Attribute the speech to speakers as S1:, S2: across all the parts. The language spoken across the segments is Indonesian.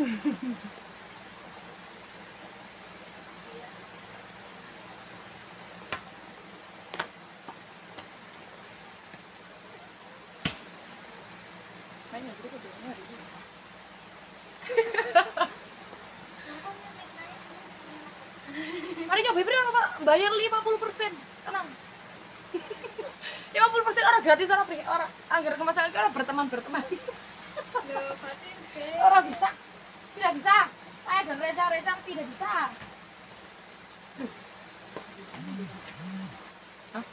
S1: Mari nyoba berapa? Bayar 50%. Tenang. 50% orang gratis, orang free, orang anggar kemasan orang berteman. Orang bisa. Tidak bisa. Saya dan recang tidak bisa. Hah?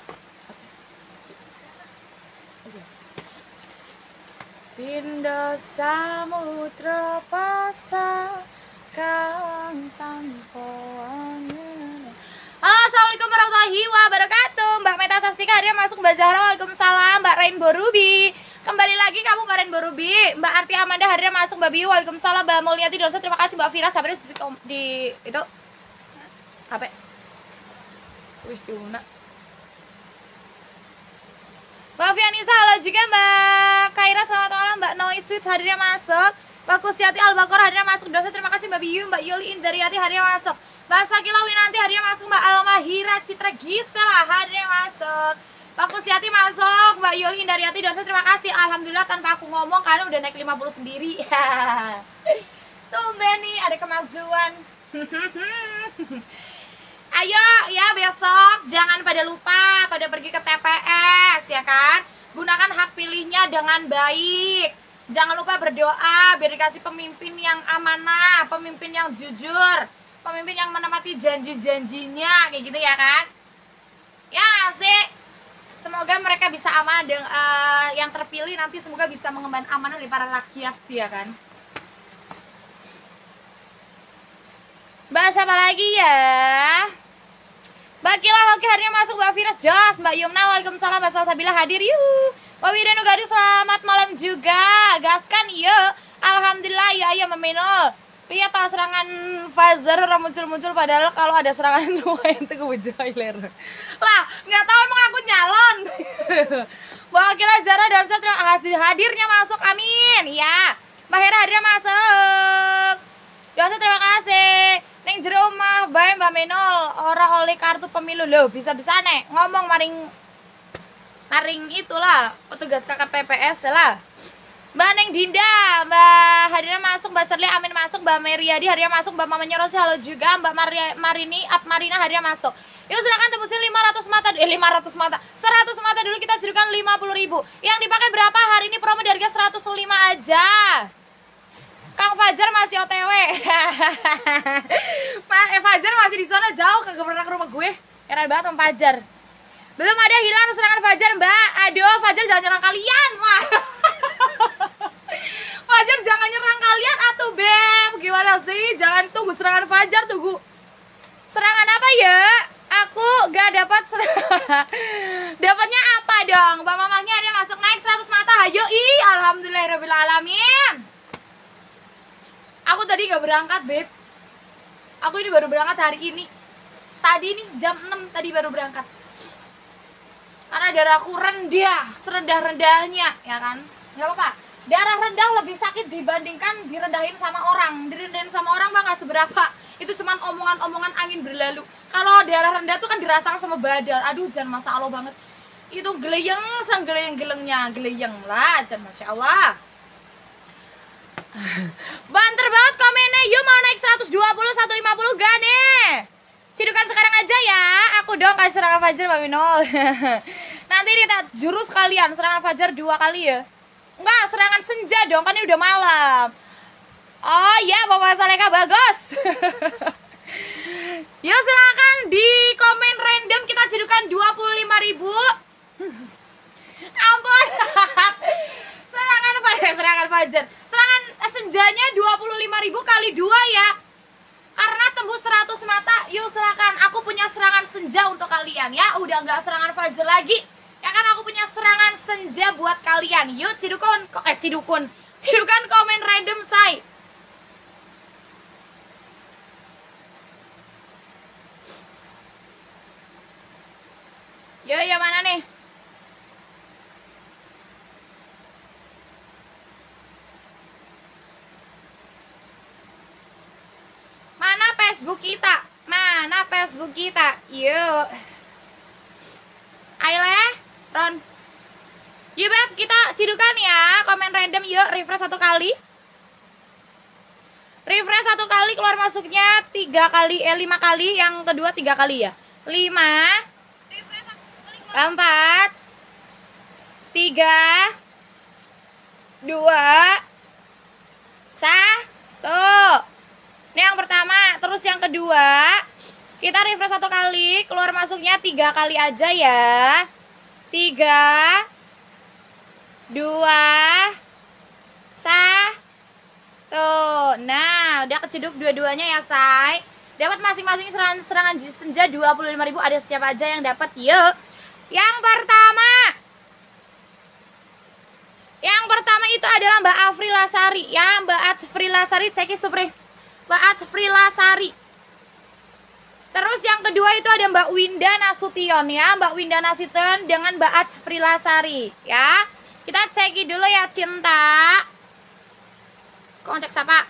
S1: Pindah samudra pasang tanpa angin. Halo, assalamualaikum warahmatullahi wabarakatuh. Mbak Meta Sastika hadir masuk, Mbak Zahra, waalaikumsalam. Mbak Rainbow Ruby, kembali lagi kamu Mbak Rainbow Ruby. Mbak Arti Amanda hadir masuk, Mbak Biu, waalaikumsalam. Mbak Mulyati Dosa, terima kasih. Mbak Fira sabarnya di itu apa? Wis diuna. Mbak Fianisa, halo juga Mbak Kaira, selamat malam. Mbak Noi Sweet hadirnya masuk. Mbak Kusiati Al-Bakor hadirnya masuk. Dosa, terima kasih. Mbak Biu, Mbak Yuli Indariati hadirnya masuk. Mbak Sakila Winanti hadirnya masuk. Mbak Almahira Citra Gisela hadirnya masuk. Mbak Kusiati masuk. Mbak Yuli Indariati, Dosa, terima kasih. Alhamdulillah tanpa aku ngomong karena udah naik 50 sendiri. Tumben nih ada kemajuan. Ayo ya, besok jangan pada lupa pada pergi ke TPS ya kan. Gunakan hak pilihnya dengan baik. Jangan lupa berdoa biar dikasih pemimpin yang amanah, pemimpin yang jujur, pemimpin yang menepati janji-janjinya kayak gitu ya kan. Ya sih. Semoga mereka bisa amanah dengan yang terpilih nanti, semoga bisa mengemban amanah dari para rakyat ya kan. Bahas apa lagi ya? Mbak Kila Hoki harinya masuk, Mbak Firas Jos, Mbak Yumna, waalaikumsalam. Mbak Salsabila hadir, yuk. Mbak Widanu Gaduh, selamat malam juga. Gaskan, yuk. Alhamdulillah, ya ayo meminul. Pia tahu serangan Fazer orang muncul-muncul, padahal kalau ada serangan dua itu kebujoiler. Lah, nggak tahu emang aku nyalon. Mbak Kila Zara dan hadirnya masuk, amin. Ya, Mbak Hera hadirnya masuk. Dosa, terima kasih. Neng jero omah bae Mbak Menol ora oleh kartu pemilu loh, bisa-bisa nek ngomong maring itulah petugas KKPPS lah. Mbak Neng Dinda, Mbak Hadirnya masuk, Mbak Serli Amin masuk, Mbak Meriadi Hadirnya masuk, Mbak Mamanya Rosi halo juga, Mbak Marini Marina Hadirnya masuk. Yuk silakan tembusin 500 mata, 500 mata, 100 mata dulu kita jurukan 50.000. Yang dipakai berapa hari ini promo di harga 105 aja. Kang Fajar masih OTW. Fajar masih di sana jauh, kagak pernah ke rumah gue. Heran banget sama Fajar. Belum ada hilang serangan Fajar, Mbak. Aduh, Fajar jangan nyerang kalian lah. Fajar jangan nyerang kalian atuh, Beb. Gimana sih? Jangan tunggu serangan Fajar, tunggu. Serangan apa ya? Aku gak dapat serangan. Dapatnya apa dong? Mbak Mamahnya ada masuk naik 100 mata. Ayo, alhamdulillahirabbil alamin. Aku tadi gak berangkat, Beb. Aku ini baru berangkat hari ini. Tadi nih jam 6 tadi baru berangkat. Karena darahku rendah, serendah-rendahnya, ya kan? Gak apa-apa. Darah rendah lebih sakit dibandingkan direndahin sama orang. Direndahin sama orang mah gak seberapa. Itu cuman omongan-omongan angin berlalu. Kalau darah rendah tuh kan dirasakan sama badan. Aduh, jangan Masya Allah banget. Itu geleyeng sang geleyeng-gelengnya. Geleyeng lah, jangan Masya Allah. Banter banget komennya. Yuk mau naik 120, 150 gak nih? Cidukan sekarang aja ya. Aku dong kasih serangan Fajar Mbak Minol. Nanti kita jurus kalian serangan Fajar 2 kali ya. Enggak, serangan senja dong, kan ini udah malam. Oh iya, Bapak Saleka bagus. Yuk silakan di komen random kita cidukan 25.000. Ampun. Serangan Fajar. Serangan senjanya 25.000 kali 2 ya. Karena tembus 100 mata. Yuk silakan. Aku punya serangan senja untuk kalian ya. Udah nggak serangan Fajar lagi. Ya kan aku punya serangan senja buat kalian. Yuk cidukan komen random say. Yuk ya mana nih? Facebook kita? Mana Facebook kita? Yuk. Ayolah, Ron. Yuk Beb, kita cidukan ya. Komen random yuk, refresh 1 kali. Refresh 1 kali, keluar masuknya 3 kali, 5 kali. Yang kedua 3 kali ya. 5 4 3 2 1. Ini yang pertama. Terus yang kedua, kita refresh 1 kali, keluar masuknya 3 kali aja ya. 3 2 1. Nah, udah keciduk dua-duanya ya, say. Dapat masing-masing serangan senja 25.000. Ada siapa aja yang dapat? Yuk. Yang pertama itu adalah Mbak Afri Lasari ya, Mbak Afri Lasari, ceki supri. Mbak Afri Lasari. Terus yang kedua itu ada Mbak Winda Nasution ya, Mbak Winda Nasution dengan Mbak Afri Lasari ya. Kita ceki dulu ya, cinta. Kok ngecek siapa?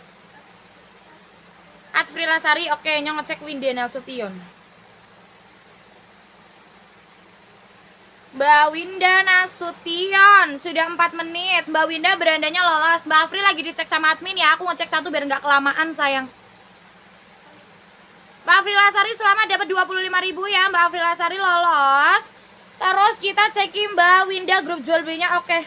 S1: Afri Lasari, oke, nyong ngecek Winda Nasution. Mbak Winda Nasution sudah 4 menit. Mbak Winda berandanya lolos. Mbak Afri lagi dicek sama admin ya. Aku ngecek 1 biar nggak kelamaan sayang. Mbak Afri Lasari selamat dapat 25.000 ya. Mbak Afri Lasari lolos. Terus kita cekin Mbak Winda grup jual belinya. Oke.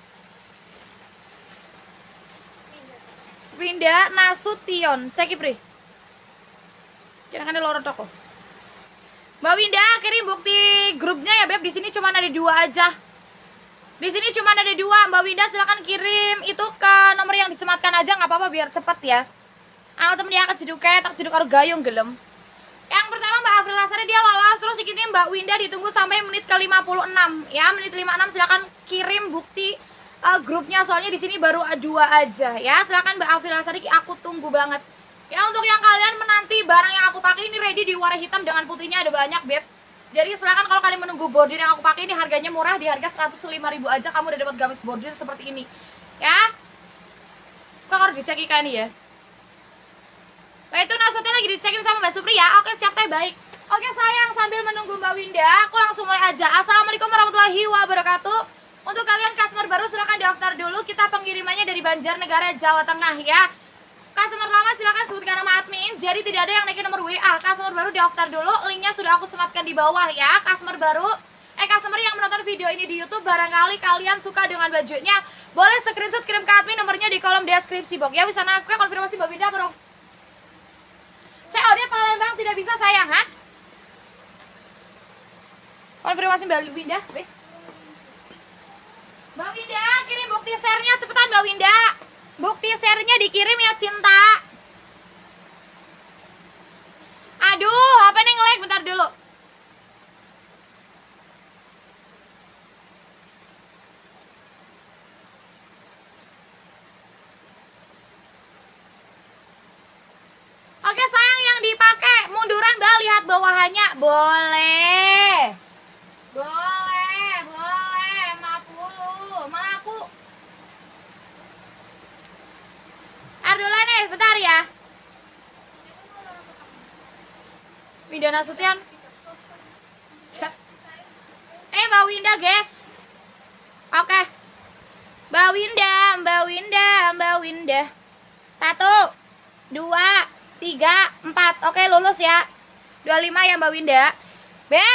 S1: Winda Nasution, ceki pri. Kira kan loro toko. Mbak Winda, kirim bukti grupnya ya Beb. Di sini cuma ada 2 aja. Di sini cuma ada 2. Mbak Winda silakan kirim itu ke nomor yang disematkan aja, nggak apa-apa biar cepet ya. Aku temen dia akan ceduke, tak ceduk karo gayung gelem. Yang pertama Mbak Afri Lasari dia lolos. Terus ini Mbak Winda ditunggu sampai menit ke 56 ya. Menit 56 silakan kirim bukti grupnya, soalnya di sini baru 2 aja ya. Silakan Mbak Afri Lasari, aku tunggu banget. Ya, untuk yang kalian menanti barang yang aku pakai ini ready di warna hitam dengan putihnya ada banyak Beb. Jadi silakan kalau kalian menunggu bordir yang aku pakai ini harganya murah, di harga 105.000 aja kamu udah dapat gamis bordir seperti ini. Ya. Kok harus dicek ikan ya? Nah, itu Nasution lagi dicekin sama Mbak Supri ya. Oke, siap teh, baik. Oke sayang, sambil menunggu Mbak Winda, aku langsung mulai aja. Assalamualaikum warahmatullahi wabarakatuh. Untuk kalian customer baru silahkan daftar dulu. Kita pengirimannya dari Banjarnegara, Jawa Tengah ya. Customer lama silahkan sebutkan nama admin. Jadi tidak ada yang naikin nomor WA. Customer baru daftar dulu. Linknya sudah aku sematkan di bawah ya. Customer baru, customer yang menonton video ini di YouTube, barangkali kalian suka dengan bajunya, boleh screenshot kirim ke admin, nomornya di kolom deskripsi box ya. Bisa aku konfirmasi Mbak Winda bro. COD Palembang tidak bisa sayang, ha? Konfirmasi Mbak Winda, wis. Mbak Winda, kirim bukti share-nya cepetan Mbak Winda. Bukti share-nya dikirim ya cinta. Aduh, apa nih nge-lag, bentar dulu. Oke sayang, yang dipakai munduran Mbak, lihat bawahannya. Boleh. Boleh, boleh. 50. Malah aku Ardula nih, bentar ya. Winda Nasution. Mbak Winda, guys. Oke. Mbak Winda, Mbak Winda, Mbak Winda. 1 2 3 4. Oke, lulus ya. 25 ya Mbak Winda. Beb.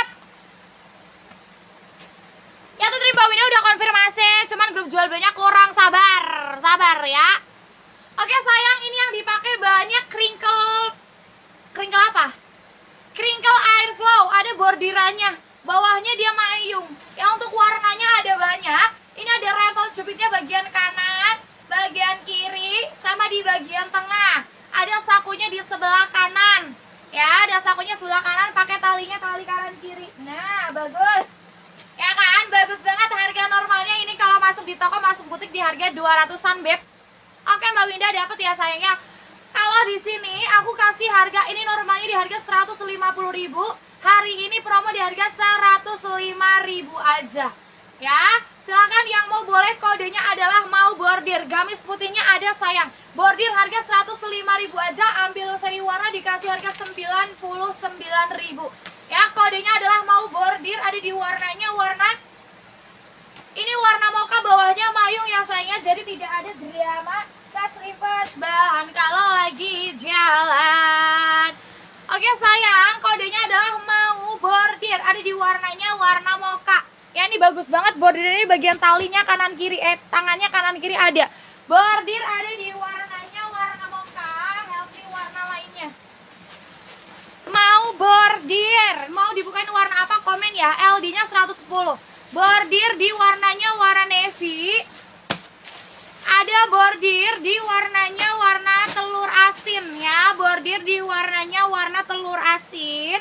S1: Ya tuh tadi Mbak Winda udah konfirmasi, cuman grup jual belinya kurang, sabar. Sabar ya. Oke sayang, ini yang dipakai banyak crinkle apa? Crinkle airflow, ada bordirannya. Bawahnya dia mayung. Ya untuk warnanya ada banyak. Ini ada rempel jepitnya bagian kanan, bagian kiri, sama di bagian tengah. Ada sakunya di sebelah kanan. Ya, ada sakunya sebelah kanan, pakai talinya tali kanan kiri. Nah, bagus. Ya kan, bagus banget. Harga normalnya ini kalau masuk di toko, masuk butik di harga 200-an, Beb. Oke, Mbak Winda dapat ya sayangnya. Kalau di sini aku kasih harga ini normalnya di harga 150.000. Hari ini promo di harga 105.000 aja. Ya, silakan yang mau boleh, kodenya adalah mau bordir. Gamis putihnya ada sayang. Bordir harga 105.000 aja, ambil seri warna dikasih harga 99.000. Ya, kodenya adalah mau bordir, ada di warnanya warna ini warna mocha, bawahnya mayung ya sayangnya, jadi tidak ada drama tas ribet bahan kalau lagi jalan. Oke sayang, kodenya adalah mau bordir, ada di warnanya warna mocha. Ya ini bagus banget bordir ini, bagian talinya kanan kiri, tangannya kanan kiri ada. Bordir ada di warnanya warna mocha, healthy warna lainnya. Mau bordir, mau dibukain warna apa komen ya, LD-nya 110. Bordir di warnanya warna navy. Ada bordir di warnanya warna telur asin ya. Bordir di warnanya warna telur asin.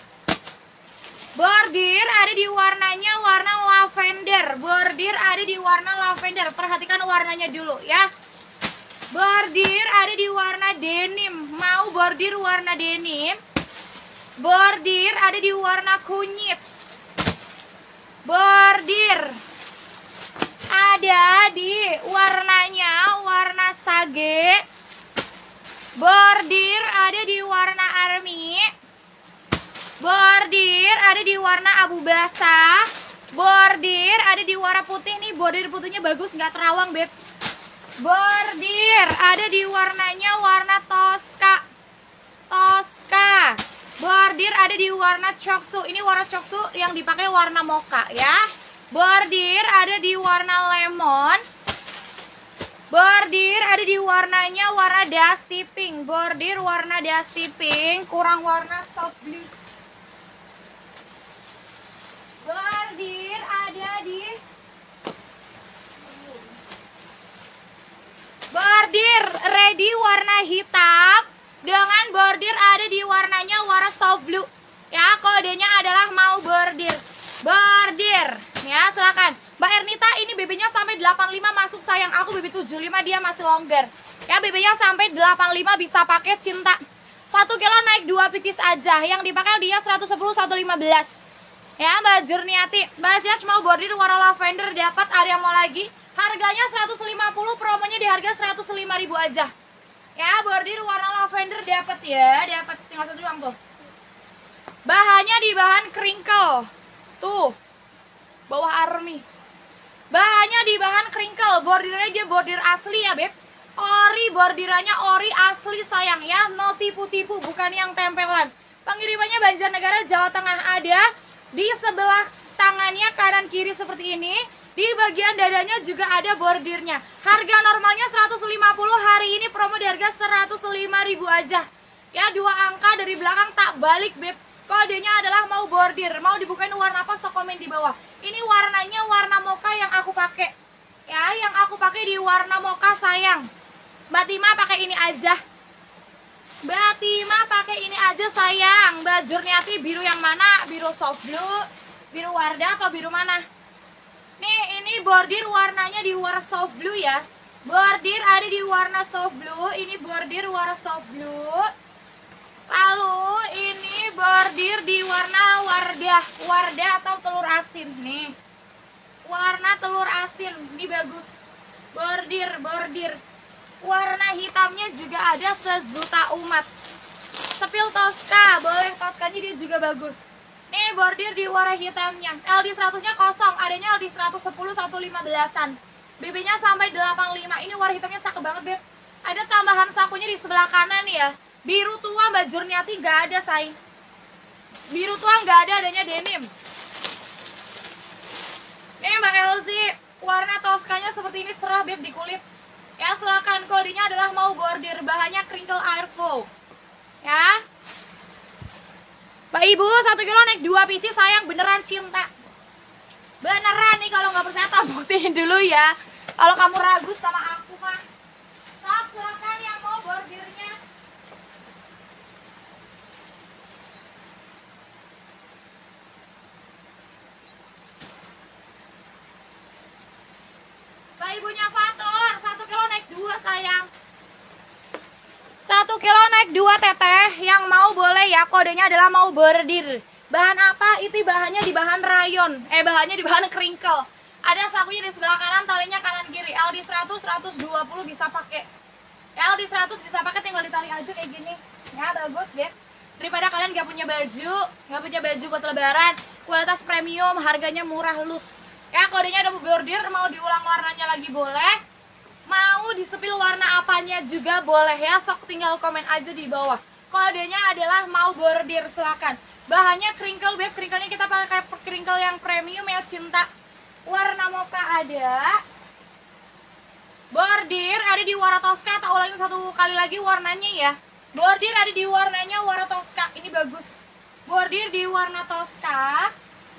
S1: Bordir ada di warnanya warna lavender. Bordir ada di warna lavender. Perhatikan warnanya dulu ya. Bordir ada di warna denim. Mau bordir warna denim. Bordir ada di warna kunyit. Bordir ada di warnanya warna sage. Bordir ada di warna army. Bordir ada di warna abu basah. Bordir ada di warna putih nih, bordir putihnya bagus, nggak terawang beb. Bordir ada di warnanya warna toska. Toska. Bordir ada di warna coksu. Ini warna coksu yang dipakai warna mocha ya. Bordir ada di warna lemon. Bordir ada di warnanya warna dusty pink. Bordir warna dusty pink, kurang warna soft blue. Bordir ada di bordir ready warna hitam dengan bordir ada di warnanya warna soft blue. Ya, kodenya adalah mau bordir. Bordir. Ya, silakan. Mbak Ernita, ini BB-nya sampai 85 masuk sayang. Aku BB 75 dia masih longgar. Ya, BB-nya sampai 85 bisa pakai cinta. 1 kilo naik 2 pieces aja. Yang dipakai dia 110 115. Ya, Mbak Jurniati. Mbak Siach mau bordir warna lavender dapat, ada yang mau lagi? Harganya 150, promonya di harga 105.000 aja. Ya, bordir warna lavender dapat ya, dapat tinggal satu doang tuh. Bahannya di bahan crinkle. Tuh. Bawah army. Bahannya di bahan crinkle, bordirnya dia bordir asli ya, Beb. Ori, bordirannya ori asli sayang ya, no tipu-tipu, bukan yang tempelan. Pengirimannya Banjarnegara, Jawa Tengah ada. Di sebelah tangannya kanan kiri seperti ini. Di bagian dadanya juga ada bordirnya. Harga normalnya 150, hari ini promo di harga 105.000 aja. Ya, 2 angka dari belakang tak balik, Beb. Kodenya adalah mau bordir. Mau dibukain warna apa, sok komen di bawah. Ini warnanya warna mocha yang aku pakai. Ya, yang aku pakai di warna mocha sayang. Mbak Tima pakai ini aja. Mbak Tima pakai ini aja sayang. Mbak Jurniati biru yang mana? Biru soft blue, biru Wardah atau biru mana? Nih, ini bordir warnanya di warna soft blue ya. Bordir ada di warna soft blue. Ini bordir warna soft blue. Lalu ini bordir di warna Wardah. Wardah atau telur asin nih. Warna telur asin. Ini bagus. Bordir, bordir. Warna hitamnya juga ada sejuta umat. Sepil Tosca, boleh Toskanya dia juga bagus. Nih bordir di warna hitamnya. LD 100-nya kosong, adanya LD 110 115-an. BB-nya sampai 85. Ini warna hitamnya cakep banget, Beb. Ada tambahan sapunya di sebelah kanan ya. Biru tua Mbak Jurniati nggak ada, say. Biru tua nggak ada, adanya denim. Nih Mbak Elsie, warna Toskanya seperti ini, cerah Beb di kulit. Ya, silakan, kodenya adalah mau bordir, bahannya crinkle airflow. Ya. Pak Ibu, 1 kilo naik 2 biji sayang, beneran cinta. Beneran nih, kalau nggak percaya tak buktiin dulu ya. Kalau kamu ragu sama aku mah. Sok, silakan yang mau bordirnya. Pak Ibunya Fatur, 1 kilo naik 2 sayang. 1 kilo naik 2 teteh. Yang mau boleh ya, kodenya adalah mau bordir. Bahan apa? Itu bahannya di bahan rayon. Bahannya di bahan crinkle. Ada sakunya di sebelah kanan, talinya kanan kiri. LD 100, 120 bisa pakai. LD 100 bisa pakai, tinggal ditali aja kayak gini. Ya, bagus, Beb. Daripada kalian nggak punya baju buat lebaran, kualitas premium, harganya murah, lus. Ya, kodenya ada bordir, mau diulang warnanya lagi boleh. Mau disepil warna apanya juga boleh ya, sok tinggal komen aja di bawah. Kodenya adalah mau bordir, silakan. Bahannya crinkle, Beb. Crinkle-nya kita pakai crinkle yang premium ya, cinta. Warna mocha ada. Bordir ada di warna Tosca, tak ulangin satu kali lagi warnanya ya. Bordir ada di warnanya warna Tosca. Ini bagus. Bordir di warna Tosca.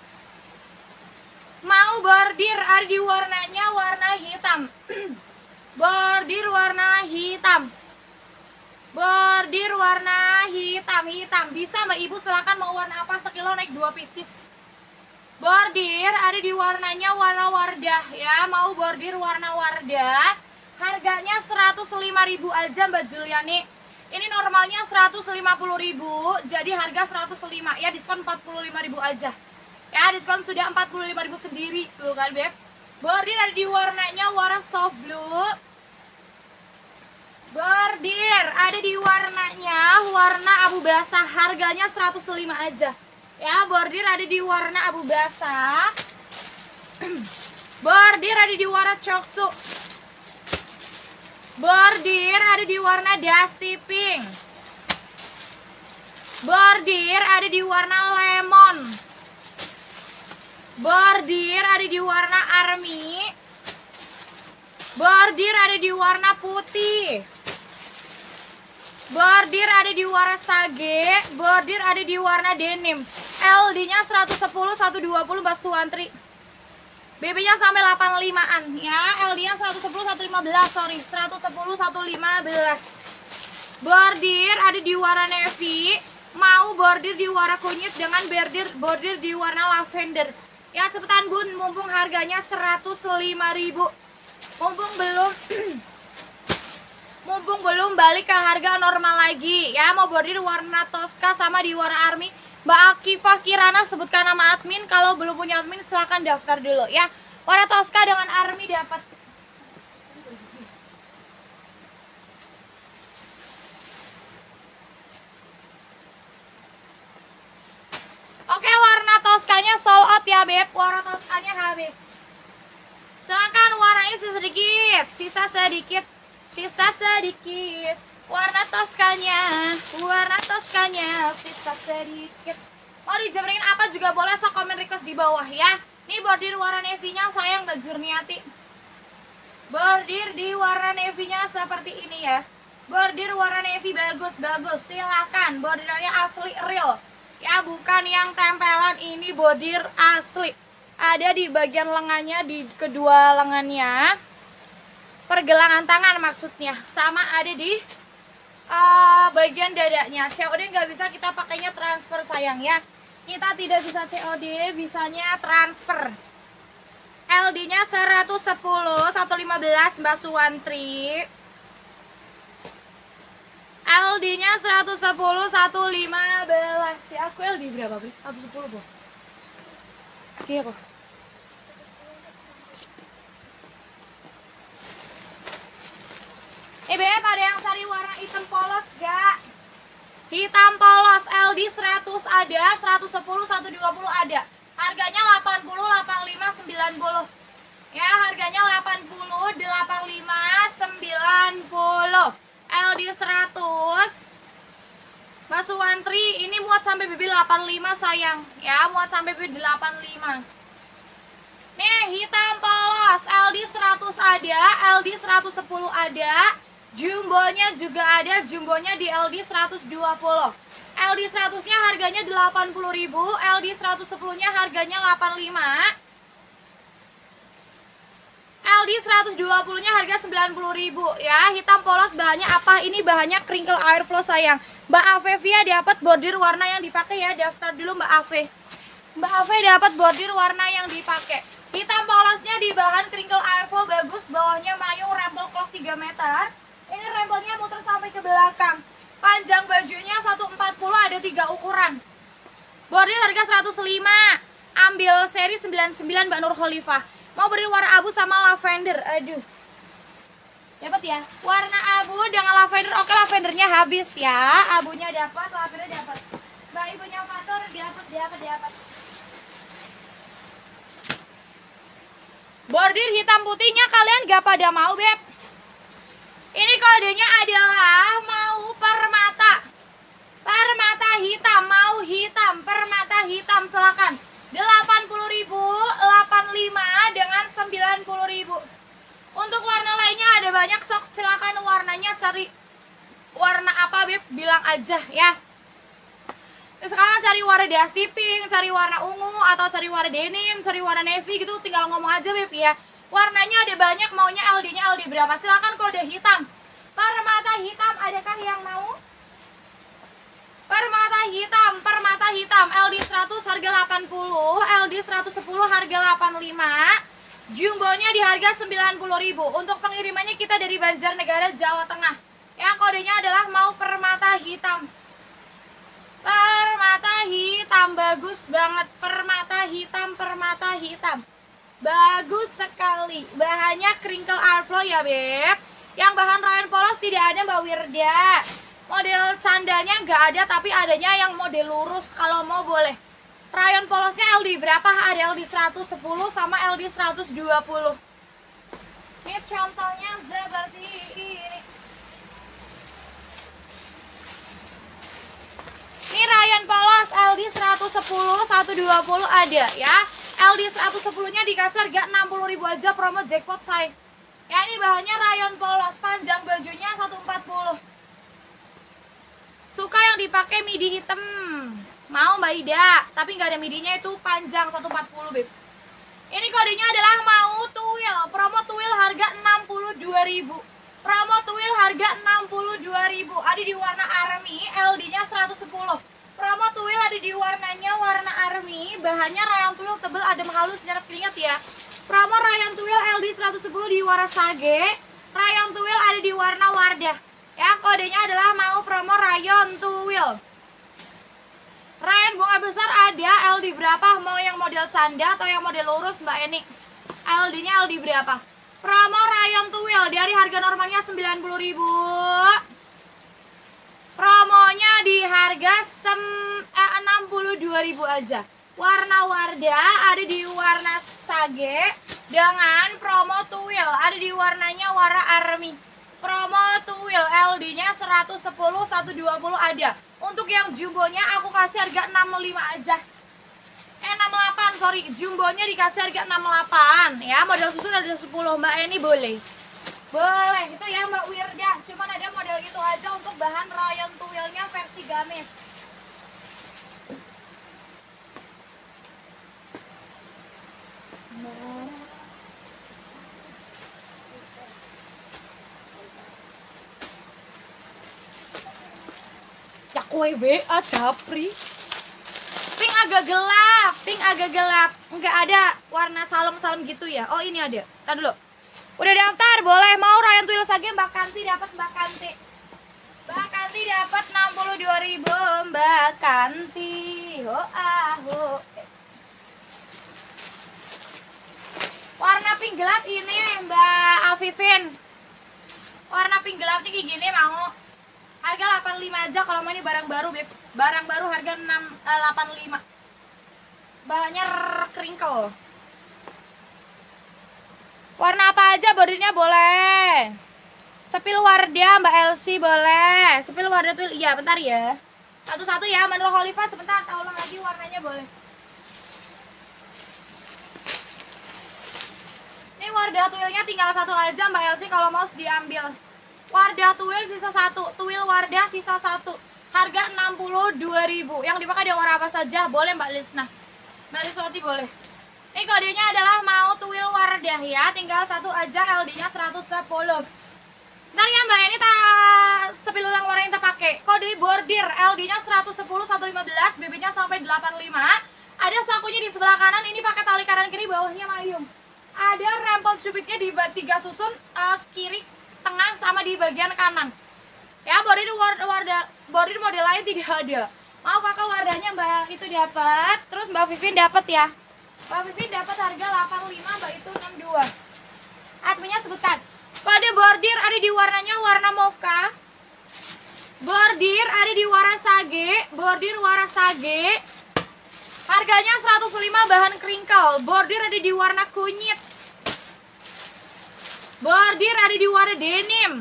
S1: Mau bordir ada di warnanya warna hitam. Bordir warna hitam. Bordir warna hitam. Bisa Mbak Ibu, silakan mau warna apa, sekilo naik 2 pieces. Bordir ada di warnanya warna Wardah ya. Mau bordir warna Wardah, harganya 105.000 aja Mbak Juliani. Ini normalnya 150.000, jadi harga 105 ya, diskon 45.000 aja. Ya, diskon sudah 45.000 sendiri tuh kan, Beb. Bordir ada di warnanya warna soft blue. Bordir ada di warnanya warna abu basah, harganya 105 aja. Ya, bordir ada di warna abu basah. Bordir ada di warna coksu. Bordir ada di warna dusty pink. Bordir ada di warna lemon. Bordir ada di warna army. Bordir ada di warna putih. Bordir ada di warna sage. Bordir ada di warna denim. LD-nya 110, 120 Mbak Suwantri. BB-nya sampai 85-an ya. LD-nya 110, 115, sorry. 110, 115. Bordir ada di warna navy. Mau bordir di warna kunyit dengan bordir di warna lavender. Ya, cepetan Bun, mumpung harganya 105.000. Mumpung belum balik ke harga normal lagi ya. Mau bordir warna Tosca sama di warna army, Mbak Akifah Kirana, sebutkan nama admin. Kalau belum punya admin silahkan daftar dulu ya. Warna Tosca dengan army dapat. Oke, warna Toscanya sold out ya, Beb. Warna Toscanya habis. Silahkan, warnanya sisa sedikit. Warna Toscanya sisa sedikit. Mau dijemringin apa juga boleh, sok komen request di bawah ya. Nih bordir warna navy-nya sayang Mbak Jurniati. Bordir di warna navy-nya seperti ini ya. Bordir warna navy bagus. Silakan, bordirnya asli real. Ya, bukan yang tempelan, ini bordir asli. Ada di bagian lengannya, di kedua lengannya. Pergelangan tangan maksudnya. Sama ada di bagian dadanya. COD nggak bisa, kita pakainya transfer sayang ya. Kita tidak bisa COD, bisanya transfer. LD-nya 110, 115 Mbak Suwantri. LD-nya 110, 115 ya. Aku LD berapa, Bri? 110, Bu. Iya, kok. Beb, ada yang cari warna hitam polos gak? Hitam polos LD 100 ada, 110, 120 ada. Harganya 80, 85, 90. Ya, harganya 80, 85, 90. LD 100. Mbak Suwantri, ini muat sampai BB 85 sayang. Ya, muat sampai BB 85. Nih, hitam polos LD 100 ada, LD 110 ada. Jumbonya juga ada, jumbonya di LD 120. LD 100-nya harganya 80.000, LD 110-nya harganya 85. LD 120-nya harga 90.000 ya. Hitam polos, bahannya apa? Ini bahannya crinkle airflow sayang. Mbak Avevia dapat bordir warna yang dipakai ya. Daftar dulu Mbak Ave. Mbak Ave dapat bordir warna yang dipakai. Hitam polosnya di bahan crinkle airflow bagus, bawahnya mayung, rempel clock 3 meter. Ini rempelnya muter sampai ke belakang. Panjang bajunya 140, ada 3 ukuran. Bordir harga 105. Ambil seri 99 Mbak Nur Khalifah. Mau beri warna abu sama lavender. Aduh. Dapat ya. Warna abu dengan lavender. Oke, lavendernya habis ya. Abunya dapat, lavendernya dapat. Mbak ibunya motor dapat. Bordir hitam putihnya kalian gak pada mau, Beb. Ini kodenya adalah mau permata. Permata hitam, mau hitam, permata hitam silakan. 80.000, 85 dengan 90.000. Untuk warna lainnya ada banyak, sok silakan warnanya cari warna apa, Beb, bilang aja ya. Sekarang cari warna dusty pink, cari warna ungu, atau cari warna denim, cari warna navy gitu, tinggal ngomong aja, Beb ya. Warnanya ada banyak, maunya LD-nya LD berapa? Silakan kode hitam. Permata hitam, adakah yang mau? Permata hitam, LD 100 harga 80, LD 110 harga 85, jumbonya di harga 90.000. Untuk pengirimannya kita dari Banjarnegara, Jawa Tengah. Yang kodenya adalah mau permata hitam. Permata hitam, bagus banget. Permata hitam. Bagus sekali. Bahannya crinkle airflow ya, Beb. Yang bahan rayon polos tidak ada, Mbak Wirda. Model candanya nggak ada, tapi adanya yang model lurus. Kalau mau boleh. Rayon polosnya LD berapa? Ada LD 110 sama LD 120. Ini contohnya seperti ini. Ini rayon polos LD 110, 120 ada ya. LD 110 nya dikasih harga 60.000 aja, promo jackpot say. Ya, ini bahannya rayon polos, panjang bajunya 140. Suka yang dipakai midi hitam. Mau Mbak Ida, tapi nggak ada midinya, itu panjang 140, Beb. Ini kodenya adalah mau tuil. Promo tuil harga 62.000. Promo tuil harga 62.000. Ada di warna army, LD-nya 110. Promo tuil ada di warnanya warna army, bahannya rayon tuil tebal, adem halus, nyerap keringat ya. Promo rayon tuil LD 110 di warna sage. Rayon tuil ada di warna wardah. Ya, kodenya adalah mau promo rayon tuil. Rayon bunga besar ada, LD berapa? Mau yang model canda atau yang model lurus, Mbak Eni? LD-nya LD berapa? Promo rayon tuil dari harga normalnya 90.000. Promonya di harga 62.000 aja. Warna wardah ada di warna sage dengan promo tuil ada di warnanya warna army. Promo tuil LD-nya 110, 120 ada. Untuk yang jumbonya aku kasih harga 65 aja. 68, sorry, jumbonya dikasih harga 68 ya. Model susun ada 10, Mbak Eni boleh. Boleh, itu ya Mbak Wirda. Cuman ada model itu aja untuk bahan rayon tuilnya versi gamis. Ya kue WA Japri. Pink agak gelap. Enggak ada warna salem-salem gitu ya. Oh, ini ada. Tar dulu. Udah daftar, boleh. Mau rayon tuil sage Mbak Kanti dapat, Mbak Kanti. Mbak Kanti dapat 62.000, Mbak Kanti. Ho ho. Warna pink gelap ini Mbak Afifin. Warna pink gelap nih kayak gini mau. Harga 85 aja kalau mau, ini barang baru, Beb. Barang baru harga 85. Bahannya crinkle. Warna apa aja bordirnya boleh. Sepil wardah Mbak Elsie boleh. Sepil wardah tuh iya, bentar ya. Satu-satu ya, Manro Khalifa sebentar, ulang lagi warnanya boleh. Ini wardah tuilnya tinggal satu aja Mbak Elsie kalau mau diambil. Wardah tuil sisa satu, tuil wardah sisa satu. Harga 62.000. Yang dipakai ada warna apa saja boleh Mbak Lisna. Mbak Liswati boleh. Ini kodenya adalah mau tuil wardah ya. Tinggal satu aja, LD-nya 110. Ntar ya Mbak, ini sepil ulang warna yang kita pakai. Kode bordir, LD-nya 110, 115, BB-nya sampai 85. Ada sakunya di sebelah kanan, ini pakai tali kanan kiri, bawahnya mayung. Ada rempel cubitnya di 3 susun, kiri, tengah, sama di bagian kanan. Ya, bordir model lain tidak ada. Mau kakak wardahnya Mbak itu dapat, terus Mbak Vivin dapat ya. Mbak Vivi dapat harga 85, Mbak itu 62. Adminnya sebutkan. Kode bordir ada di warnanya warna mocha. Bordir ada di warna sage, bordir warna sage. Harganya 105 bahan crinkle. Bordir ada di warna kunyit. Bordir ada di warna denim.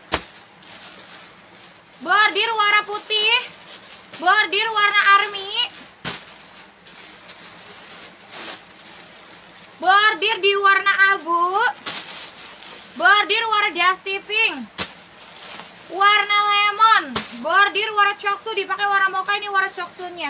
S1: Bordir warna putih. Bordir warna army. Bordir di warna abu. Bordir warna dusty pink. Warna lemon. Bordir warna coksu, dipakai warna mocha, ini warna coksunya.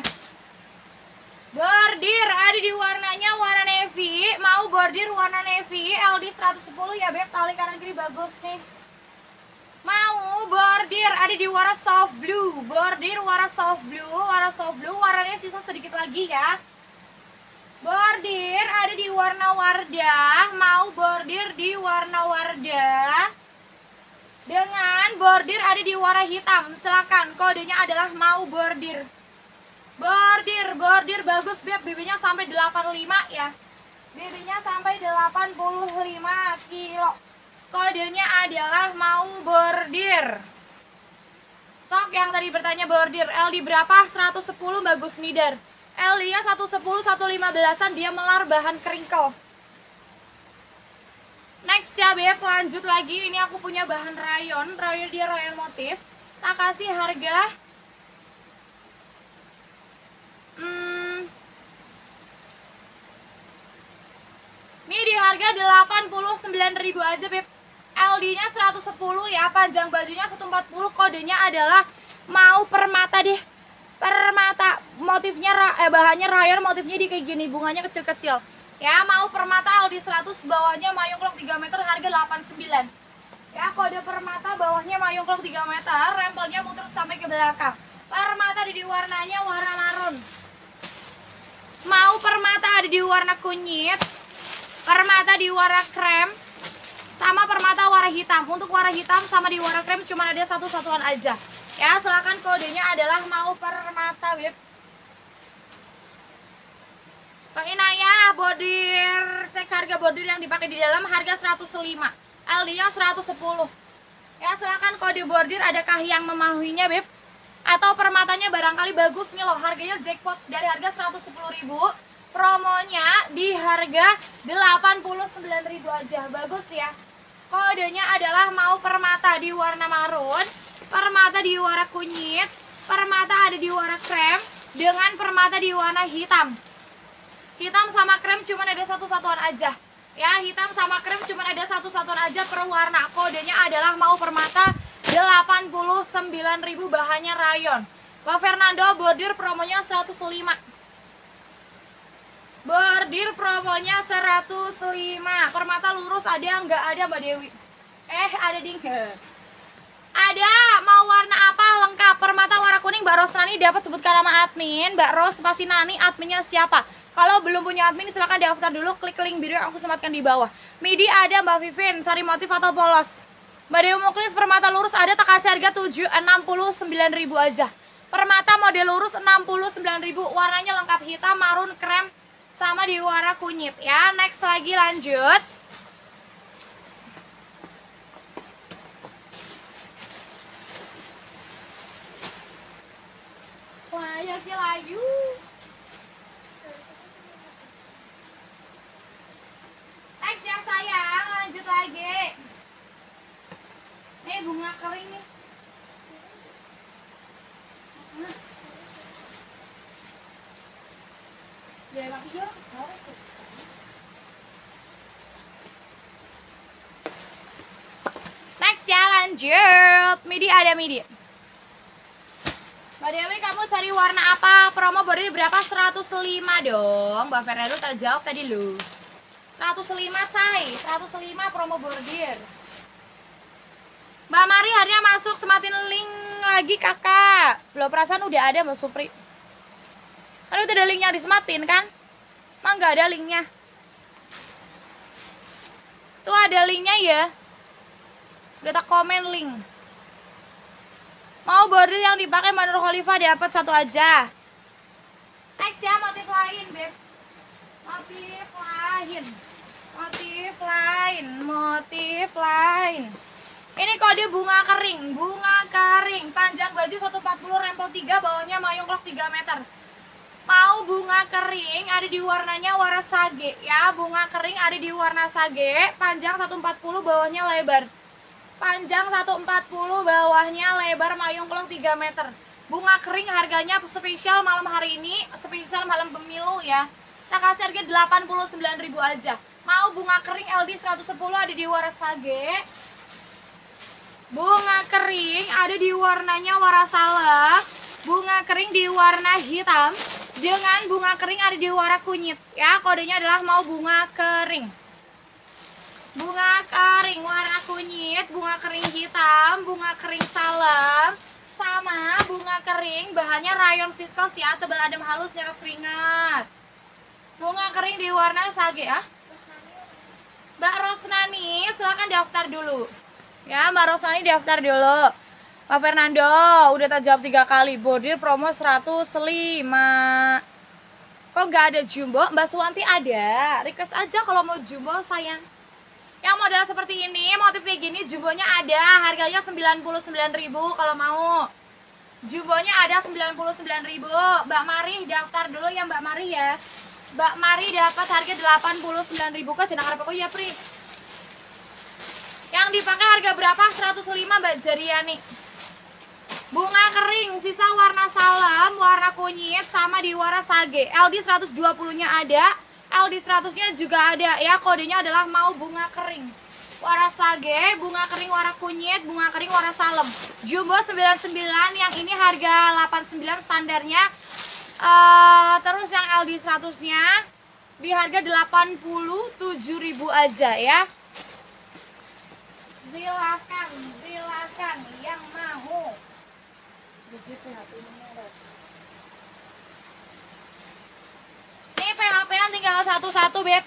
S1: Bordir ada di warnanya warna navy. Mau bordir warna navy LD 110 ya beb, tali kanan kiri bagus nih. Mau bordir ada di warna soft blue. Bordir warna soft blue. Warna soft blue warnanya sisa sedikit lagi ya. Bordir ada di warna wardah. Mau bordir di warna wardah dengan bordir ada di warna hitam. Silakan, kodenya adalah mau bordir. Bordir bagus beb, BB-nya sampai 85 ya. BB-nya sampai 85 kilo. Kodenya adalah mau bordir. Sok yang tadi bertanya bordir, LD berapa? 110 bagus nidar. LD-nya 110, 115-an, dia melar bahan crinkle. Next ya beb, lanjut lagi. Ini aku punya bahan rayon, dia rayon motif. Tak kasih harga ini di harga 89.000 aja beb. LD-nya 110 ya, panjang bajunya 140, kodenya adalah mau permata deh. Permata, motifnya bahannya rayon, motifnya di kayak gini, bunganya kecil-kecil. Ya, mau permata LD 100, bawahnya mayung clock 3 meter, harga 89. Ya, kode permata bawahnya mayung clock 3 meter, rempelnya muter sampai ke belakang. Permata ada di warnanya warna marun. Mau permata ada di warna kunyit, permata di warna krem, sama permata warna hitam. Untuk warna hitam sama di warna krem cuma ada satu-satuan aja. Ya, silakan, kodenya adalah mau permata beb. Pak Inaya, bordir, cek harga bordir yang dipakai di dalam, harga 105, LD-nya 110. Ya, silakan kode bordir, adakah yang memahuinya beb? Atau permatanya barangkali bagus nih loh, harganya jackpot dari harga 110.000, promonya di harga 89.000 aja, bagus ya. Kodenya adalah mau permata di warna marun, permata di warna kunyit, permata ada di warna krem, dengan permata di warna hitam. Hitam sama krem cuma ada satu-satuan aja. Ya, hitam sama krem cuma ada satu-satuan aja per warna. Kodenya adalah mau permata 89.000, bahannya rayon. Pak Fernando, bordir promonya 105. Bordir promonya 105. Permata lurus ada nggak? Ada Mbak Dewi. Ada ding. Ada, mau warna apa? Lengkap. Permata warna kuning Mbak Rosnani dapat sebutkan nama admin. Mbak Ros pasti Nani, adminnya siapa? Kalau belum punya admin silahkan daftar dulu, klik link biru yang aku sematkan di bawah. Midi ada Mbak Vivin, cari motif atau polos. Mbak Dewi Muklis, permata lurus ada, tak kasih harga 69.000 aja. Permata model lurus 69.000, warnanya lengkap hitam, marun, krem, sama di warna kunyit ya. Next lagi, lanjut. Wah, ya sih layu. Next ya sayang, lanjut lagi. Nih bunga kering nih. Next ya, lanjut. Midi ada midi. Mbak Dewi, kamu cari warna apa? Promo bordir berapa? 105 dong. Mbak Fernando terjawab tadi lu. 105 say, 105 promo bordir. Mbak Mari, harinya masuk, sematin link lagi kakak. Belum, perasaan udah ada Mbak Supri. Kan itu ada linknya disematin kan? Emang nggak ada linknya? Tuh ada linknya ya. Udah tak komen link. Mau bordir yang dipakai Mbak Nur Khalifah dapat satu aja. Next ya, motif lain beb. Motif lain. Ini kode bunga kering, panjang baju 140, rempel 3, bawahnya mayung clock 3 meter. Mau bunga kering ada di warnanya warna sage ya, bunga kering ada di warna sage, panjang 140, bawahnya lebar. Panjang 140, bawahnya lebar, mayung clock 3 meter. Bunga kering harganya spesial malam hari ini, spesial malam pemilu ya. Kita kasih harga 89.000 aja. Mau bunga kering LD 110 ada di warna sage. Bunga kering ada di warnanya warna salep. Bunga kering di warna hitam dengan bunga kering ada di warna kunyit ya. Kodenya adalah mau bunga kering. Bunga kering warna kunyit, bunga kering hitam, bunga kering salep, sama bunga kering bahannya rayon viscose ya, tebal adem halus nyerap keringat. Bunga kering di warna sage ya. Mbak Rosnani silahkan daftar dulu ya. Mbak Rosnani daftar dulu. Pak Fernando udah tak jawab 3 kali. Bordir promo 105. Kok nggak ada jumbo? Mbak Suwanti ada. Request aja kalau mau jumbo sayang. Yang model seperti ini, motif kayak gini jumbonya ada. Harganya 99.000 kalau mau. Jumbonya ada 99.000. Mbak Mari daftar dulu ya Mbak Mari ya. Mbak Mari dapat harga 89.000 kok jenang apa kok ya Pri. Yang dipakai harga berapa? 105 Mbak Jariani. Bunga kering sisa warna salam, warna kunyit sama di warna sage. LD 120-nya ada, LD 100-nya juga ada ya. Kodenya adalah mau bunga kering. Warna sage, bunga kering warna kunyit, bunga kering warna salem. Jumbo 99, yang ini harga 89 standarnya. Terus yang LD 100-nya di harga 87.000 aja ya. Silakan yang mau. Ini PHP-an tinggal satu-satu Beb.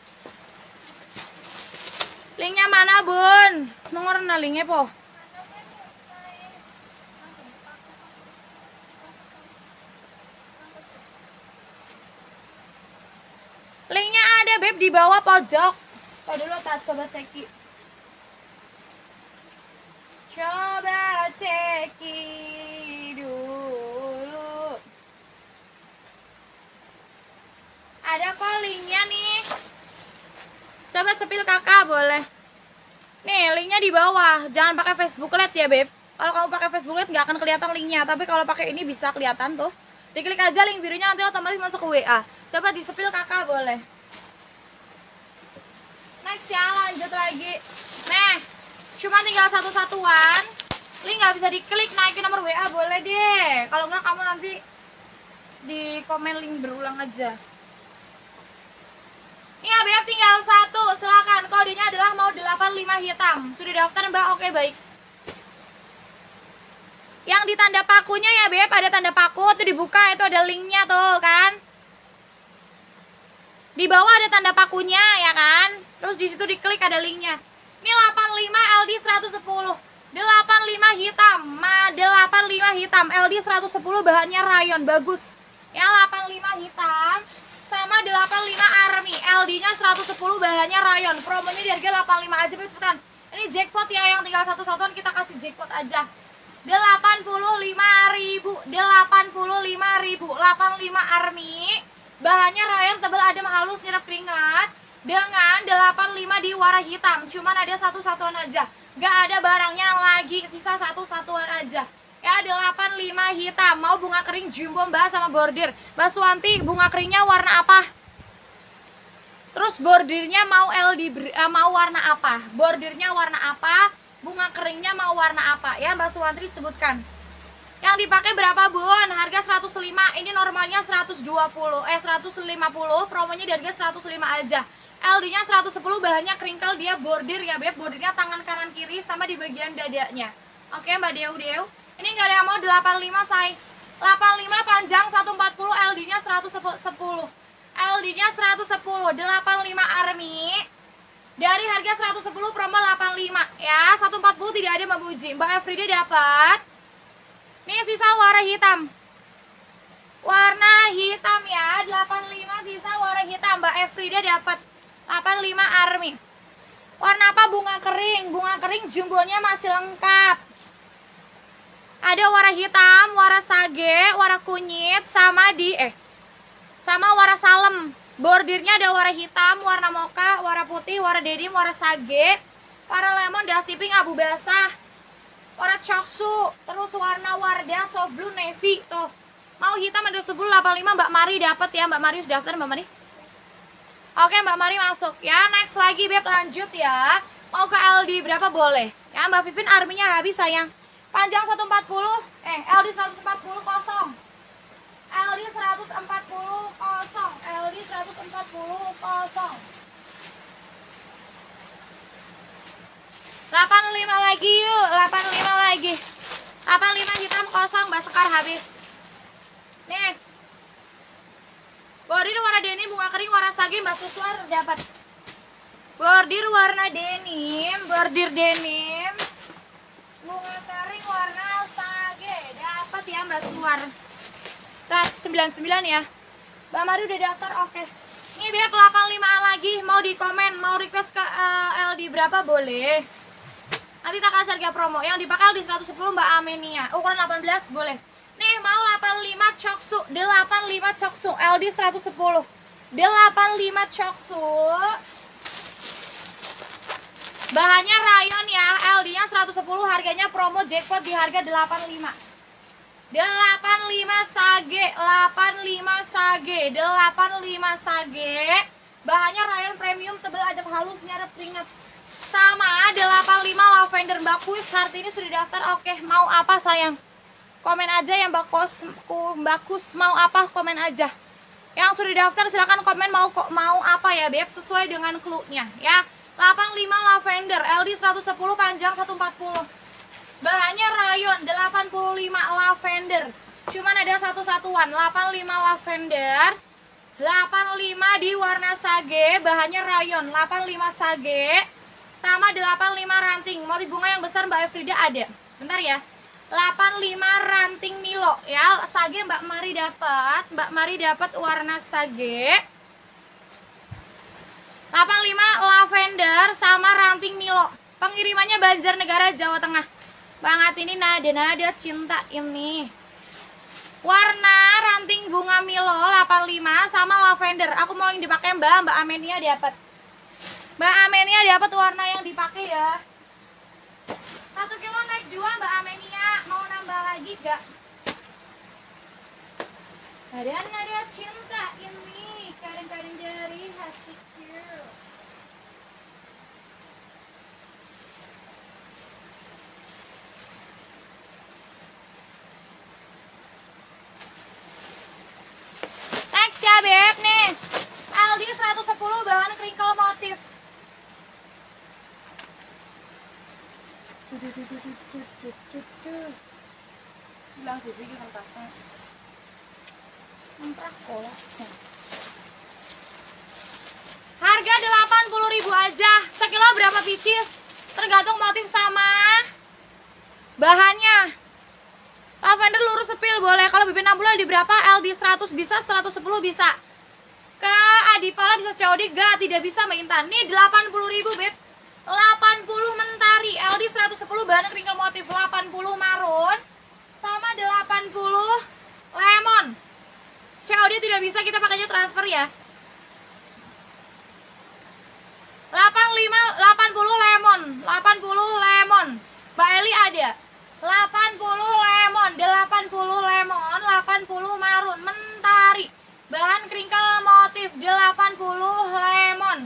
S1: Linknya mana Bun? Nomor linknya po. Linknya ada Beb di bawah pojok. Oh dulu tak coba ceki. Coba ceki dulu. Ada kok linknya nih. Coba sepil kakak boleh. Nih linknya di bawah. Jangan pakai Facebook Lite ya Beb. Kalau kamu pakai Facebook Lite nggak akan kelihatan linknya. Tapi kalau pakai ini bisa kelihatan tuh. Diklik aja link birunya nanti otomatis masuk ke WA. Coba di sepil kakak boleh. Next ya, lanjut lagi. Nah, cuma tinggal satu-satuan. Link nggak bisa diklik, naikin nomor WA boleh deh. Kalau nggak kamu nanti di komen link berulang aja. Iya Beb, tinggal satu. Silakan, kodenya adalah mau 85 hitam. Sudah daftar Mbak? Oke baik. Yang di tanda pakunya ya Beb, ada tanda paku tuh dibuka, itu ada linknya tuh kan. Di bawah ada tanda pakunya ya kan. Terus di situ diklik ada linknya. Ini 85 LD 110. 85 hitam. 85 hitam LD 110, bahannya rayon bagus. Ya 85 hitam sama 85 army. LD-nya 110, bahannya rayon. Promonya di harga 85 aja Beb, cepetan. Ini jackpot ya, yang tinggal satu-satuan kita kasih jackpot aja. 85.000, 85.000, 85 army. Bahannya rayon, tebal adem halus nyerap keringat. Dengan 85 di warna hitam. Cuman ada satu-satuan aja. Gak ada barangnya lagi, sisa satu-satuan aja. Ya 85 hitam. Mau bunga kering jumbo Mbak sama bordir. Mbak Suwanti, bunga keringnya warna apa? Terus bordirnya mau mau warna apa? Bordirnya warna apa? Bunga keringnya mau warna apa? Ya Mbak Suwanti sebutkan. Yang dipakai berapa Bun? Harga 105. Ini normalnya 150, 150. Promonya di harga 105 aja. LD-nya 110, bahannya crinkle, dia bordir ya Beb. Bordirnya tangan kanan kiri sama di bagian dadanya. Oke Mbak Dew. Ini nggak ada yang mau 85 say. 85 panjang 140, LD-nya 110. LD-nya 110, 85 army. Dari harga 110 promo 85 ya. 140 tidak ada Mbak Buji. Mbak Afrida dapat. Nih sisa warna hitam. Warna hitam ya, 85 sisa warna warna hitam, Mbak Efrida dapat 85 Army. Warna apa? Bunga kering. Bunga kering jumbonya masih lengkap. Ada warna hitam, warna sage, warna kunyit, sama warna salem. Bordirnya ada warna hitam, warna mocha, warna putih, warna denim, warna sage, warna lemon, dusty pink, abu basah, warna coksu, terus warna wardah, soft blue, navy. Tuh, mau hitam ada 1085 Mbak Mari dapat ya. Mbak Mari sudah daftar Mbak Mari? Oke, Mbak Mari masuk ya. Next lagi Beb, lanjut ya. Mau ke LD berapa boleh? Ya, Mbak Vivin arminya habis sayang. Panjang 140, LD 140 kosong. LD 140 kosong. LD 140 kosong. 85 lagi yuk, 85 lagi. 85 hitam kosong, Mbak Sekar habis. Nih. Bordir warna denim, bunga kering, warna sage, Mbak Suswar dapat. Bordir warna denim, bordir denim, bunga kering, warna sage, dapat ya Mbak Suswar. 99 ya. Mbak Mari udah daftar, oke. Ini biar 85 lagi, mau di komen, mau request ke LD berapa boleh. Nanti tak kasih harga promo. Yang dipakai LD 110 Mbak Amenia, ukuran 18 boleh. Nih mau 85 coksu, 85 coksu, LD 110, 85 coksu. Bahannya rayon ya, LD nya 110, harganya promo jackpot di harga 85. 85 sage, 85 sage, 85 sage. Bahannya rayon premium, tebal, adem, halus, nyerap keringat. Sama 85 lavender Mbak Kus, Kartini sudah daftar. Oke, mau apa sayang? Komen aja ya Mbak Kus, mau apa komen aja. Yang sudah daftar silahkan komen mau apa ya Beb, sesuai dengan clue-nya ya. 85 lavender, LD 110, panjang 140. Bahannya rayon, 85 lavender. Cuman ada satu-satuan, 85 lavender, 85 di warna sage, bahannya rayon, 85 sage, sama 85 ranting. Motif bunga yang besar Mbak Efrida ada. Bentar ya. 85 ranting Milo ya. Sage Mbak Mari dapat. Mbak Mari dapat warna sage. 85 lavender sama ranting Milo. Pengirimannya Banjarnegara, Jawa Tengah. Banget ini nada-nada cinta ini. Warna ranting bunga Milo 85 sama lavender. Aku mau yang dipakai Mbak Amenia dapat. Mbak Amenia dapat warna yang dipakai ya. 1 kilo naik 2 Mbak Amenia. Mau nambah lagi gak? Nada-nada cinta ini, kadang-kadang dari hatiku. Next ya Beb nih. LD 110 bahan crinkle motif. Bilang sih kan pasang. Memprak kolak. Harga 80.000 aja. Sekilo berapa pieces? Tergantung motif sama bahannya. Lavender lurus sepil boleh. Kalau BB 60 di berapa? LD 100 bisa, 110 bisa. Ke Adipala bisa COD gak? Tidak bisa Mbak Intan. Nih 80.000 Beb. 80 mentari, LD 110 bahan crinkle motif, 80 marun sama 80 lemon. COD tidak bisa, kita pakainya transfer ya. 80 lemon, 80 lemon. Mbak Eli ada. 80 lemon, 80 lemon, 80 marun mentari. Bahan crinkle motif 80 lemon.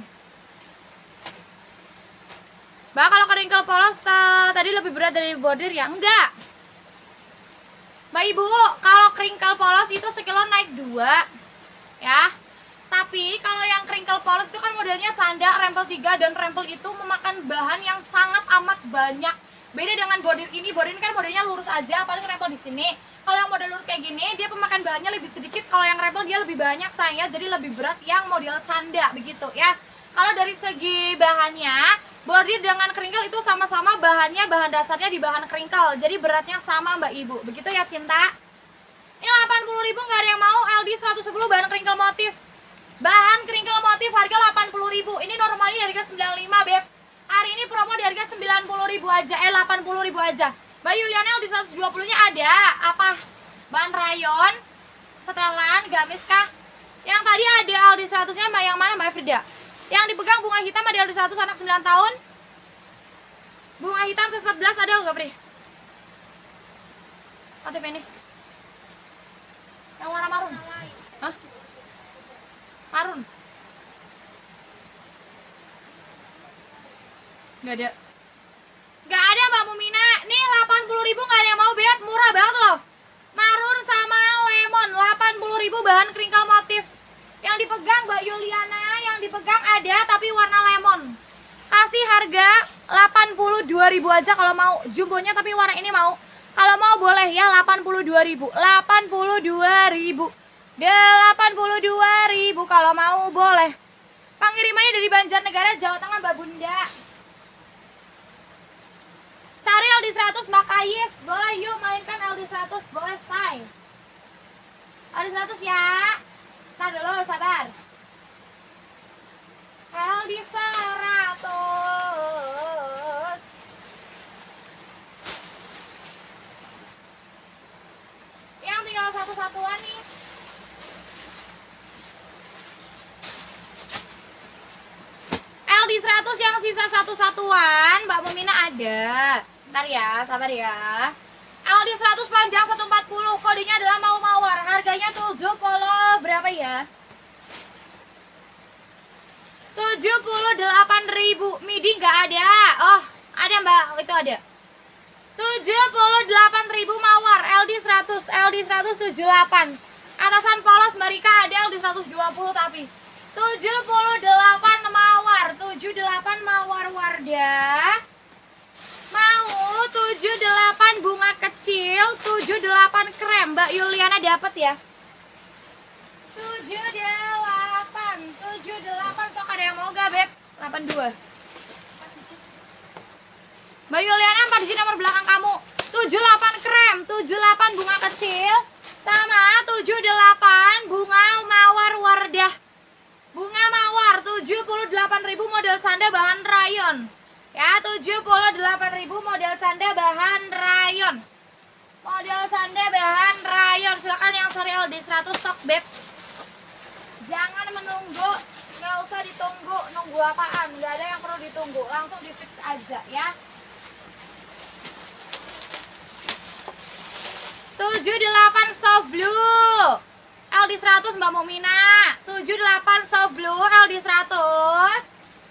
S1: Mbak kalau crinkle polos tadi lebih berat dari bordir ya? Enggak. Mbak Ibu, kalau crinkle polos itu sekilo naik 2 ya. Tapi kalau yang crinkle polos itu kan modelnya canda, rempel 3 dan rempel itu memakan bahan yang sangat amat banyak. Beda dengan bordir ini kan modelnya lurus aja, paling rempel di sini. Kalau yang model lurus kayak gini, dia pemakan bahannya lebih sedikit. Kalau yang rempel dia lebih banyak sayangnya, jadi lebih berat yang model canda begitu ya. Kalau dari segi bahannya, bordir dengan crinkle itu sama-sama bahannya, bahan dasarnya di bahan crinkle. Jadi beratnya sama Mbak Ibu. Begitu ya Cinta. Ini 80.000 nggak ada yang mau. LD 110 bahan crinkle motif. Bahan crinkle motif harga 80.000. Ini normalnya di harga 95, Beb. Hari ini promo di harga 90.000 aja, 80.000 aja. Mbak Yuliana di 120-nya ada apa? Bahan rayon, setelan, gamis kah? Yang tadi ada Aldi 100-nya Mbak yang mana Mbak Frida? Yang dipegang bunga hitam ada Aldi 100 anak 9 tahun. Bunga hitam 14 ada enggak, Pri? Motif ini. Yang warna marun. Hah? Marun. Nggak ada. Nggak ada Mbak Mumina. Nih 80.000 nggak ada yang mau, Beb. Murah banget loh. Marun sama lemon 80.000 bahan crinkle motif. Yang dipegang Mbak Yuliana, yang dipegang ada tapi warna lemon. Kasih harga 82.000 aja kalau mau. Jumbonya tapi warna ini mau. Kalau mau boleh ya 82.000. 82.000. 82.000 kalau mau boleh. Pengirimannya dari Banjarnegara, Jawa Tengah Mbak Bunda. Cari LD 100 Mbak Kayis. Boleh yuk mainkan LD 100. Boleh say. LD 100 ya. Ntar dulu sabar. LD 100. Yang tinggal satu-satuan nih. LD 100 yang sisa satu-satuan Mbak Mumina ada. Ntar ya, sabar ya. LD 100 panjang 140, kodenya adalah mau mawar. Harganya 70 berapa ya? 78.000. Midi nggak ada. Oh, ada Mbak, itu ada. 78.000 mawar. LD 100, LD 178. Atasan polos Mbak Rika ada LD 120 tapi. 78 mawar, 78 mawar Wardah. Mau 78 bunga kecil, 78 krem. Mbak Yuliana dapat ya. 78 kok ada yang mau gak, Beb? 82. Mbak Yuliana 4 digit nomor belakang kamu. 78 krem, 78 bunga kecil sama 78 bunga mawar Wardah. Bunga mawar 78.000 model canda bahan rayon. Ya, 78.000 model canda bahan rayon. Model canda bahan rayon. Silakan yang serial di 100 stok, Beb. Jangan menunggu, nggak usah ditunggu. Nunggu apaan? Nggak ada yang perlu ditunggu. Langsung di fix aja ya. 78 soft blue. LD 100 Mbak Mumina. 78 soft blue LD 100.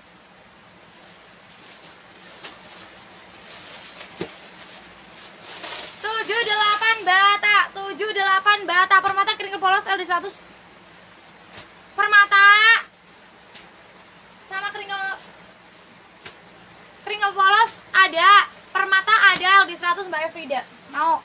S1: 78 bata, 78 bata. Permata crinkle polos LD 100. Permata sama crinkle polos ada. Permata ada LD 100 Mbak Efrida. Mau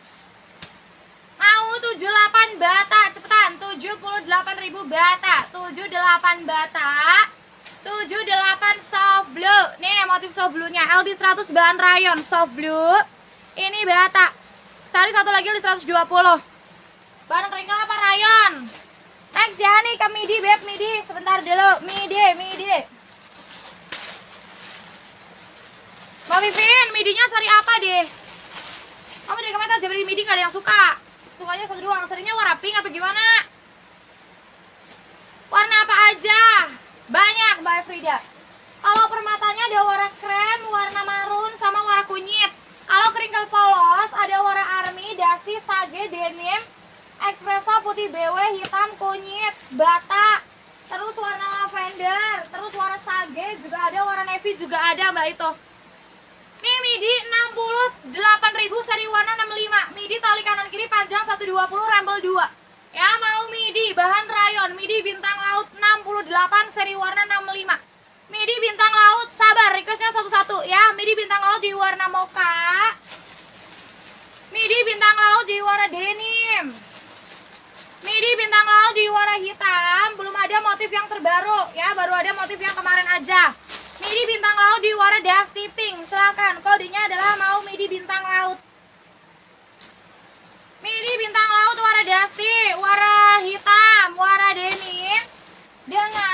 S1: 78 bata, cepetan. 78.000 bata, 78 bata, 78 soft blue. Nih motif soft blue nya LD 100 bahan rayon soft blue. Ini bata. Cari satu lagi LD 120. Bahan crinkle apa rayon? Next ya nih ke midi, Beb, midi. Sebentar dulu, midi. Mbak Vivin, midinya cari apa deh? Kamu dari kemarin aja beli midi gak ada yang suka. Sukanya satu doang, carinya warna pink atau gimana? Warna apa aja? Banyak Mbak Frida. Kalau permatanya ada warna krem, warna marun, sama warna kunyit. Kalau crinkle polos ada warna army, dusty, sage, denim, espresso, putih BW, hitam, kunyit, bata, terus warna lavender, terus warna sage juga ada, warna navy juga ada Mbak itu. Nih midi 68.000 seri warna 65. Midi tali kanan kiri panjang 120 rembel 2. Ya mau midi bahan rayon, midi bintang laut 68 seri warna 65. Midi bintang laut, sabar requestnya satu-satu ya. Midi bintang laut di warna mocha. Midi bintang laut di warna denim. Midi bintang laut di warna hitam. Belum ada motif yang terbaru ya, baru ada motif yang kemarin aja. Midi bintang laut di warna dusty pink. Silakan, kodenya adalah mau midi bintang laut. Midi bintang laut warna dusty, warna hitam, warna denim dengan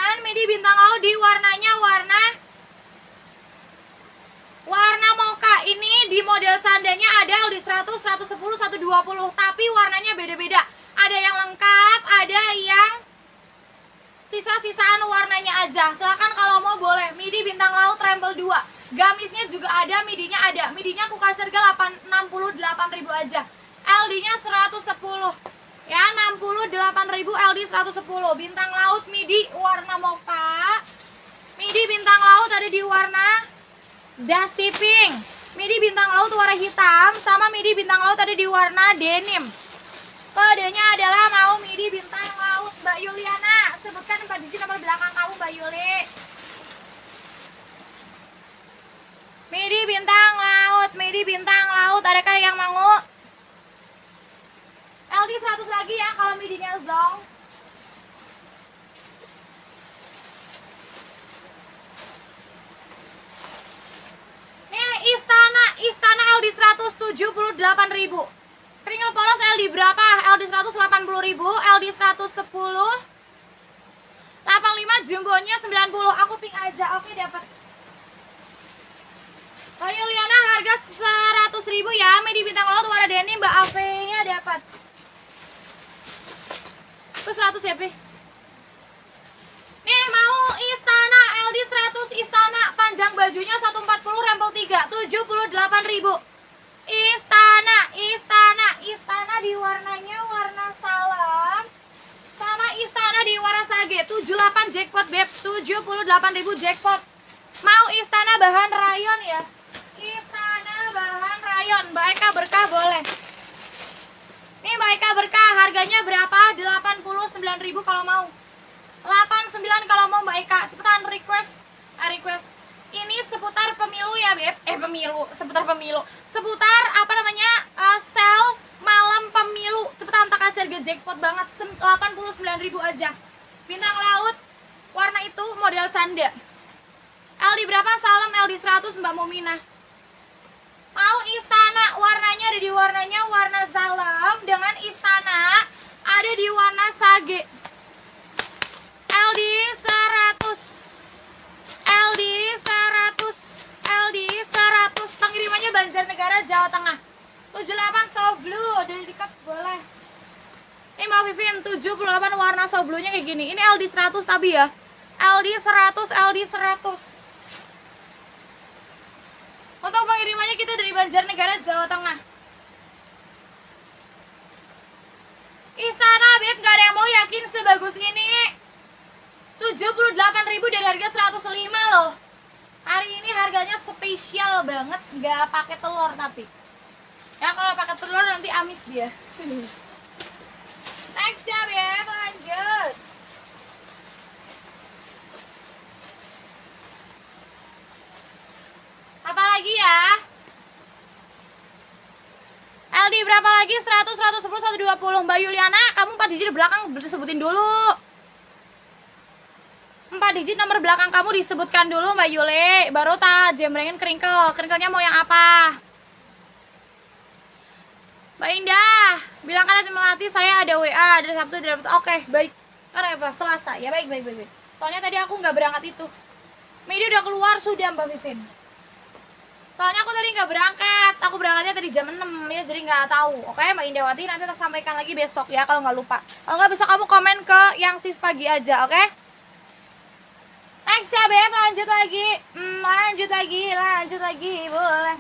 S1: 120, tapi warnanya beda-beda. Ada yang lengkap, ada yang sisa-sisaan warnanya aja. Silahkan kalau mau boleh. Midi bintang laut rempel 2. Gamisnya juga ada, midinya ada. Midinya aku kasih harga 68.000 aja. LD-nya 110. Ya, 68.000 LD 110. Bintang laut midi warna mocha. Midi bintang laut ada di warna dusty pink. Midi bintang laut warna hitam sama midi bintang laut ada di warna denim. Kodenya adalah mau midi bintang laut. Mbak Yuliana, sebutkan 4 digit nomor belakang kamu, Mbak Yuli. Midi bintang laut, midi bintang laut. Adakah yang mau? LD 100 lagi ya kalau midinya zong. Nih Istana LD 178.000. Kringel polos LD berapa? LD 180.000, LD 110. 85 jumbonya 90. Aku ping aja. Oke, dapat. Mbak Yuliana harga 100.000 ya. Midi bintang laut warna denim, Mbak Ave-nya dapat. Itu 100 ya, Pi. Nih mau Istana LD 100 Istana, panjang bajunya 140 rempel 3, 78.000. Istana di warnanya warna salam sama Istana di warna sage. 78 jackpot beb, 78.000 jackpot. Mau Istana bahan rayon ya. Istana bahan rayon, Mbak Eka berkah boleh. Nih Mbak Eka berkah, harganya berapa? 89.000 kalau mau. 89 kalau mau Mbak Eka. Cepetan request. Ini seputar pemilu ya, Beb. Seputar pemilu. Seputar apa namanya? Sale malam pemilu. Cepetan tak kasih harga jackpot banget. 89.000 aja. Bintang laut warna itu model canda. LD berapa? Salam LD 100 Mbak Muminah. Mau Istana, warnanya ada di warnanya warna salam dengan Istana ada di warna sage. LD 100 pengirimannya Banjarnegara, Jawa Tengah. 78 soft blue dari dekat boleh. Ini Mbak Vivin 78 warna soft blue-nya kayak gini. Ini LD 100 tapi ya. LD 100. Untuk pengirimannya kita dari Banjarnegara, Jawa Tengah. Istana Beb, gak ada yang mau yakin sebagus ini. 78.000 dari harga 105 loh. Hari ini harganya spesial banget, gak pakai telur tapi. Ya kalau pakai telur nanti amis dia. Next ya Beb, lanjut. Apa lagi ya? LD berapa lagi? 100, 110, 120. Mbak Yuliana, kamu 4 digit di belakang disebutin dulu. 4 digit nomor belakang kamu disebutkan dulu Mbak Yuli. Baru tak jembrengin keringkel. Keringkelnya mau yang apa? Mbak Indah, bilang kan nanti Melati saya ada WA dari Sabtu dari Sabtu. Oke, baik. Karena apa? Selasa. Ya baik. Soalnya tadi aku nggak berangkat itu. Medi udah keluar sudah Mbak Vivin. Soalnya aku tadi nggak berangkat, aku berangkatnya tadi jam 6 ya, jadi nggak tahu. Oke Mbak Indawati, nanti kita sampaikan lagi besok ya kalau nggak lupa. Kalau nggak besok kamu komen ke yang shift pagi aja, oke? Next ya Beb, lanjut lagi, boleh.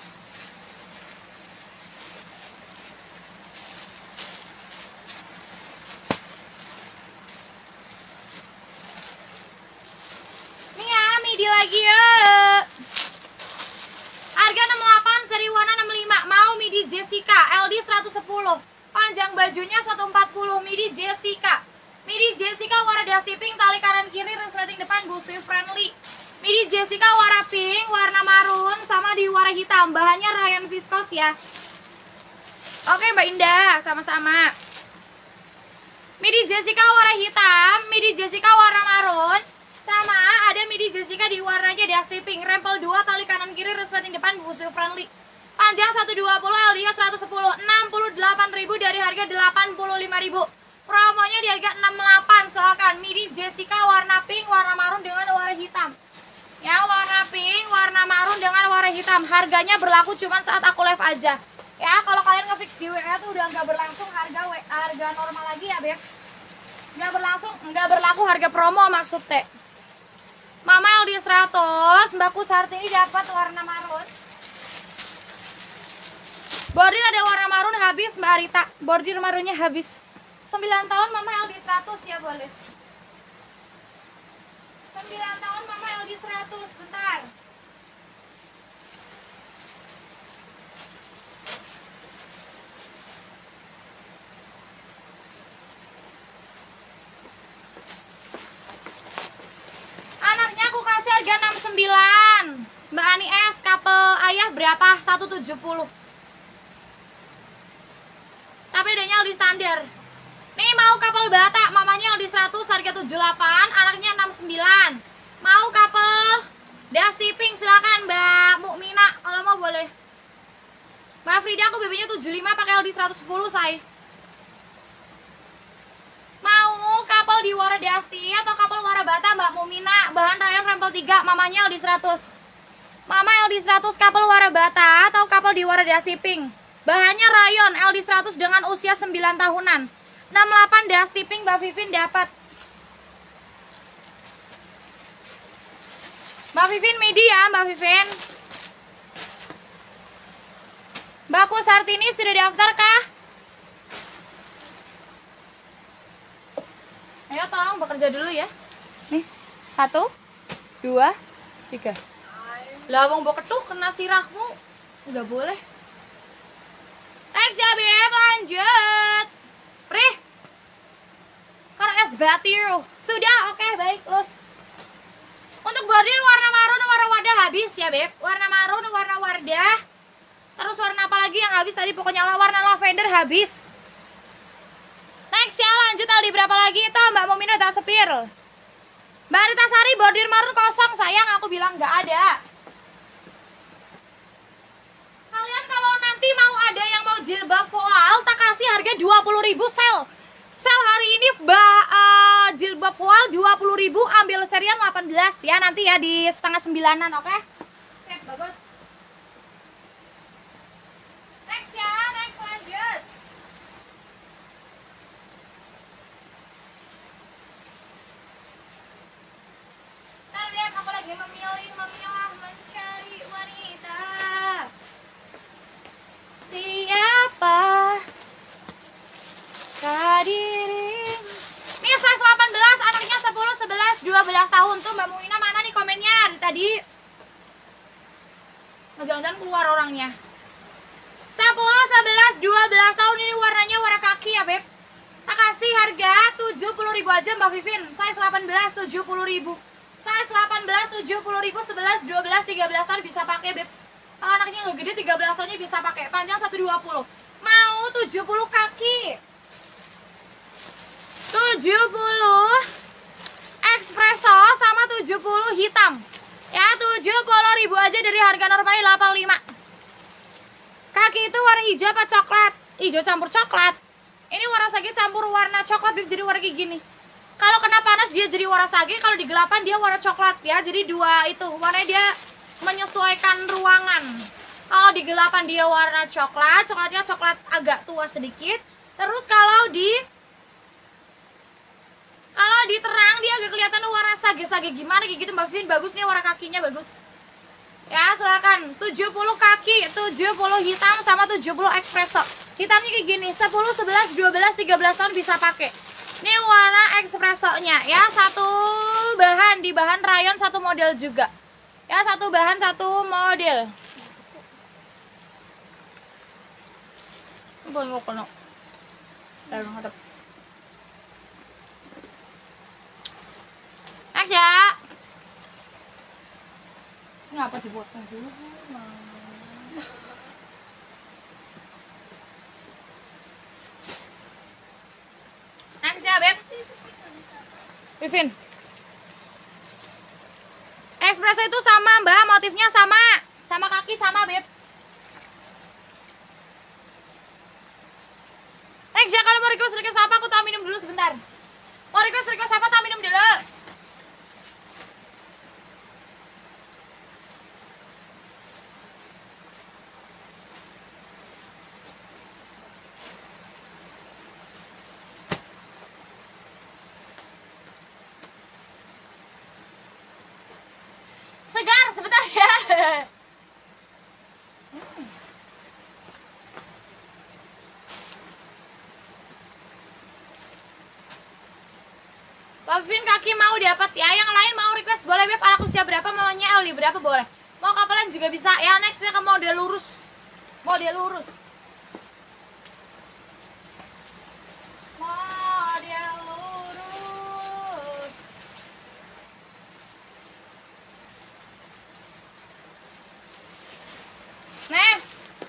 S1: Nih ya, midi lagi ya. Harga 68, seri warna 65. Mau midi Jessica, LD 110. Panjang bajunya 140, midi Jessica. Midi Jessica warna dusty pink, tali kanan kiri, resleting depan, busui friendly. Midi Jessica warna pink, warna marun, sama di warna hitam. Bahannya rayon viscose ya. Oke Mbak Indah, sama-sama. Midi Jessica warna hitam, midi Jessica warna marun, sama ada midi Jessica di warnanya dusty pink, rempel 2, tali kanan kiri, resleting depan, busui friendly. Panjang 120, LD 110, 68.000 dari harga 85.000. Promonya di harga 68, silakan. Midi Jessica warna pink, warna marun dengan warna hitam. Ya, warna pink, warna marun dengan warna hitam. Harganya berlaku cuma saat aku live aja. Ya, kalau kalian ngefix di WA tuh udah nggak berlangsung harga normal lagi ya, Beb. Nggak berlaku harga promo maksud teh. Mama LD 100, Mbak Kusartini dapat warna marun. Bordir ada warna marun habis, Mbak Arita. Bordir marunnya habis. 9 tahun Mama LD 100 ya boleh. 9 tahun Mama LD 100, bentar. Anaknya aku kasih harga 69. Mbak Ani S, couple ayah berapa? 170. Tapi adanya LD standar. Nih mau couple Batak, mamanya LD 100 harga 78, anaknya 69. Mau couple Dusty Pink silakan Mbak Mukmina, kalau mau boleh. Mbak Frida aku BB-nya 75 pakai LD 110 say. Mau couple di warna Dusty atau couple warna Bata Mbak Mukmina, bahan rayon rempel 3, mamanya LD 100. Mama LD 100 couple warna Bata atau couple di warna Dusty Pink. Bahannya rayon LD 100 dengan usia 9 tahunan. 68 Dusty Pink Mbak Vivin dapat. Mbak Vivin midi ya Mbak Vivin. Mbak Kusartini sudah daftar kah? Ayo tolong bekerja dulu ya. Nih 1, 2, 3. Lah wong mbok ketuk kena sirahmu. Enggak boleh. Next ya Beb, lanjut. Prih. Harus batir. Sudah, oke, baik, lus. Untuk bordir warna marun, warna wadah habis ya Beb. Warna marun, warna wadah. Terus warna apa lagi yang habis tadi? Pokoknya warna lavender habis. Next ya, lanjut Aldi berapa lagi itu Mbak Momina tak sepir. Mbak Rita Sari bordir marun kosong sayang, aku bilang nggak ada. Kalian kalau nanti mau ada yang mau jilbab voal, tak kasih harga 20.000 sel. Sel hari ini jilbab voal 20.000, ambil serian 18 ya nanti ya di setengah 9-an, oke? Sip, bagus. Next ya, next lanjut. Ntar lihat aku lagi memilah mencari wanita. Siapa kadiring? Nih size 18, anaknya 10, 11, 12 tahun tuh Mbak Muina mana nih komennya tadi? Jangan-jangan keluar orangnya. 10, 11, 12 tahun ini warnanya warna kaki ya Beb. Tak kasih harga 70.000 aja Mbak Vivin. Size 18 70.000. Size 18 70.000, 11, 12, 13 tahun bisa pakai Beb. Kalau anaknya nggak gede 13 tahunnya bisa pakai. Panjang 120. Mau 70 kaki. 70 espresso sama 70 hitam. Ya 70.000 aja dari harga normalnya 85. Kaki itu warna hijau apa coklat? Hijau campur coklat. Ini warna sage campur warna coklat jadi warna kayak gini. Kalau kena panas dia jadi warna sage, kalau digelapan dia warna coklat ya. Jadi dua itu warnanya dia menyesuaikan ruangan. Kalau digelapan dia warna coklat, coklatnya coklat agak tua sedikit. Terus kalau diterang dia agak kelihatan warna sage-sage gimana kayak gitu Mbak Vin. Bagus nih warna kakinya bagus. Ya silakan 70 kaki, 70 hitam sama 70 espresso. Hitamnya kayak gini, 10, 11, 12, 13 tahun bisa pakai. Ini warna espressonya ya, satu bahan di bahan rayon satu model juga. Ya satu bahan satu model. Boleh ngono. Dalam hadap. Aja. Ngapa dibuat dulu? Next ya, Beb. Vivin. Espresso itu sama, Mbak. Motifnya sama. Sama kaki sama, Beb. Next ya, kalau mau request apa aku tak minum dulu sebentar. Mau request apa tak minum dulu. Mbak Vin kaki mau dapat ya, yang lain mau request boleh Beb, anak usia berapa, maunya LD berapa boleh. Mau kapelan juga bisa ya, nextnya ke model lurus. Model lurus. Model lurus. Nih.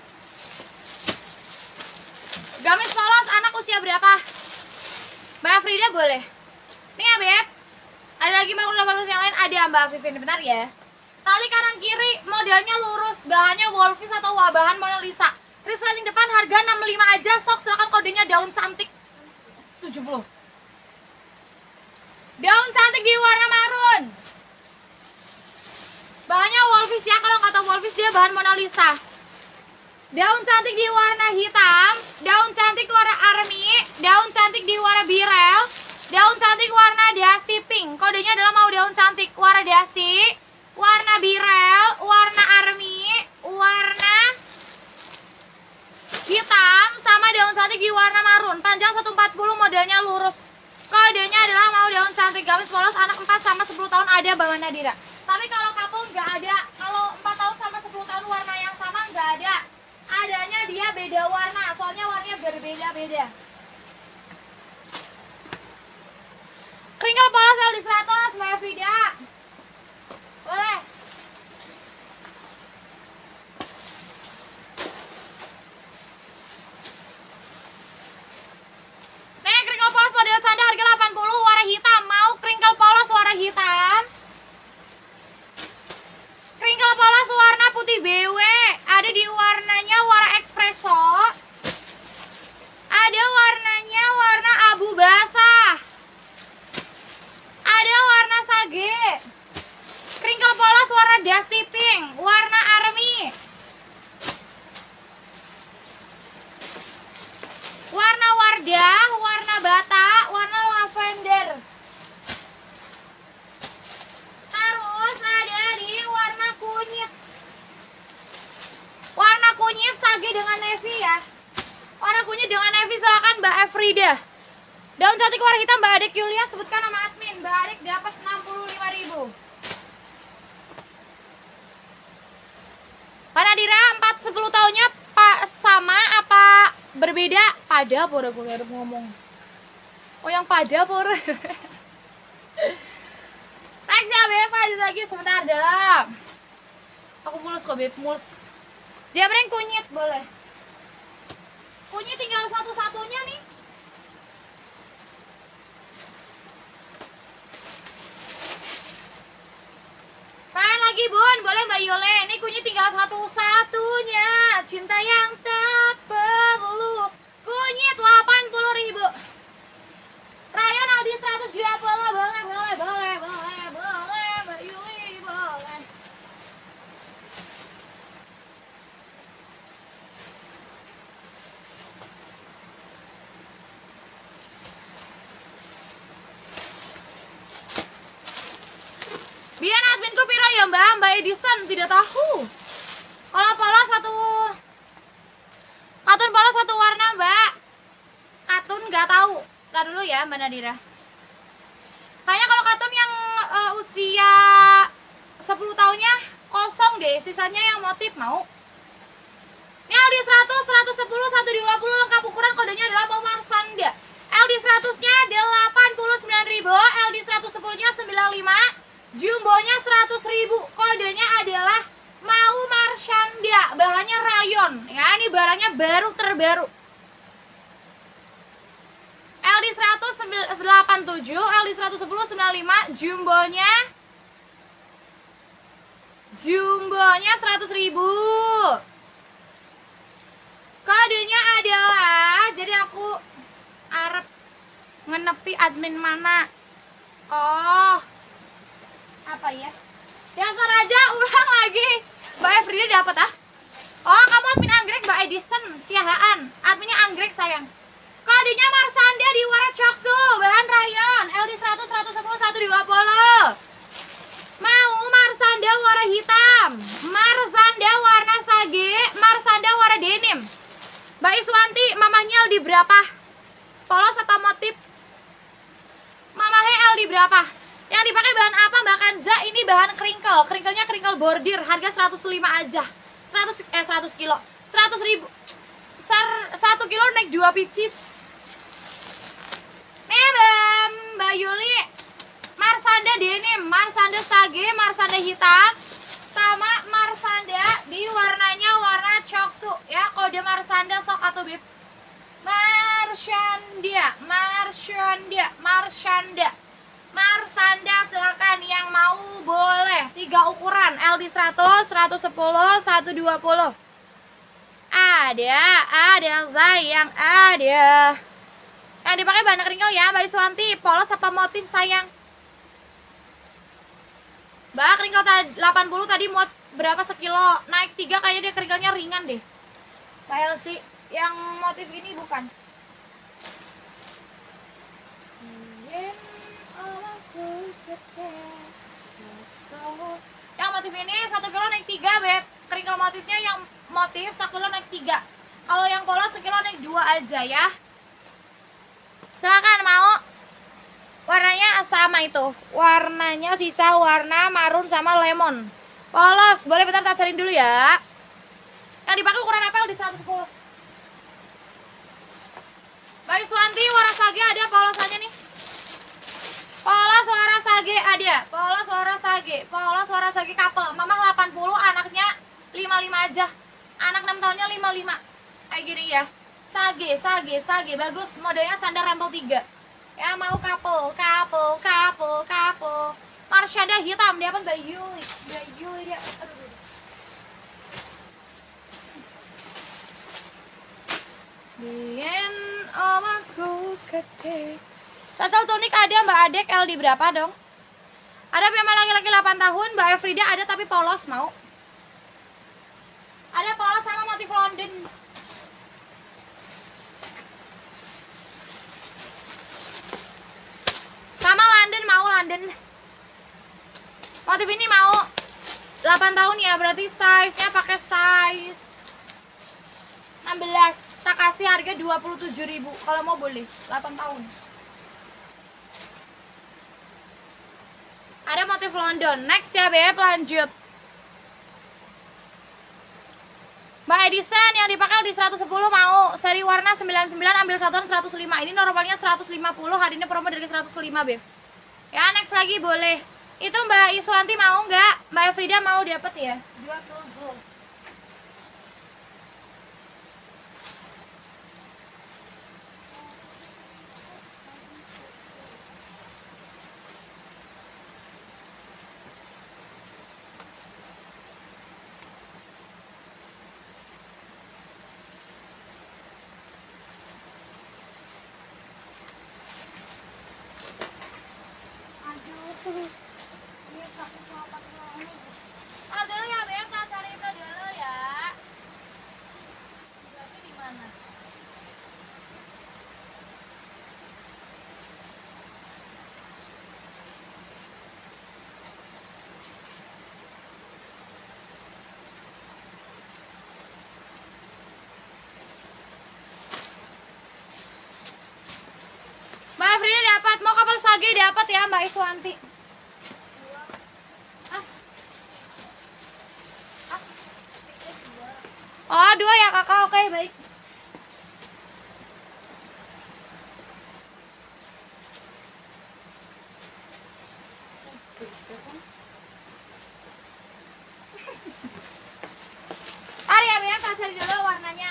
S1: Gamis polos anak usia berapa? Mbak Frida boleh. Nih ya Beb, ada lagi mau 18 yang lain, ada Mbak Vivin, bentar ya. Tali kanan kiri modelnya lurus, bahannya Wolfish atau bahan Mona Lisa. Resleting depan harga 65 aja, sok silakan kodenya daun cantik 70. Daun cantik di warna marun. Bahannya Wolfish ya, kalau kata Wolfish dia bahan Mona Lisa. Daun cantik di warna hitam, daun cantik warna army, daun cantik di warna birel, daun cantik warna Dusty pink. Kodenya adalah mau daun cantik warna Dusty, warna birel, warna army, warna hitam, sama daun cantik di warna marun. Panjang 140, modelnya lurus. Kodenya adalah mau daun cantik. Gamis polos anak 4 sama 10 tahun ada Bang Nadira. Tapi kalau couple nggak ada. Kalau 4 tahun sama 10 tahun warna yang sama nggak ada. Adanya dia beda warna, soalnya warnanya berbeda-beda. Crinkle polos LD 100 Mbak Frida. Boleh. Nih crinkle polos model canda harga 80, warna hitam. Mau crinkle polos warna hitam? Crinkle polos warna putih BW. Ada di warnanya warna espresso. Ada warnanya warna abu basah. Ada warna sage. Crinkle polos warna dusty pink, warna army, warna wardah, warna bata, warna lavender. Terus ada di warna kunyit. Warna kunyit sage dengan navy ya. Warna kunyit dengan navy silakan Mbak Efrida. Daun cantik warna hitam Mbak Adek Yulia, sebutkan nama admin. Mbak Adek dapat 65.000. Pak Nadira 4-10 tahunnya Pak sama apa berbeda? Pada pora gue harus ngomong. Oh yang pada pora. Thanks ya Beb, lanjut lagi sebentar dalam. Aku mulus kok Beb, mulus. Jemreng kunyit boleh. Kunyit tinggal satu-satunya nih. Main lagi Bun, boleh Mbak Yole. Ini kunyit tinggal satu-satunya. Cinta yang tak perlu. Kunyit 80.000. Rayon Aldi 100 juga boleh, boleh Mbak Yuli, boleh. Biar adminku piro ya Mbak Edison, tidak tahu. Kalau polos satu, katun polos satu warna Mbak. Katun nggak tahu. Ntar dulu ya Mbak Nadira. Kayaknya kalau katun yang usia 10 tahunnya kosong deh, sisanya yang motif mau. Ini LD 100, 110, 120 lengkap ukuran, kodenya adalah mau Marsanda. LD 100-nya 89.000, LD 110-nya 95. Jumbonya 100.000, kodenya adalah mau Marshanda, bahannya rayon. Ya, ini barangnya baru terbaru. LD 100 87, LD 110 95, jumbonya 100.000. Kodenya adalah, jadi aku arep ngenepi admin mana. Oh, apa ya? Dasar aja, ulang lagi. Mbak Efrida dapat ah? Oh, kamu admin anggrek Mbak Edison, siahaan. Adminnya anggrek sayang. Kodenya Marsanda di warna coksu, bahan rayon, LD 100, 110, 120. Mau Marsanda warna hitam, LD berapa? Yang dipakai bahan apa Mbak Kanza? Ini bahan crinkle. Crinkle-nya crinkle bordir. Harga 105 aja. 100 kilo. 100.000. 1 kilo naik 2 pieces. Nih Mbak Yuli. Marsanda denim, Marsanda sage, Marsanda hitam, sama Marsanda di warnanya warna coksu ya. Kode Marsanda sok atau bib. Marsanda silakan yang mau boleh. 3 ukuran LD 100, 110, 120. Ada sayang, ada. Yang dipakai bahan crinkle ya, Mbak Iswanti. Polos apa motif sayang? Mbak, crinkle 80 tadi muat berapa sekilo? Naik 3 kayaknya dia crinkle-nya ringan deh. Mbak Elsie, yang motif ini bukan. Yang motif ini 1 kilo naik 3 beb. Crinkle motifnya yang motif 1 kilo naik 3. Kalau yang polos sekilo naik 2 aja ya. Silakan mau. Warnanya sama itu. Warnanya sisa warna marun sama lemon. Polos, boleh bentar tak cariin dulu ya. Yang dipakai ukuran apa? Di 110. Mbak Iswanti, Warasage ada polosannya nih. Polos Warasage ada. Polos Warasage couple. Mamang 80, anaknya 55 aja. Anak 6 tahunnya 55. Kayak gini ya. Sage. Bagus, modelnya sandal rempel 3. Ya mau couple. Marshanda hitam, dia apa Mbak Yuli dia. Aduh. Bien omaku gede. Sasal tunik ada Mbak Adek, LD berapa dong? Ada piyama laki-laki 8 tahun, Mbak Efrida ada tapi polos mau. Ada polos sama motif London. Sama London mau London. Motif ini mau 8 tahun ya, berarti size-nya pakai size 16. Tak kasih harga 27.000 kalau mau boleh 8 tahun. Ada motif London. Next ya Beb, lanjut. Mbak Edison yang dipakai di 110 mau. Seri warna 99 ambil satuan 105. Ini normalnya 150, hari ini promo dari 105 Beb. Ya next lagi boleh. Itu Mbak Iswanti mau nggak? Mbak Frida mau dapat ya? 27. Dulu ya Beb, cari itu dulu ya. Berarti di mana? Mbak Frida dapat, mau kapal sage dapat ya Mbak Iswanti. Oh 2 ya kakak, oke baik. Ari ya Beb, kita cari dulu warnanya.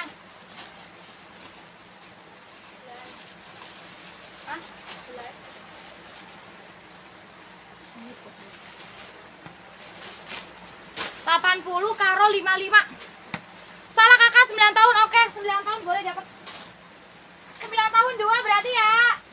S1: Hah? 80 karo 55. Salah kakak 9 tahun, oke 9 tahun boleh dapat. 9 tahun 2 berarti ya.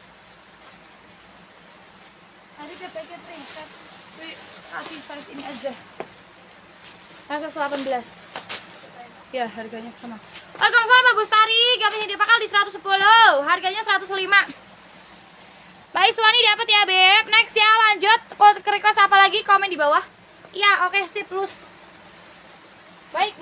S1: Tadi PPK preset. Kasih size ini aja. Rasa 18. Ya harganya sama. Waalaikumsalam Mbak Bustari, gamis dipakai di 110. Harganya 105. Mbak Iswani dapat ya Beb. Next ya, lanjut. Request apa lagi? Komen di bawah. Iya, oke, sip plus. Baik.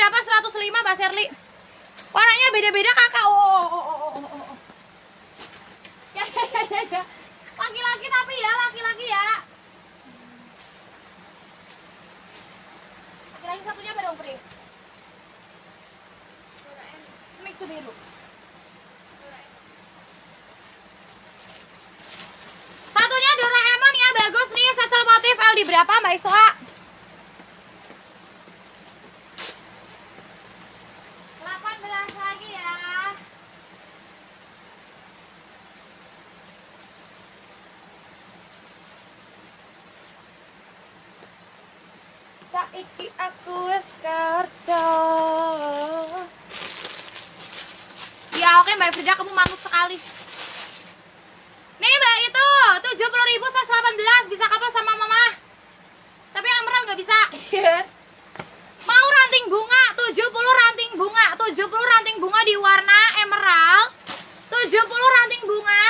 S1: berapa? 105 Mbak Sherly. Warnanya beda-beda kakak. Oh. Ya. Laki-laki tapi ya, laki-laki ya. Laki-laki satunya apa dong, Pri? Mix biru. Satunya Doraemon ya, bagus nih. Satchel motif LD berapa Mbak Iswa? 18 lagi ya. Saiki aku wis kerja. Ya oke Mbak Frida, kamu manut sekali. Nih Mbak itu 70.000 118 bisa couple sama mama. Tapi yang emerald nggak bisa. Mau ranting bunga 70 ranting bunga 70 ranting bunga di warna emerald. 70 ranting bunga.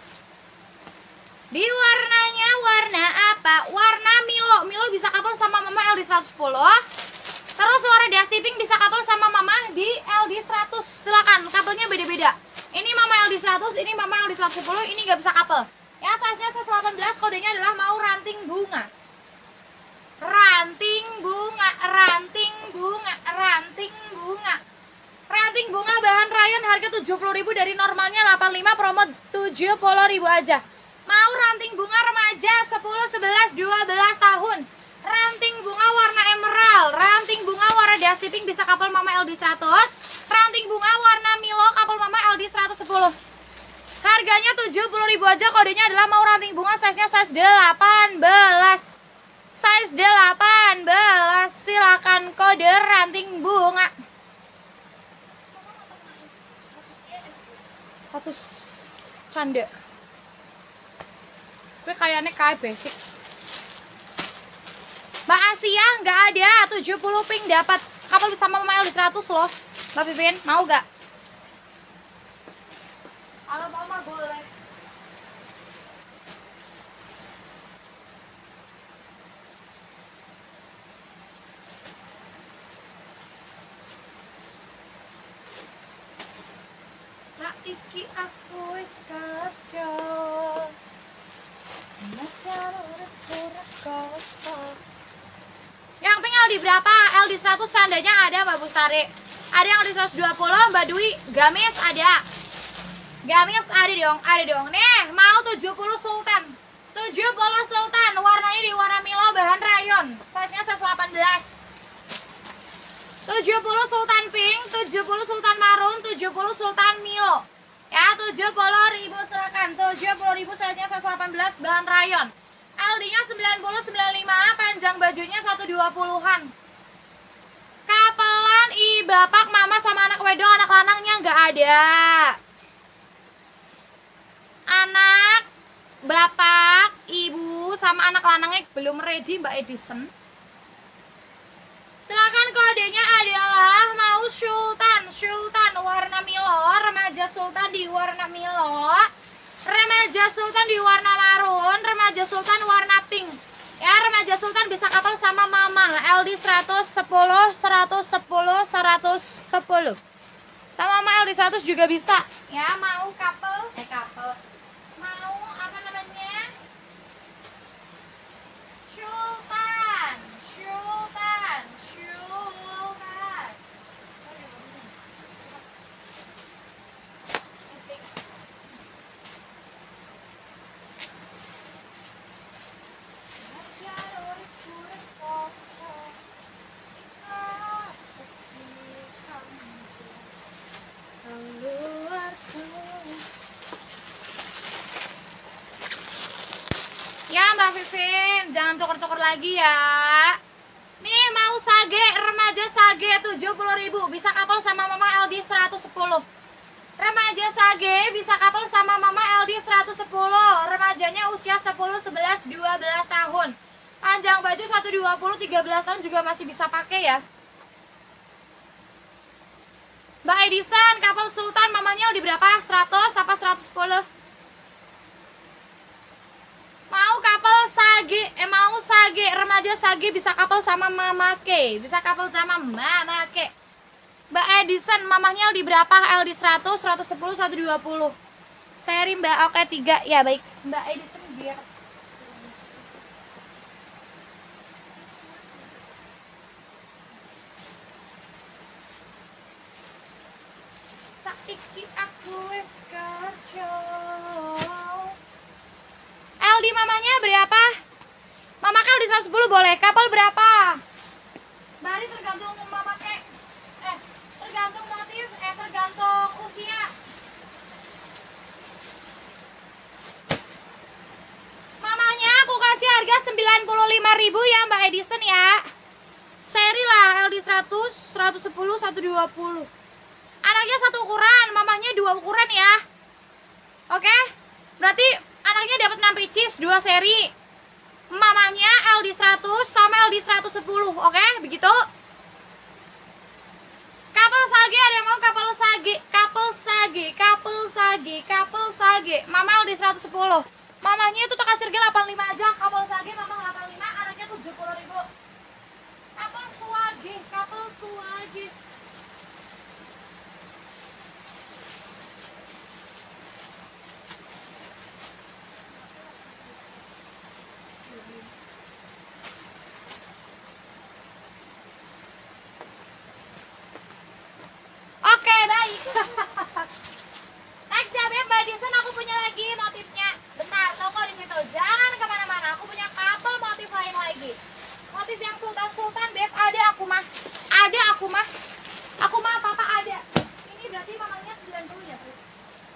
S1: Di warnanya warna apa? Warna Milo. Milo bisa couple sama mama LD 110. Terus warna Dusty Pink bisa couple sama mama di LD 100. Silakan, couple-nya beda-beda. Ini mama LD 100, ini mama LD 110, ini nggak bisa couple. Ya, size-nya 118, kodenya adalah mau ranting bunga. Ranting bunga, ranting bunga, ranting bunga. Ranting bunga bahan rayon harga 70.000 dari normalnya 85, promo 70.000 aja. Mau ranting bunga remaja 10, 11, 12 tahun. Ranting bunga warna emerald, ranting bunga warna Dusty Pink bisa couple mama LD 100. Ranting bunga warna Milo couple mama LD 110. Harganya 70.000 aja, kodenya adalah mau ranting bunga, size-nya size 18. Size 18. Silakan kode ranting bunga. Status canda. Gue kayaknya kayak basic. Mbak Asia nggak ada, 70 pink dapat couple sama mama LD 100 loh. Mbak Vivin mau gak? Kalau mau mah boleh. Saiki aku wis kerja. Yang pink LD berapa? LD 100 seandainya ada Mbak Bustari. Ada yang LD 120, Mbak Dwi. Gamis ada. Gamis ada dong. Nih, mau 70 Sultan. 70 Sultan, warnanya di warna Milo bahan rayon. Size-nya size 18. 70 Sultan pink, 70 Sultan maroon, 70 Sultan Milo. Ya, 70.000 silakan. 70.000 size-nya size 18 bahan rayon. LD-nya 90 95, panjang bajunya 120-an. Kapelan bapak, mama sama anak wedok, anak lanangnya nggak ada. Anak, bapak, ibu sama anak lanangnya belum ready Mbak Edison. Silakan, kodenya adalah mau Sultan warna Milo, remaja Sultan di warna Milo, remaja Sultan di warna maroon, remaja Sultan warna pink. Ya, remaja Sultan bisa couple sama mama LD 110, 110, 110. Sama mama LD 100 juga bisa. Ya, mau couple, mau apa namanya? Sultan. Ya Mbak Vivin, jangan tuker-tuker lagi ya. Nih mau sage, remaja sage 70.000, bisa couple sama mama LD 110. Remaja sage bisa couple sama mama LD 110. Remajanya usia 10, 11, 12 tahun. Panjang baju 120, 13 tahun juga masih bisa pakai ya. Mbak Edison, couple Sultan mamanya LD berapa? 100 apa 110? Mau couple sage, mau sage, remaja sage bisa couple sama mama K, bisa couple sama mama K. Mbak Edison, mamahnya LD berapa? LD 100, 110, 120. Seri Mbak, oke 3. Ya baik, Mbak Edison biar saiki aku wis kerja. LD mamanya berapa? Mama kan LD 110 boleh. Kapal berapa? Bari tergantung mama kek. Tergantung motif, tergantung usia. Mamanya aku kasih harga 95.000 ya Mbak Edison ya. Seri lah LD 100, 110, 120. Anaknya satu ukuran, mamahnya 2 ukuran ya. Oke? Berarti anaknya dapat 6 pieces, 2 seri. Mamahnya LD 100 sama LD 110, oke? Begitu. Kapal sage, ada yang mau kapal sage? Kapal sage, kapal sage, kapal sage. Mama LD 110. Mamahnya itu tak kasih harga 85 aja. Kapal sage mamah 85, anaknya 70.000. Kapal swage, kapal swage. Oke, baik. Next ya, Beb. Mbak Edison, aku punya lagi motifnya. Bentar, tunggu di situ. Jangan kemana-mana. Aku punya couple motif lain lagi. Motif yang sultan-sultan, Beb. Ada aku mah. Ada aku mah. Aku mah papa ada. Ini berarti mamanya 90 ya, Beb.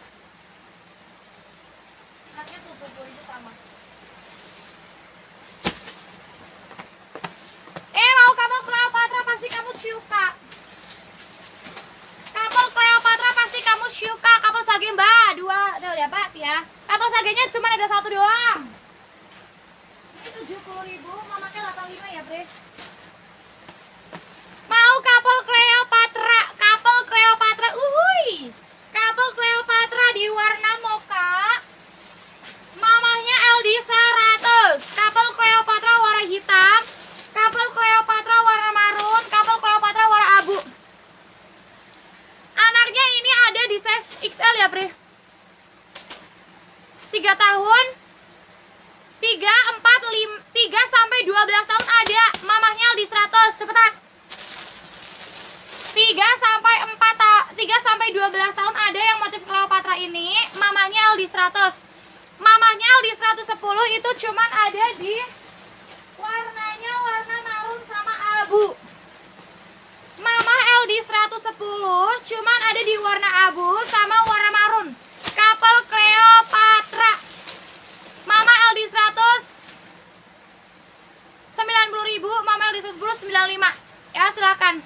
S1: Harganya 70 itu sama. Mau kamu Cleopatra pasti kamu suka. Kapal Cleopatra pasti kamu suka. Kapal sage Mbak, 2 tuh dapat ya. Kapal sagenya cuma ada 1 doang. Ini 70.000, mamanya 85 ya, Bre. Mau kapal Cleopatra, kapal Cleopatra. Uhuy. Kapal Cleopatra di warna mocha. Mamanya LD 100. Kapal Cleopatra warna hitam. Kapal Cleopatra warna marun. Kapal Cleopatra warna abu. Anaknya ini ada di size XL ya, Bre. 3 tahun 3, 4, 5, 3 sampai 12 tahun ada. Mamahnya LD 100, cepetan. 3 sampai 12 tahun ada yang motif Cleopatra ini. Mamahnya LD 100. Mamahnya LD 110 itu cuman ada di warnanya warna marun sama abu. Mama LD 110 cuman ada di warna abu sama warna marun. Kapal Cleopatra. Mama LD 100 90.000, Mama LD 110 95. Ya, silakan.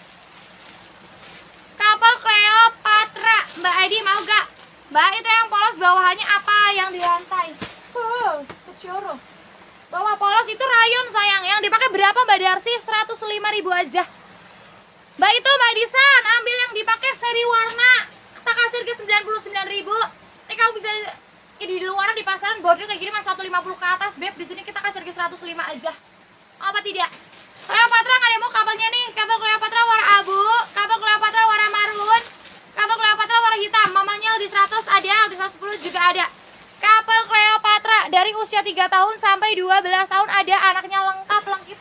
S1: Kapal Cleopatra. Mbak Edi mau gak? Mbak, itu yang polos bawahannya apa yang di lantai? Kecoro. Bawah polos itu rayon sayang. Yang dipakai berapa Mbak Darsi? 105.000 aja. Mbak itu Mbak Edison, ambil yang dipakai seri warna. Tak kasih ke 99.000. Ini kamu bisa di luaran di pasaran border kayak gini mas 150 ke atas, Beb. Di sini kita kasih harga 105 aja. Apa tidak? Cleopatra nggak ada mau kapalnya nih. Kapal Cleopatra warna abu, kapal Cleopatra warna marun, kapal Cleopatra warna hitam. Mamanya di 100 ada, di 110 juga ada. Kapal Cleopatra dari usia 3 tahun sampai 12 tahun ada, anaknya lengkap, lengkap.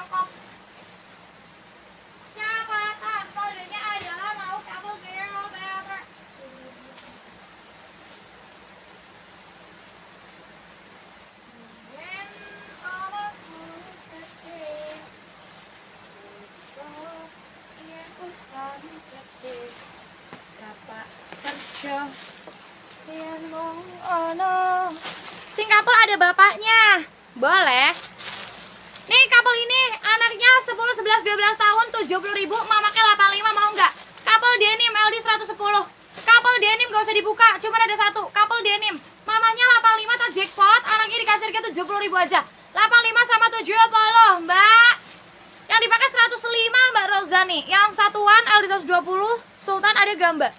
S1: Catatan kodenya adalah mau kapal Cleopatra. Sing kapal ada bapaknya. Boleh. Nih kapal ini anaknya 10, 11, 12 tahun 70.000, mamanya 85 mau nggak? Kapal denim LD 110. Kapal denim gak usah dibuka, cuma ada 1. Kapal denim. Mamanya 85 atau jackpot, anaknya dikasih harga 70.000 aja. 85 sama 70, Mbak. Yang dipakai 105 Mbak Rozani. Yang satuan LD 120, Sultan ada gak Mbak?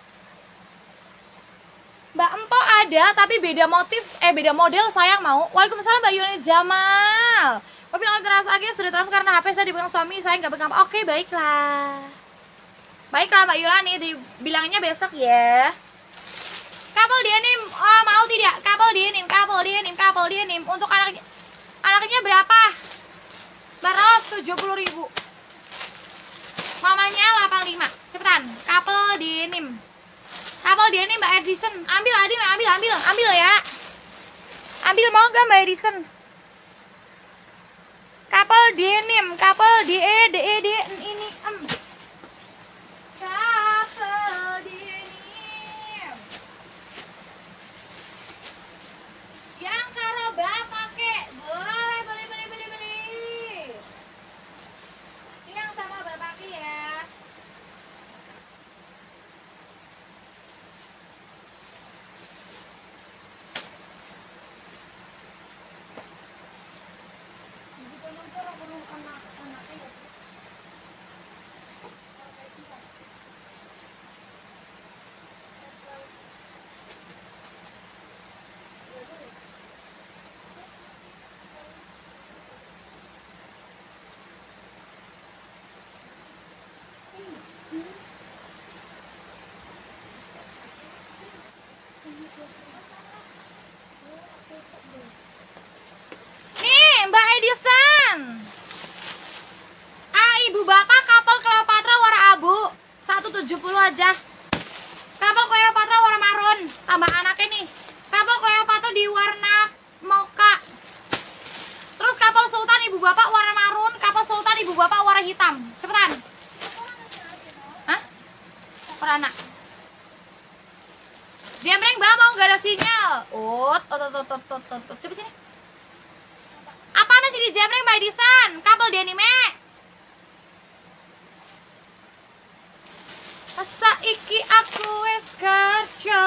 S1: Mbak Empo ada, tapi beda motif, beda model sayang mau. Waalaikumsalam Mbak Yuni Jamal. Mobil transfer akhirnya sudah transfer karena HP saya dipegang suami, saya nggak pegang. Oke, baiklah. Baiklah Mbak Yulani, dibilangnya besok ya. Couple denim, oh, mau tidak? Couple denim. Untuk anaknya berapa? Baros 70.000. Mamanya 85. Cepetan. Couple denim Mbak Edison. Ambil ya. Ambil, mau gak Mbak Edison? Couple denim ini Couple denim. Yang Karoba pakai boleh beli. Ini yang sama pakai ya. Nih Mbak Edison. Ibu bapak couple Cleopatra warna abu 170 aja. Couple Cleopatra warna marun. Tambah anaknya nih. Couple Cleopatra di warna mocha. Terus couple Sultan ibu bapak warna marun. Couple Sultan ibu bapak warna hitam. Cepetan. Hah? Per anak. Jemreng Mbak mau gak ada sinyal. Coba sini. Apaan sih di Jemreng Mbak Edison? Couple denime. Saiki aku wis kerja.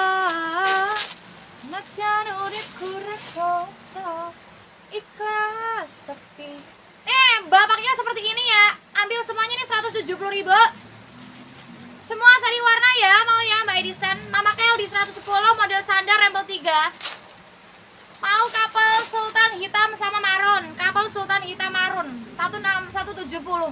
S1: Senadyan uripku rekoso ikhlas tapi. Bapaknya seperti ini ya. Ambil semuanya nih 170.000. Semua sari warna ya, mau ya Mbak Edison. Mama Kel di 110 model candar rembel 3. Mau couple Sultan hitam sama marun. Couple Sultan hitam marun 170.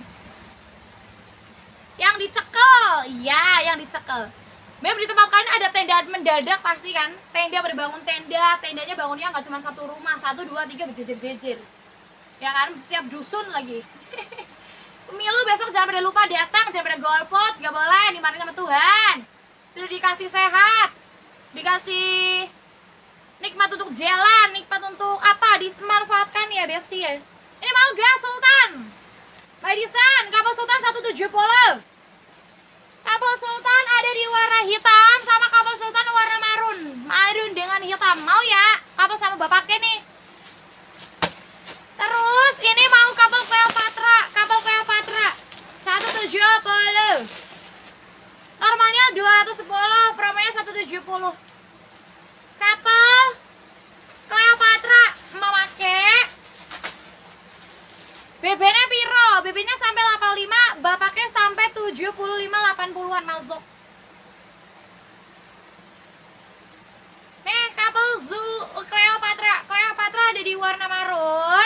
S1: Yang dicekel, iya yang dicekel. Memang di tempat kalian ada tenda mendadak pasti kan? Tenda berbangun tenda, tendanya bangunnya nggak cuma satu rumah, 1, 2, 3 berjejer-jejer. Ya kan, tiap dusun lagi. Pemilu besok jangan pada lupa datang, jangan pada golput, nggak boleh, dimarahin sama Tuhan. Sudah dikasih sehat, dikasih nikmat untuk jalan, nikmat untuk apa? Dimanfaatkan ya besti ya. Ini mau gas Sultan? Mbak Edison, kapal Sultan 170. Kapal Sultan ada di warna hitam sama kapal Sultan warna marun. Marun dengan hitam. Mau ya? Kapal sama bapaknya nih. Terus ini mau kapal Cleopatra. Kapal Cleopatra 170. Normalnya 210, promonya 170. Kapal Cleopatra mau pakai BB-nya piro? BB-nya sampai 85, bapaknya sampai 75-80-an masuk. Nih, couple Cleopatra. Cleopatra ada di warna marun.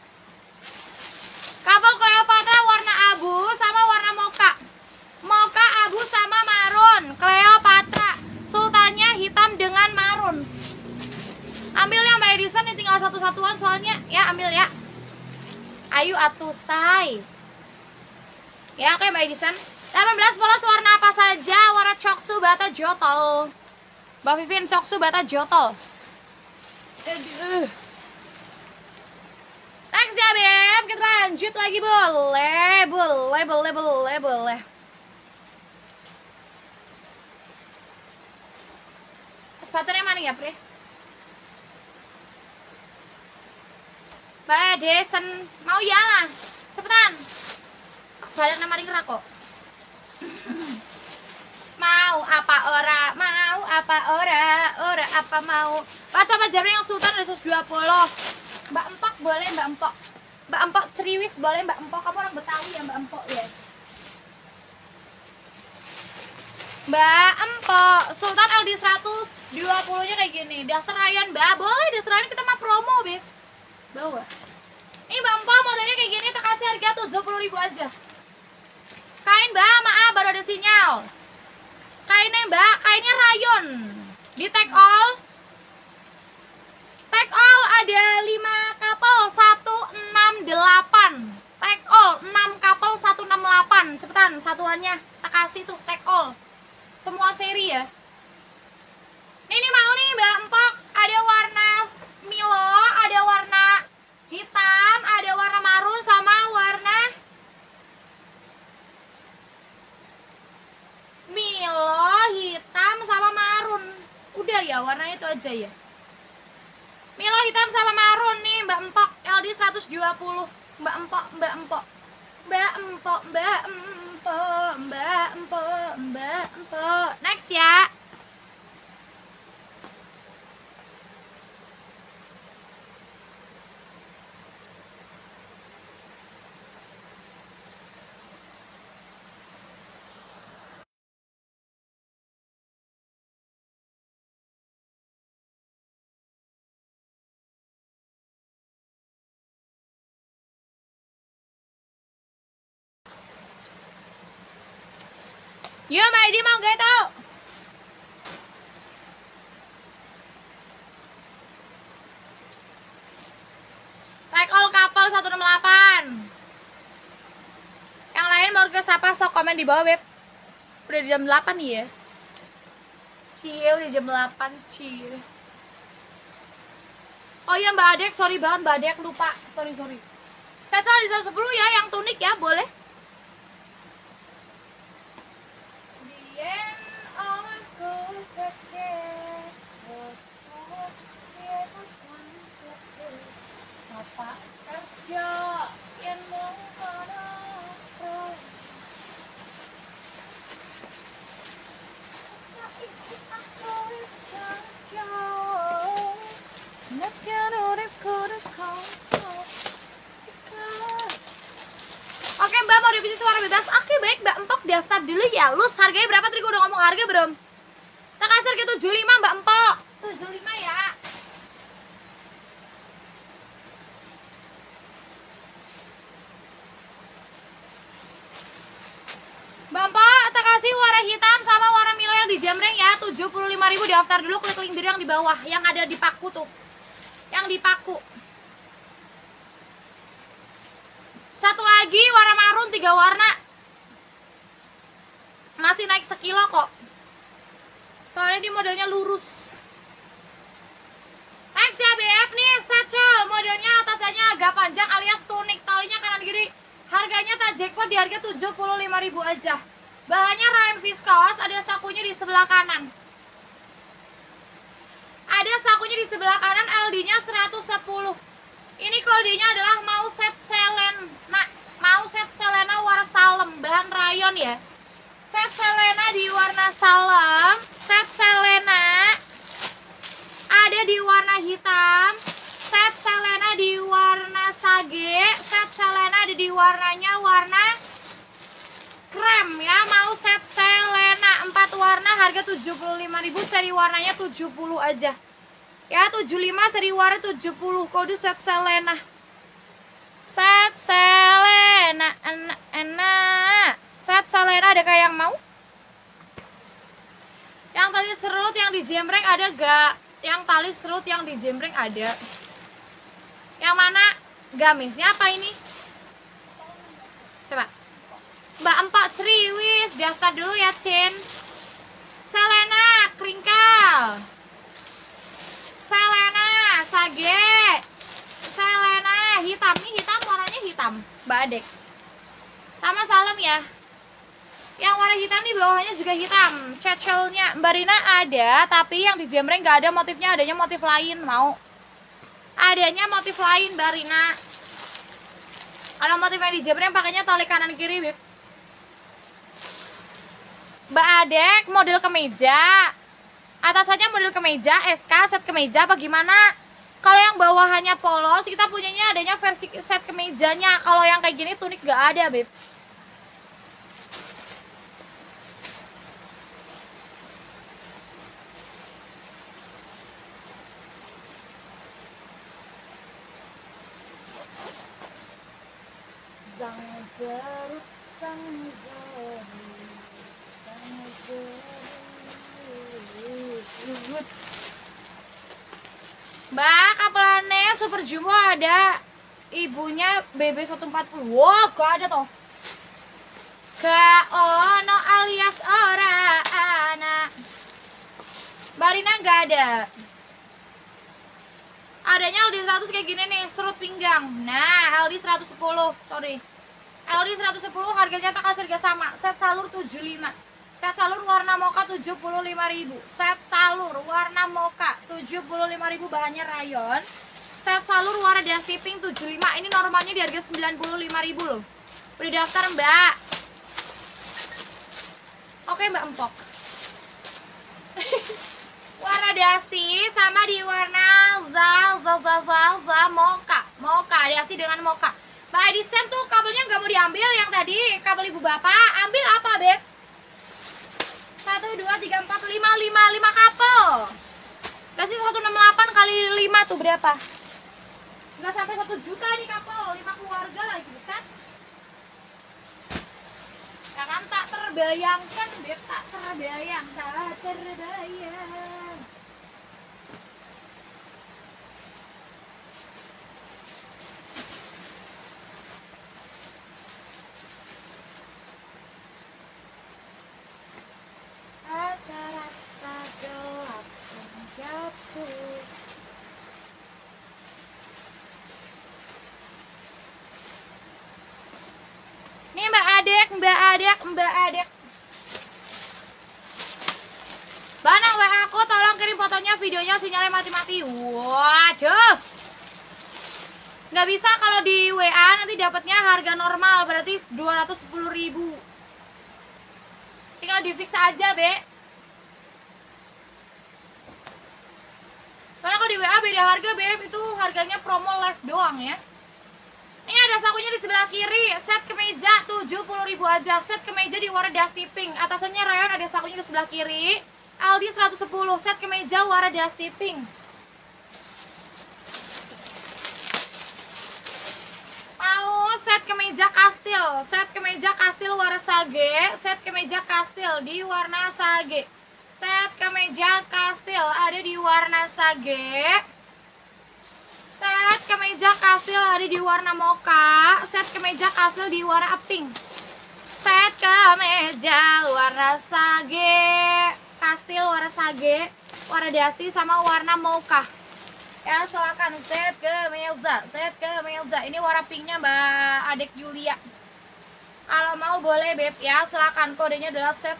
S1: Couple Cleopatra warna abu sama warna mocha. Mocha abu sama marun. Cleopatra. Sultannya hitam dengan marun. Ambil ya Mbak Edison, ini tinggal satu-satuan soalnya. Ya, ambil ya. Ayu atusai. Ya oke Mbak Edison. 18 polos warna apa saja? Warna coksu bata jotol. Mbak Vivin coksu bata jotol. Thanks ya Beb. Kita lanjut lagi boleh. Sepatunya mana ya Pri? Mbak Edison, mau ya lah, cepetan. Banyak nama ringrak kok. Mau apa ora? Ora apa mau? Pak coba Jemreng yang Sultan ada 120. Mbak Empok boleh Mbak Empok. Mbak Empok Triwis boleh Mbak Empok. Kamu orang Betawi ya Mbak Empok ya. Mbak Empok, Sultan LD 120 nya kayak gini. Daster Rayon Mbak, boleh Daster Rayon kita mah promo Beb. Bawa. Ini Mbak Empok modelnya kayak gini, kita kasih harga 70.000 aja. Kain Mbak, maaf baru ada sinyal. Kainnya mbak, kainnya rayon. Di take all. Take all ada 5 couple 168. Take all 6 couple 168. Cepetan satuannya. Tak kasih tuh take all. Semua seri ya. Ini mau nih Mbak Empok. Ada warna Milo, ada warna hitam, ada warna marun sama warna Milo, hitam sama marun. Udah ya, warna itu aja ya. Milo hitam sama marun nih Mbak Empok, LD 120. Mbak Empok, Mbak Empok. Mbak Empok, Mbak Empok, Mbak Empok, Mbak Empok. Next ya. Yo, Mbak Edi mau gak tau? Like all couple 168. Yang lain mau request apa? Sok komen di bawah, Beb. Udah jam 8 nih ya. Cie, udah jam 8, cie. Oh iya Mbak Adek, sorry banget Mbak Adek, lupa. Sorry. Saya di 110 ya, yang tunik ya, boleh. Oke Mbak, mau revisi suara bebas. Oke baik Mbak Empok, daftar dulu ya. Lus, harganya berapa? Tadi gue udah ngomong harga belum? Tak kasar ke 75 Mbak Empok. 75 ya. Mbak Empok, tak kasih warna hitam sama warna Milo yang di Jamreng ya. 75.000, daftar dulu, klik link biru yang di bawah, yang ada di paku tuh. Yang di paku. Satu lagi warna marun, 3 warna. Masih naik sekilo kok. Soalnya di modelnya lurus. Next ya BF nih, satchel. Modelnya atasannya agak panjang alias tunik, talinya kanan kiri. Harganya tak jackpot di harga 75.000 aja. Bahannya rayon viscose, ada sakunya di sebelah kanan. Ada sakunya di sebelah kanan, LD-nya 110. Ini kodenya adalah Mauset Selena. Mauset Selena warna salem, bahan rayon ya. Set Selena di warna salem, set Selena ada di warna hitam, set Selena di warna sage, set Selena ada di warnanya warna krem ya. Mau set Selena 4 warna, harga 75.000, seri warnanya 70 aja. Ya 75 seri warna 70, kode set Selena. Set Selena enak. Set Selena ada kayak yang mau? Yang tali serut yang di jembreng ada gak? Yang tali serut yang di jembreng ada. Yang mana? Gamisnya apa ini? Coba. Mbak Empok Ceriwis, daftar dulu ya Cin. Selena Kringkal, Selena Sage, Selena hitam. Nih hitam, warnanya hitam Mbak Adek. Sama salem ya. Yang warna hitam nih bawahnya juga hitam. Satchelnya Mbak Rina ada, tapi yang di jembreng gak ada motifnya, adanya motif lain. Mau? Adanya motif lain Mbak Rina. Kalau motif yang di jembreng pakainya tali kanan kiri, Beb. Mbak Adek, model kemeja. Atasannya model kemeja, SK, set kemeja apa gimana? Kalau yang bawahannya polos, kita punyanya adanya versi set kemejanya. Kalau yang kayak gini tunik gak ada, Beb. Mbak, kapelannya Super Jumbo ada ibunya BB140. Wah, gak ada toh. Gak ono alias ora anak. Barina gak ada. Adanya LD 100 kayak gini nih, serut pinggang. Nah, LD 110, sorry. LD 110 harganya tak harga sama. Set salur 75. Set salur warna mocha 75.000. Set salur warna mocha 75.000, bahannya rayon. Set salur warna dusty pink 75. Ini normalnya di harga 95.000 loh. Udah daftar, Mbak. Oke, Mbak Empok. Warna dusty sama di warna mocha. Mocha, dusty dengan mocha. Mbak Edison tuh kabelnya nggak mau diambil yang tadi, kabel ibu bapak. Ambil apa, Beb? 1, 2, 3, 4, 5 kabel. Berarti 168 kali 5 tuh berapa? Nggak sampai 1 juta nih kabel, 5 keluarga lagi, buset. Ya kan, tak terbayangkan, Beb, tak terbayang. Ada rasa gelap menjatuh. Nih Mbak Adek. Banang WA aku, tolong kirim fotonya, videonya, sinyalnya mati-mati. Waduh. Nggak bisa kalau di WA, nanti dapatnya harga normal, berarti 210.000. Tinggal di fix aja, Be. Karena kalau di WA beda harga, Beb. Itu harganya promo live doang ya. Ini ada sakunya di sebelah kiri. Set kemeja 70.000 aja. Set kemeja di warna dusty pink. Atasannya rayon, ada sakunya di sebelah kiri. Aldi 110. Set kemeja warna dusty pink. Mau set kemeja kastil. Set kemeja kastil warna sage. Set kemeja kastil di warna sage. Set kemeja kastil ada di warna sage. Set kemeja kastil ada di warna mocha. Set kemeja kastil di warna pink. Set kemeja warna sage. Kastil warna sage, warna dusty sama warna mocha. Ya, silakan set kemeja. Ini warna pinknya Mbak Adek Yulia. Kalau mau boleh, Beb, ya. Silakan, kodenya adalah set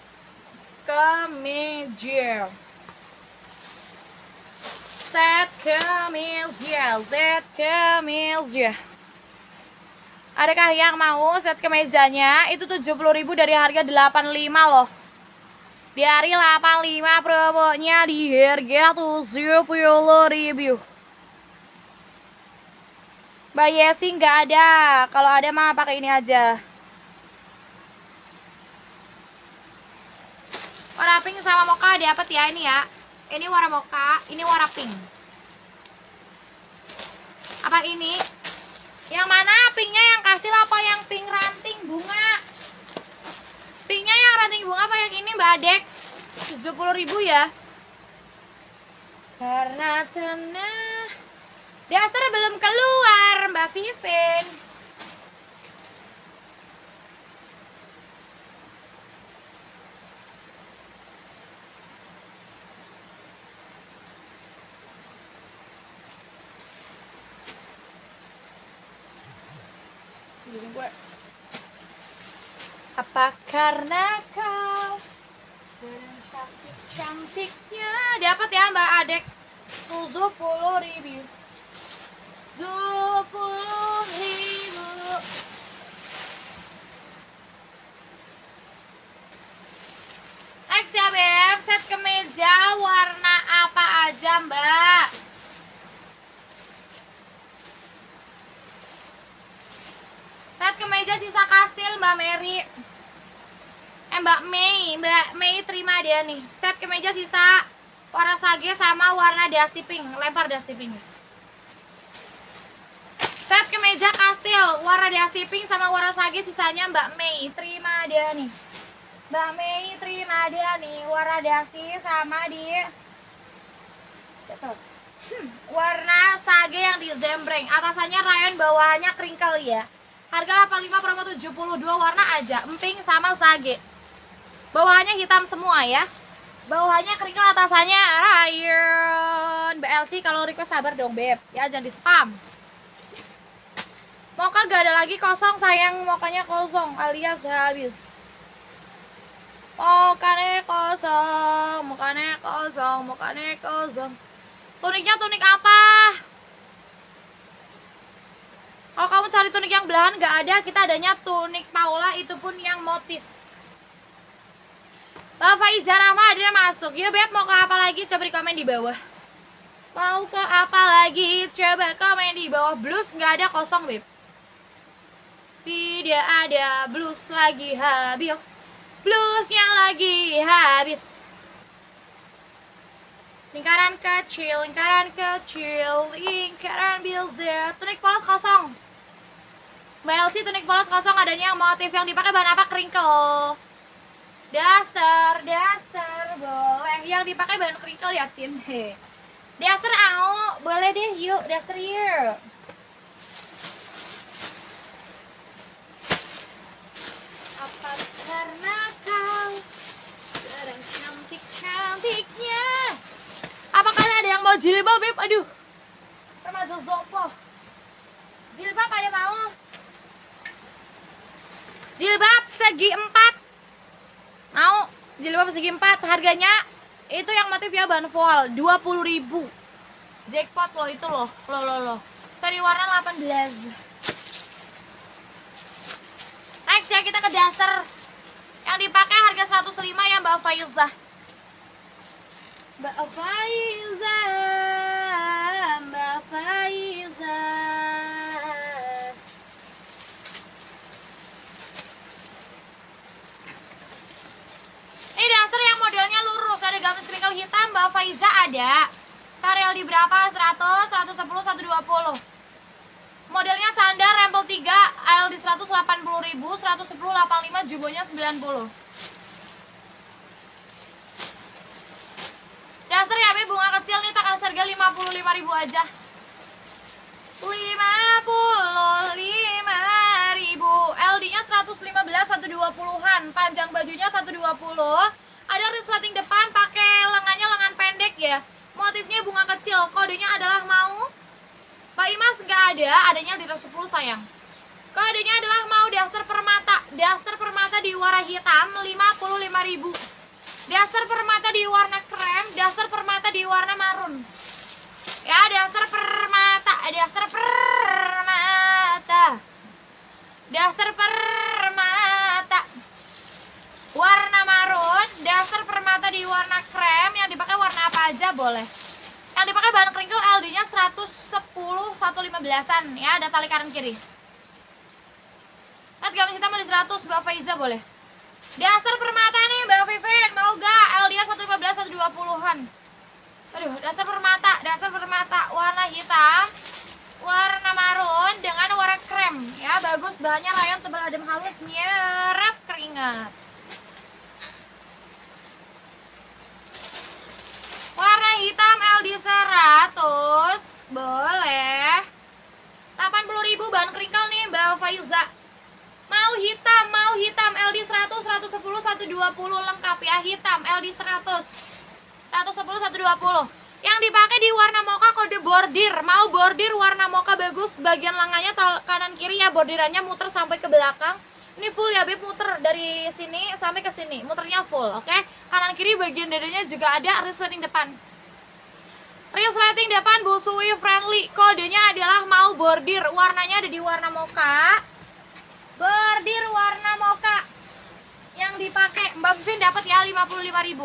S1: kemeja. Set kemeja. Adakah yang mau set kemejanya? Itu 70.000 dari harga 85 loh. Di hari 85 promonya di harga 70.000. Mbak Yesi nggak ada. Kalau ada mah pakai ini aja. Warna pink sama mocha dapat ya ini ya. Ini warna mocha, ini warna pink. Apa ini? Yang mana pinknya, yang kastil apa yang pink ranting bunga? Pinknya yang ranting bunga apa yang ini Mbak Adek? 70.000 ya. Karena tanah dasar belum keluar Mbak Vivin. Apa karena kau sedang cantik-cantiknya? Dapat ya Mbak Adek 70.000. 70.000. Next ya Beb, set kemeja warna apa aja Mbak? Set kemeja sisa kastil Mbak Mary. Mbak Mei terima dia nih. Set kemeja sisa warna sage sama warna dusty pink. Lempar dusty pink. Set kemeja kastil warna dusty pink sama warna sage sisanya Mbak Mei. Terima dia nih. Mbak Mei terima dia nih warna daki sama di warna sage yang di zembreng. Atasannya rayon, bawahannya crinkle ya. Harga 85 promo 72, warna aja, emping sama sage. Bawahannya hitam semua ya. Bawahannya crinkle, atasannya rayon. BLC kalau request sabar dong beb, ya jangan di spam. Moka gak ada lagi kosong sayang, mokanya kosong alias habis. Mokane kosong, mokane kosong, mokane kosong. Tuniknya tunik apa? Kalau kamu cari tunik yang belahan gak ada, kita adanya tunik Paula, itu pun yang motif. Mbak Faiza Rahma hadirnya masuk. Yuk beb, mau ke apa lagi? Coba di komen di bawah. Mau ke apa lagi? Coba komen di bawah. Blues gak ada, kosong beb. Tidak ada, blues lagi habis. Bluesnya lagi habis. Lingkaran kecil, lingkaran kecil, lingkaran bilzer. Tunik polos kosong. Mbak Elsie, tunik polos kosong, adanya yang motif. Yang dipakai bahan apa? Crinkle. Daster, daster boleh. Yang dipakai bahan crinkle ya Cin. Daster au, boleh deh yuk, daster yuk. Apa karena kau sedang cantik-cantiknya? Apakah ada yang mau jilbab beb? Aduh, remaja zopo. Jilbab ada mau? Jilbab segi 4. Mau? Jilbab segi 4. Harganya itu yang motif ya bahan voal 20.000. Jackpot loh itu loh. Loh. Seri warna 18. Next ya, kita ke daster. Yang dipakai harga 105 ya Mbak Faiza. Mbak Faiza, Mbak Faiza. Ini daster yang modelnya lurus, ada gamis crinkle hitam. Mbak Faiza ada. Cari LD berapa? 100, 110, 120. Modelnya candar, rempel 3, LD 180.000, 110, 85, jumbonya 90. Daster ya be, bunga kecil nih, tak harga 55.000 aja. 55.000. LD-nya 115, 120-an. Panjang bajunya 120. Ada resleting depan, pakai lengannya lengan pendek ya. Motifnya bunga kecil. Kodenya adalah mau. Pak Imas nggak ada, adanya di 10 sayang. Kodenya adalah mau daster permata. Daster permata di warna hitam 55.000. Daster permata di warna krem, daster permata di warna marun. Ya, daster permata, daster permata. Daster permata warna marun, daster permata di warna krem, yang dipakai warna apa aja boleh. Yang dipakai bahan crinkle LD-nya 110, 115-an ya, ada tali kanan kiri. Lihat gamis hitam di 100, Mbak Faiza boleh. Daster permata nih Mbak Vivian, mau gak? LD-nya 115, 120-an. Aduh, daster permata warna hitam, warna marun dengan warna krem ya, bagus, bahannya rayon tebal adem halus, nyerap keringat. Warna hitam LD 100 boleh. 80.000 bahan crinkle nih Mbak Faiza. Mau hitam LD 100, 110, 120 lengkap ya, hitam LD 100, 110, 120. Yang dipakai di warna mocha kode bordir. Mau bordir warna mocha bagus, bagian lengannya kanan kiri ya, bordirannya muter sampai ke belakang. Ini full ya beb, muter dari sini sampai ke sini, muternya full, oke? Kanan kiri bagian dadanya juga ada resleting depan. Resleting depan busui friendly. Kodenya adalah mau bordir. Warnanya ada di warna mocha. Bordir warna mocha. Yang dipakai Mbak Vin dapat ya 55.000.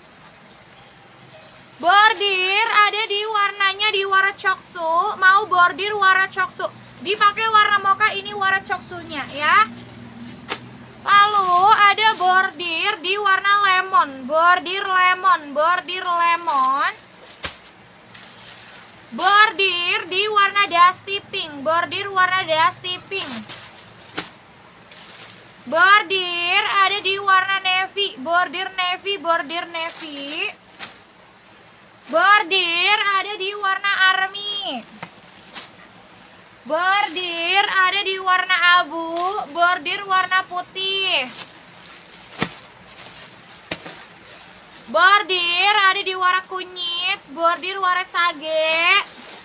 S1: Bordir ada di warnanya di warna coksu. Mau bordir warna coksu. Dipakai warna mocha, ini warna coksunya ya. Lalu ada bordir di warna lemon, bordir lemon, bordir lemon. Bordir di warna dusty pink, bordir warna dusty pink. Bordir Bordir ada di warna navy, bordir navy, bordir navy. Bordir ada di warna army. Bordir ada di warna abu, bordir warna putih. Bordir ada di warna kunyit, bordir warna sage.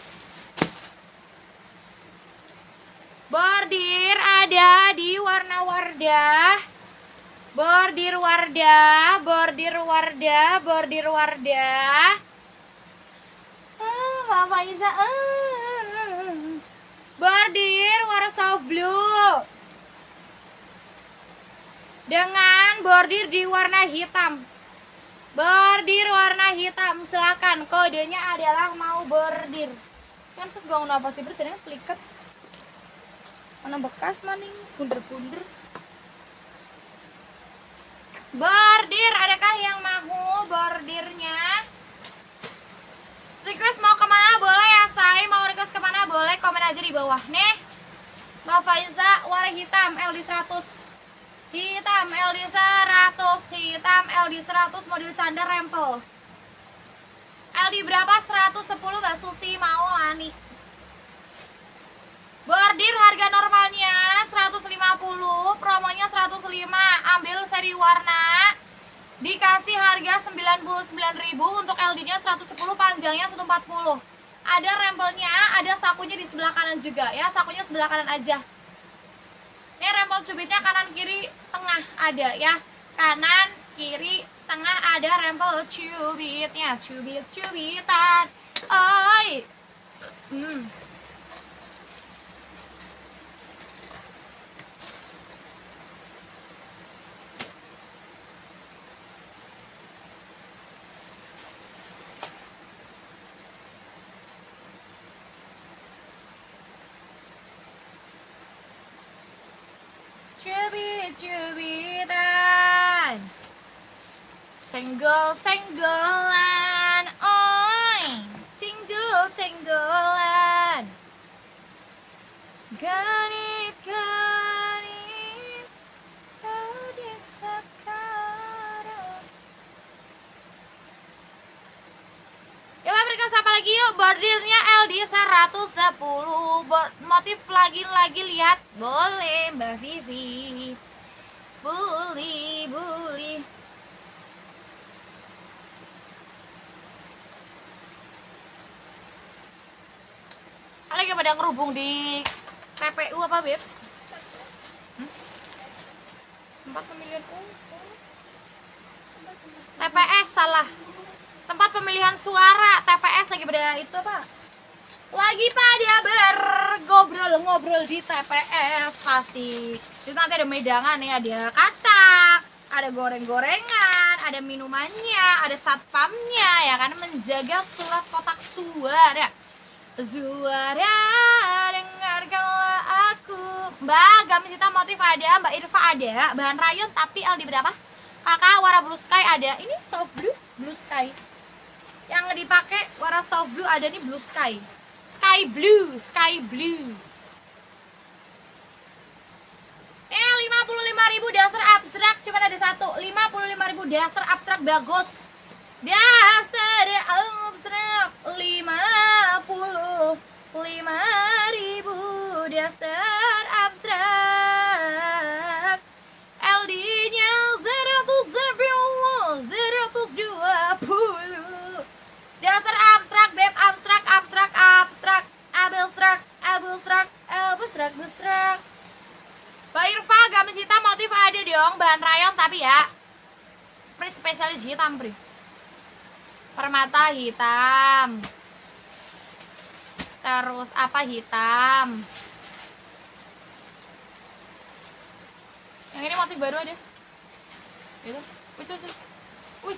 S1: Bordir ada di warna wardah. Bordir wardah, bordir wardah, bordir wardah. Mbak Faiza. Bordir warna soft blue. Dengan bordir di warna hitam. Bordir warna hitam, silakan. Kodenya adalah mau bordir. Kan terus gua apa sih berarti pliket. Mana bekas maning, bunder-bunder. Bordir, adakah yang mau bordirnya? Request mau kemana boleh ya say. Mau request kemana boleh, komen aja di bawah. Nih Mbak Faiza, warna hitam LD 100. Hitam LD 100. Hitam LD 100 model canda rempel. LD berapa? 110 Mbak Susi, mau Lani. Bordir harga normalnya 150, promonya 105. Ambil seri warna. Dikasih harga 99.000 untuk LD-nya 110, panjangnya 140. Ada rempelnya, ada sakunya di sebelah kanan juga ya, sakunya sebelah kanan aja. Ini rempel cubitnya kanan kiri tengah ada ya. Kanan kiri tengah ada rempel cubitnya, cubit-cubitan. Oi. Cubit-cubitan, senggol-senggolan, oi, cinggul-cinggolan, ganit-ganit, kau di sekarang. Coba berikan apa lagi yuk. Bordirnya LD 110. Motif lagi lihat. Boleh Mbak Vivi. Bully. Lagi pada ngerubung di TPU apa Beb? Tempat pemilihan TPS salah. Tempat pemilihan suara TPS lagi pada itu apa? Lagi pada bergobrol-ngobrol di TPS pasti. Terus nanti ada medangan nih, ada kacang, ada goreng-gorengan, ada minumannya, ada satpamnya ya kan, menjaga surat kotak suara. Suara dengarkanlah aku. Mbak gamis hitam motif ada, Mbak Irfa ada, bahan rayon tapi LD berapa? Kakak warna blue sky ada. Ini soft blue sky. Yang dipakai warna soft blue ada nih, blue sky. Sky blue. 55.000 daster abstrak cuma ada satu. 55.000 daster abstrak bagus. Daster abstrak 55.000 daster abstrak. LD-nya 120. Daster abstrak, beb, abstrak. Abstrak. Mbak Irfa, gamis hitam motif ada dong, bahan rayon tapi ya spesialis hitam, Pri. Permata hitam. Terus apa hitam? Yang ini motif baru ada. Gitu. Wis.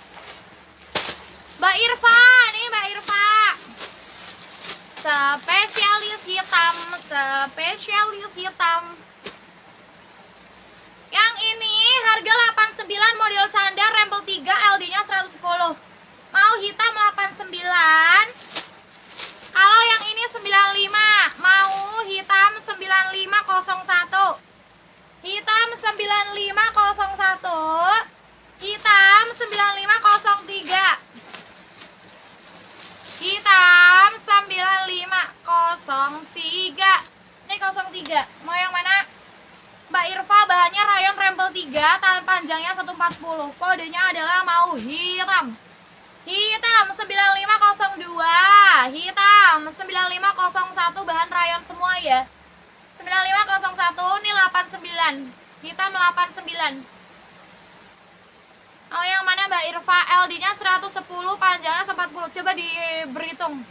S1: Mbak Irfa, nih Mbak Irfa. Spesialis hitam. Yang ini harga 89, model canda, rempel 3, LD-nya 110. Mau hitam 89. Kalau yang ini 95, mau hitam 9501. Hitam 9501. hitam 9503. Hitam 9503. Ini 03. Mau yang mana? Mbak Irfa, bahannya rayon rempel 3, tangan panjangnya 140. Kodenya adalah mau hitam. Hitam 9502. Hitam 9501, bahan rayon semua ya. 9501, ini 89. Hitam 89. Oh, yang mana Mbak Irfa? LD-nya 110, panjangnya 140. Coba diberhitung.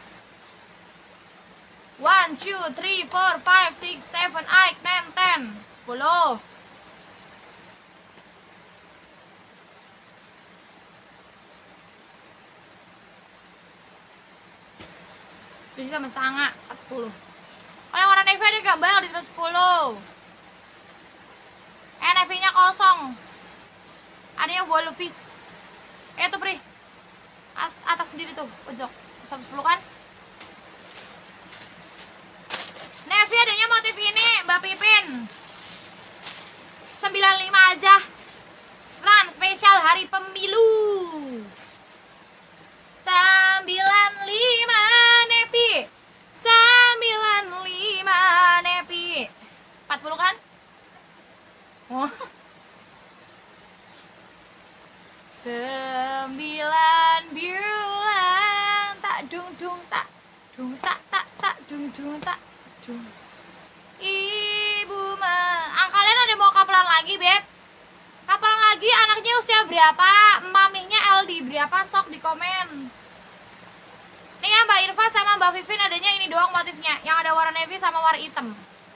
S1: 1, 2, 3, 4, 5, 6, 7, 8, 9, 10. 10. Jadi sama sangat 40. Kalau yang warna navy ada gambar di 110. Navy-nya kosong. Adanya wolfish. Itu Pri. Atas sendiri tuh, pojok. 110 kan? Navy adanya motif ini, Mbak Pipin. 95 aja. Run spesial hari pemilu. 95 Nepi. 95 Nepi. 40 kan? Oh. 9 bulan tak dung dung tak dung tak dung dung tak dung. Ibu kalian ada mau kapelan lagi, Beb? Kapelan lagi, anaknya usia berapa? Mamihnya LD berapa? Sok di komen. Nih ya Mbak Irfa sama Mbak Vivin adanya ini doang motifnya, yang ada warna navy sama warna hitam.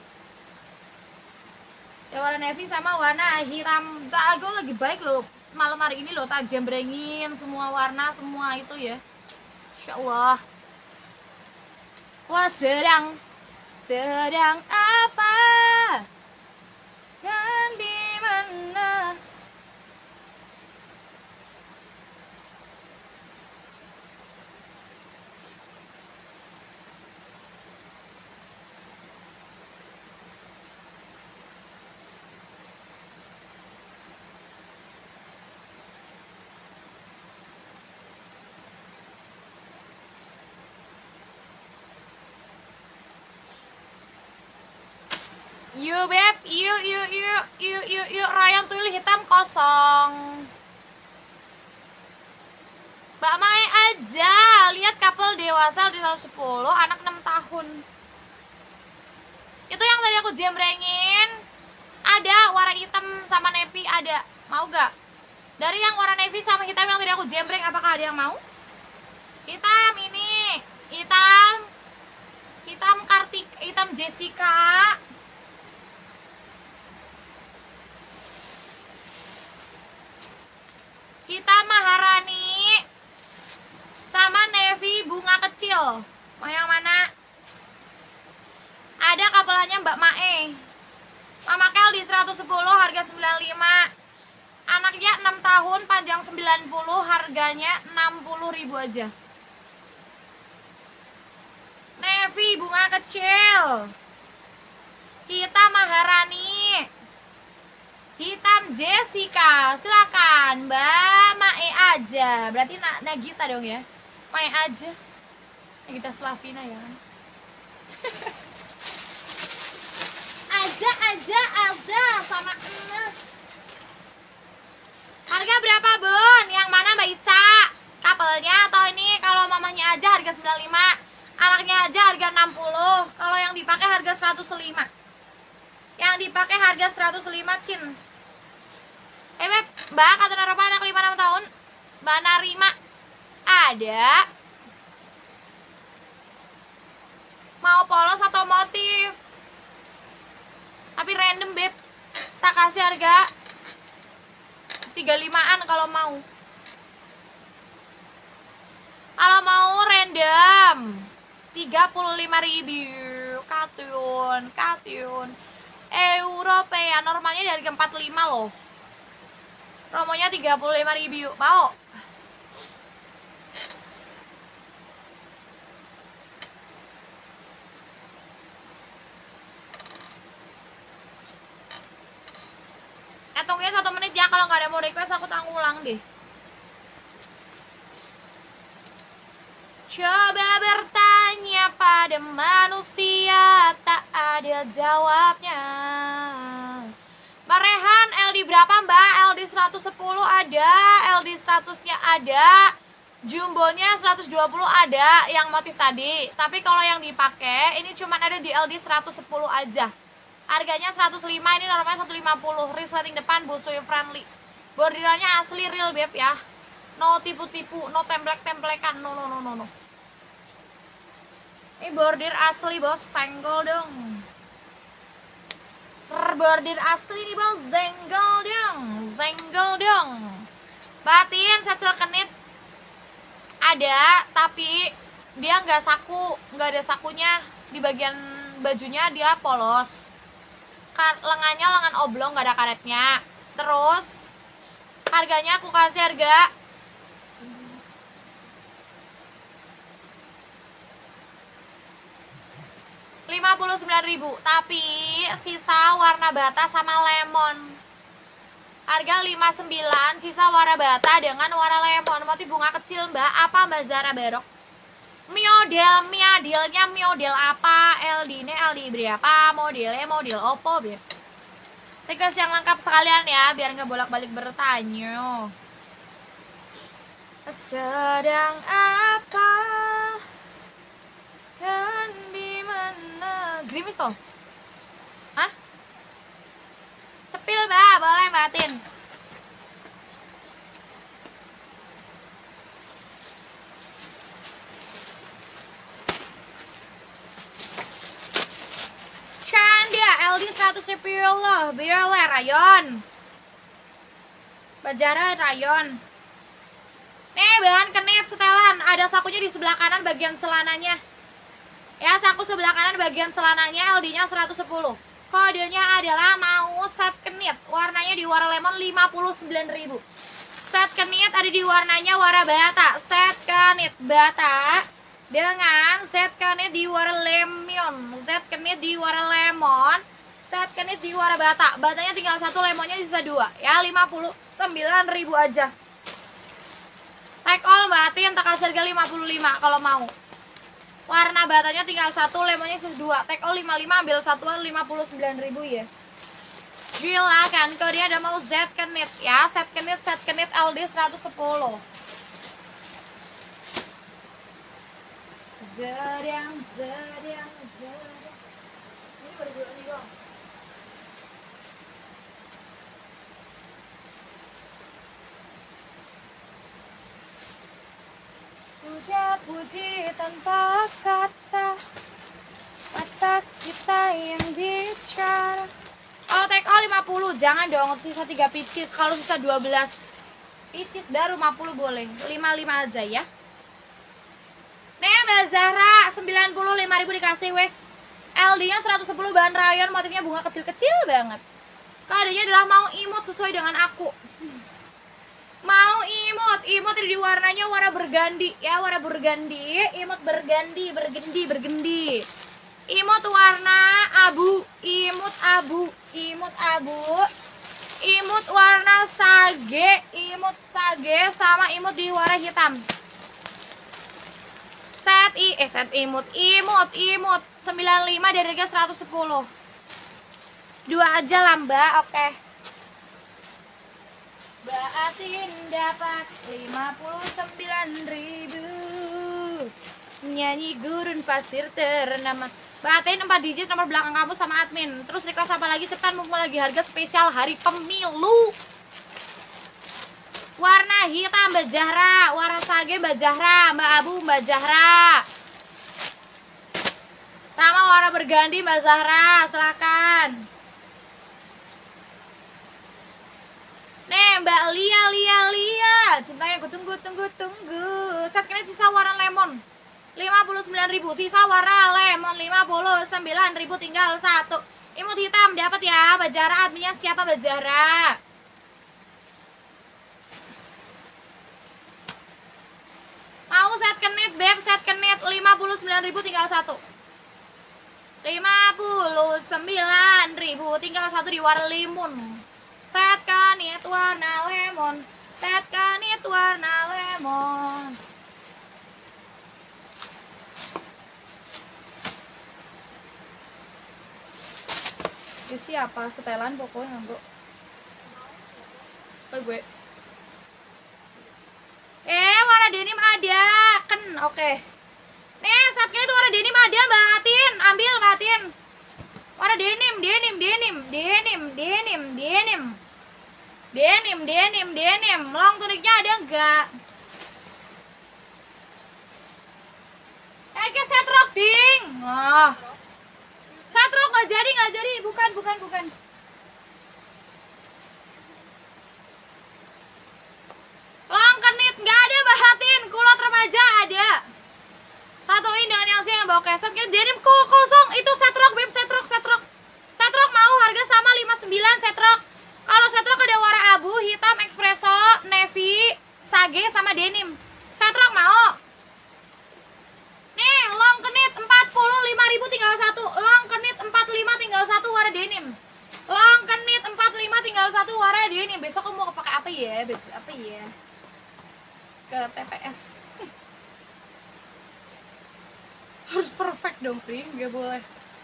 S1: Ya warna navy sama warna hitam. Aku lagi baik loh malam hari ini loh, tak jembrengin semua warna semua itu ya. Insya Allah. Wah, sedang apa dan di mana? Yuk Beb, yuk rayon tulis hitam kosong. Mbak Mai aja, lihat couple dewasa di 110, anak 6 tahun. Itu yang tadi aku jembrengin. Ada warna hitam sama navy ada. Mau gak? Dari yang warna navy sama hitam yang tadi aku jembreng, apakah ada yang mau? Hitam ini, hitam Kartik, hitam Jessica. Kita Maharani sama navy bunga kecil. Mau yang mana? Ada kapelannya Mbak Mae. Mama Kel di 110, harga 95. Anaknya 6 tahun, panjang 90, harganya 60.000 aja. Navy bunga kecil. Kita Maharani. Hitam Jessica, silakan Mbak Mae aja. Berarti Nagita dong ya. Mae aja. Nagita Slavina ya kan. aja sama Harga berapa Bun? Yang mana Mbak Ica? Couple-nya atau ini kalau mamanya aja harga 95, anaknya aja harga 60. Kalau yang dipakai harga 105. Yang dipakai harga 105 Cin. Beb, Mbak Kata Naropa anak 5-6 tahun. Mbak Narima ada. Mau polos atau motif? Tapi random Beb. Tak kasih harga 35-an kalau mau. Kalau mau random 35.000. Katun. Europea normalnya di harga 45 loh. Promonya 35.000. Mau? Hitungnya 1 menit ya, kalau nggak ada mau request aku tak ulang deh. Coba bertanya pada manusia, tak ada jawabnya. Mbak Rehan, LD berapa Mbak? LD 110 ada, LD 100-nya ada, jumbonya 120 ada yang motif tadi. Tapi kalau yang dipakai ini cuma ada di LD 110 aja. Harganya 105, ini normalnya 150. Resleting depan busui friendly. Bordirannya asli real beb ya. No tipu-tipu, no templek-templekan, no. Ini bordir asli bos, senggol dong. Bordir asli nih bos, zenggol dong. Batin secel kenit ada, tapi dia nggak saku, nggak ada sakunya. Di bagian bajunya dia polos. Lengannya lengan oblong, nggak ada karetnya. Terus harganya aku kasih harga 59.000, tapi sisa warna bata sama lemon. Harga 59, sisa warna bata dengan warna lemon. Motif bunga kecil Mbak. Apa Mbak Zara Barok? Miadilnya model apa? LD ini LD berapa? Modelnya model Oppo Beb. Request yang lengkap sekalian ya, biar nggak bolak-balik bertanya. Sedang apa? Dan dimana? Grimis toh? Hah? Cepil Mbak, boleh batin. Canda, LD 100 Biole rayon. Bajara rayon. Nih bahan kenit setelan, ada sakunya di sebelah kanan bagian celananya. Ya, saku sebelah kanan bagian celananya LD-nya 110. Kodenya adalah mau set kenit. Warnanya di warna lemon 59.000. Set kenit ada di warnanya warna bata. Set kenit bata dengan set kenit di warna lemon. Set kenit di warna lemon. Set kenit di warna bata. Batanya tinggal 1, lemonnya sisa 2. Ya, 59.000 aja. Take all batin, tak kasih harga 55 kalau mau. Warna batanya tinggal 1, lemonnya sisa 2. Take all 55, ambil satuan 59.000 ya. Gila kan, kodenya ada mau Z kenit ya. Set kenit LD 110. Zedang. Ini berdua nih dong. Puja-puji tanpa kata, mata kita yang bicara. Kalau take all 50, jangan dong, sisa 3 pieces. Kalau sisa 12 pieces baru 50 boleh. 55 aja ya. Nih Mbak Zahra, 95.000 dikasih wes. LD-nya 110 bahan rayon, motifnya bunga kecil-kecil banget. Kodenya adalah mau imut sesuai dengan aku. Mau imut di warnanya warna bergandi ya, warna bergandi, imut bergandi. Imut warna abu, imut warna sage, sama imut di warna hitam. Set imut 95 dari harga 110. 2 aja lah Mbak, oke. Batin dapat 59.000. Nyanyi gurun pasir ternama. Batin 4 digit nomor belakang kamu sama admin. Terus request apa lagi, cepetan mumpung lagi harga spesial hari pemilu. Warna hitam Mbak Zahra, warna sage Mbak Zahra, Mbak Abu Mbak Zahra. Sama warna berganti Mbak Zahra, silakan. Nih Mbak Lia, cintanya gue tunggu. Set kena sisa warna lemon 59.000, sisa warna lemon 59.000, tinggal 1. Imut hitam dapat ya Mbak Zahra, adminnya siapa Mbak Zahra? Mau set kenit beb, set kenit 59.000, tinggal 1. 59.000, tinggal 1 di warna limun. Set lemon. Set kanit warna lemon. Ini siapa? Setelan pokoknya bro. Gue. Warna denim ada. Oke. Nih, saat ini tuh warna denim ada, Mbak Atin. Ambil, Mbak Atin. Warna denim. Long tuniknya ada enggak? Kayak set rock ding. Set rock nggak jadi. Bukan. Long kenit nggak ada, Mbak Atin. Kulot remaja ada. Satuin dengan yang yang bawa keset kan denim kosong. Itu set rock, Beb, set rock. Set rock mau harga sama 59 set rock. Kalau set rock ada warna abu, hitam, espresso, navy, sage sama denim. Set rock mau. Nih, long kenit 45.000 tinggal satu. Long kenit 45 tinggal satu warna denim. Long kenit 45 tinggal satu warna denim. Besok aku mau pakai apa ya? Ke TPS. Harus perfect dong, Pring, gak boleh.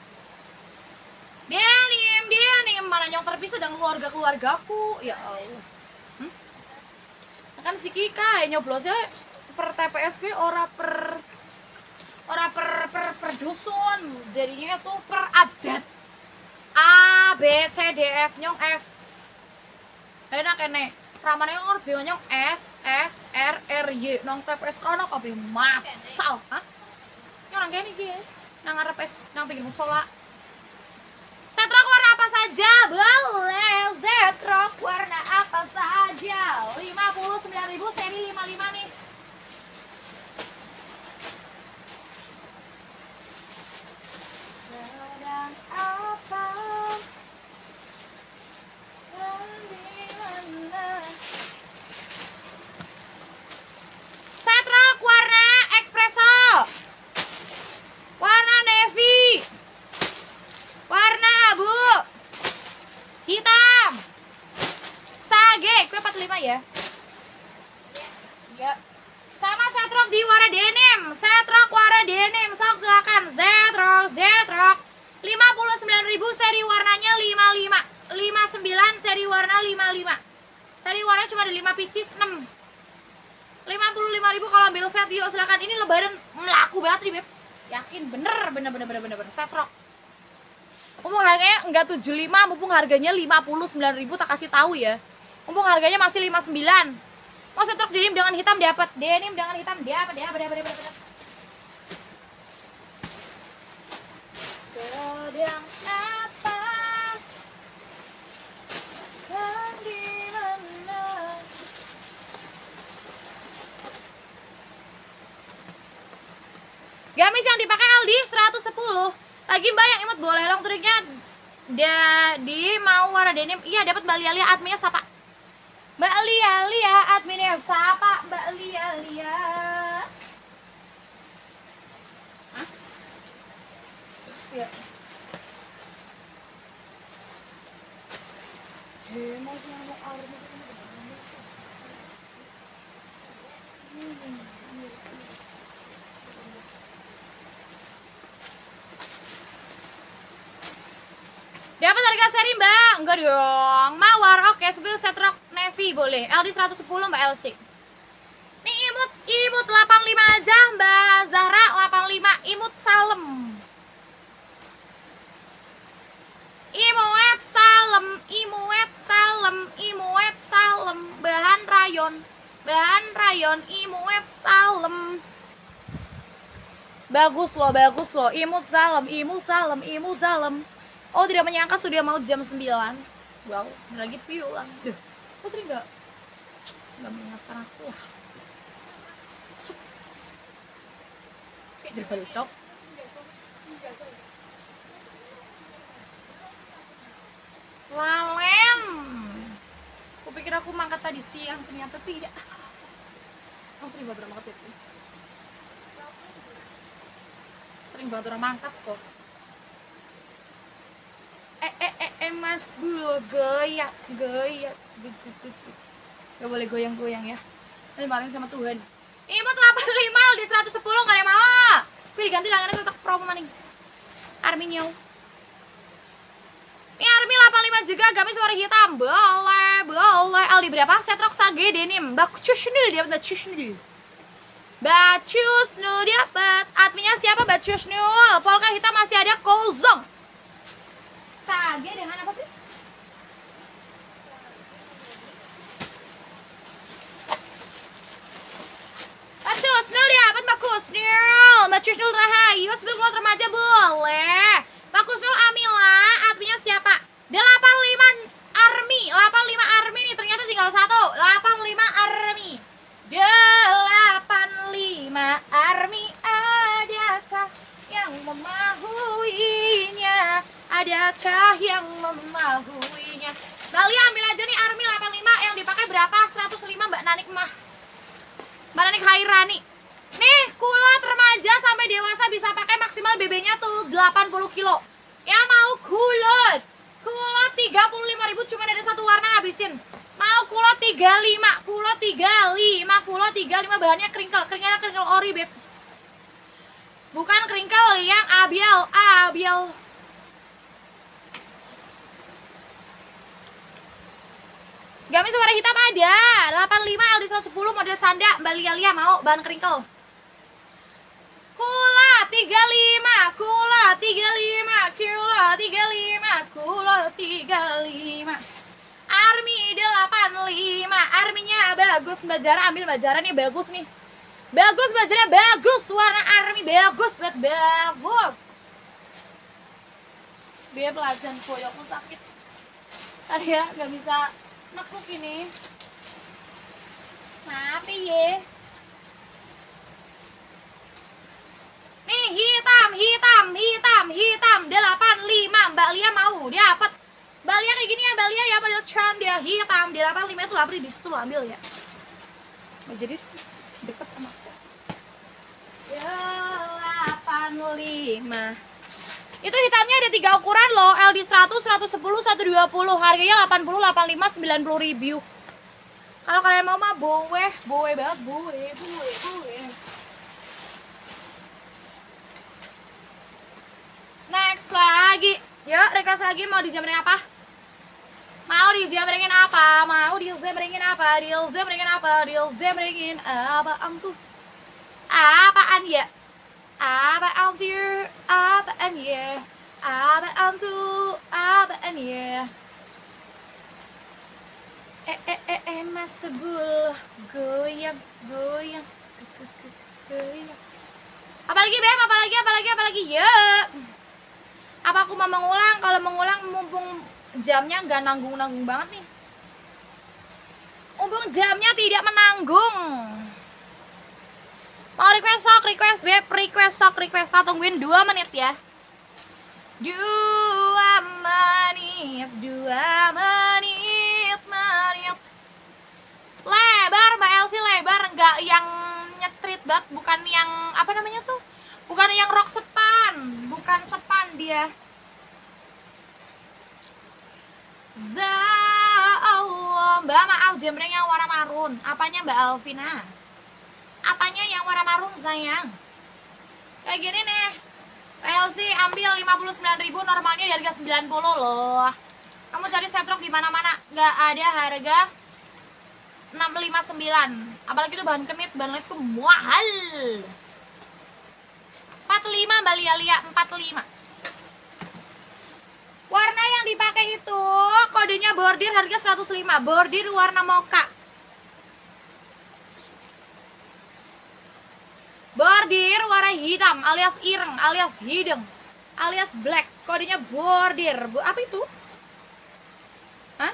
S1: Denim, mana yang terpisah dengan keluargaku, ya Allah. Kan si Kika nyoblosnya per TPS gue ora per dusun, jadinya tuh per abjad. A, B, C, D, F, nyong F. Enak kene. Ramane ngor nyong S, R, Y. Nong TPS kono kabeh masal, hah? Orang kayak nih nang ngarep nang pinggir musola. Zetrok warna apa saja? Boleh. Zetrok warna apa saja? 59.000 seri 55 nih. Sedang apa? Zetrok warna espresso. Warna navy, warna abu, hitam, sage, gue 45 ya. Iya. Sama setrok di warna denim, sok silakan. Zetrok, 59.000 seri warnanya 55, 59 seri warna 55. Seri warnanya cuma ada 5 pieces 6. 55.000 kalau ambil set, yuk silakan. Ini lebaran melaku banget nih, Beb. Yakin bener setrok. Mumpung harganya enggak 75, mumpung harganya 59.000 tak kasih tahu ya. Mumpung harganya masih 59. Mau setrok denim dengan hitam dapat. Sedang apa? Dan di mana? Gamis yang dipakai Aldi 110. Lagi Mbak yang imut boleh long triknya. Di mau warna denim. Iya dapat Mbak Lia adminnya siapa? Mbak Lia adminnya siapa? Mbak Lia. Hah? Iya. Mau nyamuk air dapat harga seri Mbak? Enggak dong. Mawar. Oke, sebelum set rock navy boleh. LD 110 Mbak Elsie. Nih imut 85 aja Mbak Zahra 85 imut salem. Imuet salem bahan rayon imuet salem. Bagus loh imut salem. Oh tidak menyangka sudah mau jam 9. Wow, lagi piulang. Duh, Putri nggak mengingatkan aku lah. Kayak berbalik. Lalen. Aku pikir aku mangkat tadi siang, ternyata tidak. Sering banget orang mangkat itu. Sering banget orang mangkat kok. Mas Bulo goyak. Gak boleh goyang-goyang ya. Nanti marahin sama Tuhan. Imut 85 di 110 gak ada yang mau. Gue diganti langganan ke promo maning. Arminyo. Ini Army 85 juga, gamis warna hitam. Boleh. Aldi berapa? Setrox Sage denim. Bacusnul dia Bacusnul. Bacusnul dia dapat. Adminnya siapa Bacusnul? Polka hitam masih ada Kozong. Sage dengan apa sih? Bacusnul dia dapat Bacusnul Rahayu. Sebelum keluar remaja boleh. Bacusnul Amila, adminnya siapa? 85 Army, 85 Army nih, ternyata tinggal satu. 85 Army. 85 Army, adakah yang memahuinya? Adakah yang memahuinya? Mbak Lia ambil aja nih Army 85, yang dipakai berapa? 105 Mbak Nanik mah. Mbak Nanik Hairani. Nih, kulot remaja sampai dewasa bisa pakai, maksimal BB-nya tuh 80 kilo. Yang mau kulot 35.000 cuma ada satu warna, habisin. Mau kulot 35, kulot 35 bahannya kringkel ori, beb. Bukan kringkel yang abial. Gamis warna hitam ada, 85 LD 110 model sanda, Mbak Lia mau bahan kringkel. Kula 35, kula 35. Army 85, Arminya bagus. Mbak Jara ambil, Mbak Jara nih bagus nih. Bagus Mbak Jara, bagus. Warna Army bagus banget, bagus. Biar pelajaran koyokku sakit. Tadi ya gak bisa nekuk ini. Tapi ya. Nih hitam 85 Mbak Lia mau dapat. Mbak Lia kayak gini ya, Mbak Lia ya model Chan dia hitam di 85 itu lapri di situ lo ambil ya. Nah, jadi deket sama aku. Ya 85. Itu hitamnya ada 3 ukuran loh, LD 100, 110, 120. Harganya 80, 85, 90 ribu. Kalau kalian mau mah boleh banget, boleh. Next lagi. Yuk, request lagi mau dijamring apa? Mau dijamringin apa? Apaan tuh? Apaan ya? Apaan tuh? Apaan ya? Apaan tuh? Apaan ya? Mas sebul goyang. Apalagi Beb, apalagi ya. Apa aku mau mengulang? Kalau mengulang mumpung jamnya nggak nanggung banget nih. Mumpung jamnya tidak menanggung. Mau request Beb, request. Tungguin 2 menit ya. 2 menit. Lebar Mbak Elsie, lebar, nggak yang nyetrit banget, bukan yang apa namanya tuh, bukan yang rok sepan, bukan sepan dia. Allah, Mbak maaf jembreng yang warna marun. Apanya Mbak Alvina? Apanya yang warna marun sayang? Kayak gini nih, Elsie ambil 59.000, normalnya di harga 90 loh. Kamu cari setrok di mana-mana nggak ada harga 659, apalagi itu bahan kenit, bahan itu mahal. 45 Mbak Lia 45. Warna yang dipakai itu kodenya bordir, harga 105. Bordir warna mocha. Bordir warna hitam alias ireng alias hidung alias black, kodenya bordir. Apa itu? Hah?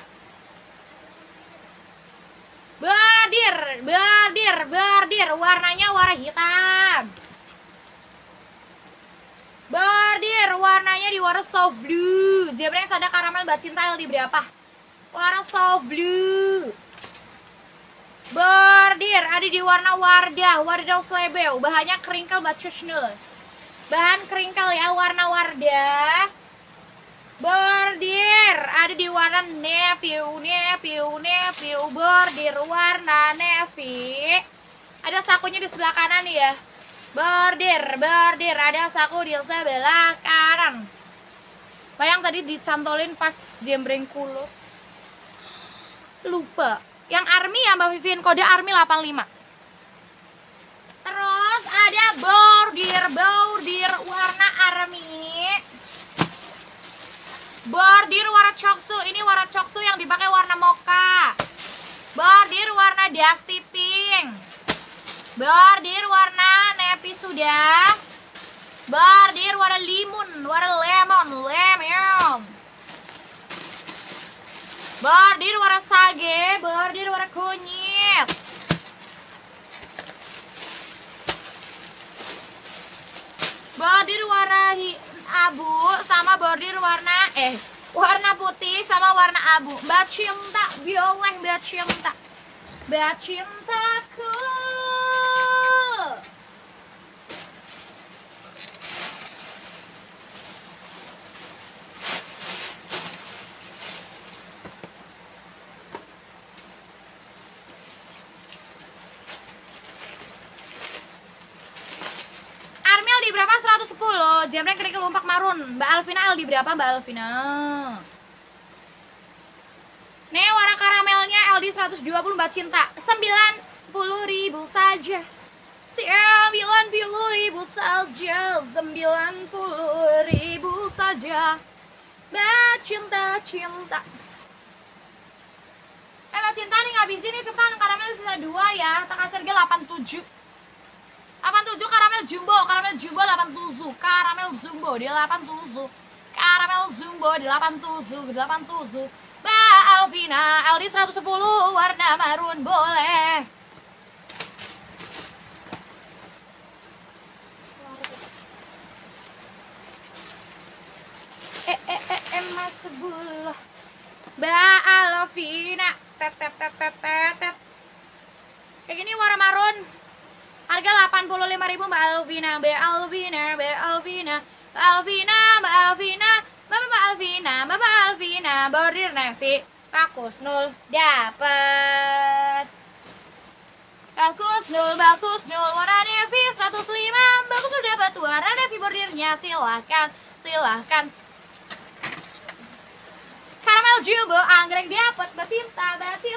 S1: Bordir, warnanya warna hitam. Bordir, warnanya di warna soft blue. Jembreng ada karamel Mbak Cinta di berapa? Warna soft blue. Bordir, ada di warna Wardah Slebeu. Bahannya kringkel Mbak Cusnul. Bahan kringkel ya, warna Wardah. Bordir ada di warna navy, bordir warna navy. Ada sakunya di sebelah kanan nih ya. Bordir ada saku di sebelah kanan. Bayang tadi dicantolin pas jembreng kulo. Lupa. Yang army ya Mbak Vivin, kode army 85. Terus ada bordir warna army. Bordir warna coksu, ini warna coksu yang dipakai warna mocha. Bordir warna dusty pink. Bordir warna navy sudah. Bordir warna lemon. Bordir warna sage, bordir warna kunyit. Bordir warna abu sama bordir warna warna putih sama warna abu. Mbak Cinta, boleh Mbak Cinta. Mbak Cintaku. Di berapa? 110. Jembreng kerikil lumpak marun. Mbak Alvina di berapa Mbak Alvina? Nih warna karamelnya LD 120 Mbak Cinta. 90.000 saja. 90.000 saja. 90.000 saja. Mbak Cinta. Mbak Cinta nih ngabisin nih cepetan, karamel sisa 2 ya. Tak kasih harga 87. 87 karamel jumbo 87, karamel jumbo di 87, karamel jumbo di 87. Mbak Alvina LD 110 warna marun boleh. Mas sebelah Mbak Alvina tet. Kayak gini warna marun. Harga 85.000 Mbak Alvina. Mbak Alvina, bordir navy, bagus 0 dapat. Bagus 0 warna navy 105, bagus 0 dapat warna navy bordirnya. Silahkan. Karamel jumbo anggrek dapat Mbak Cinta.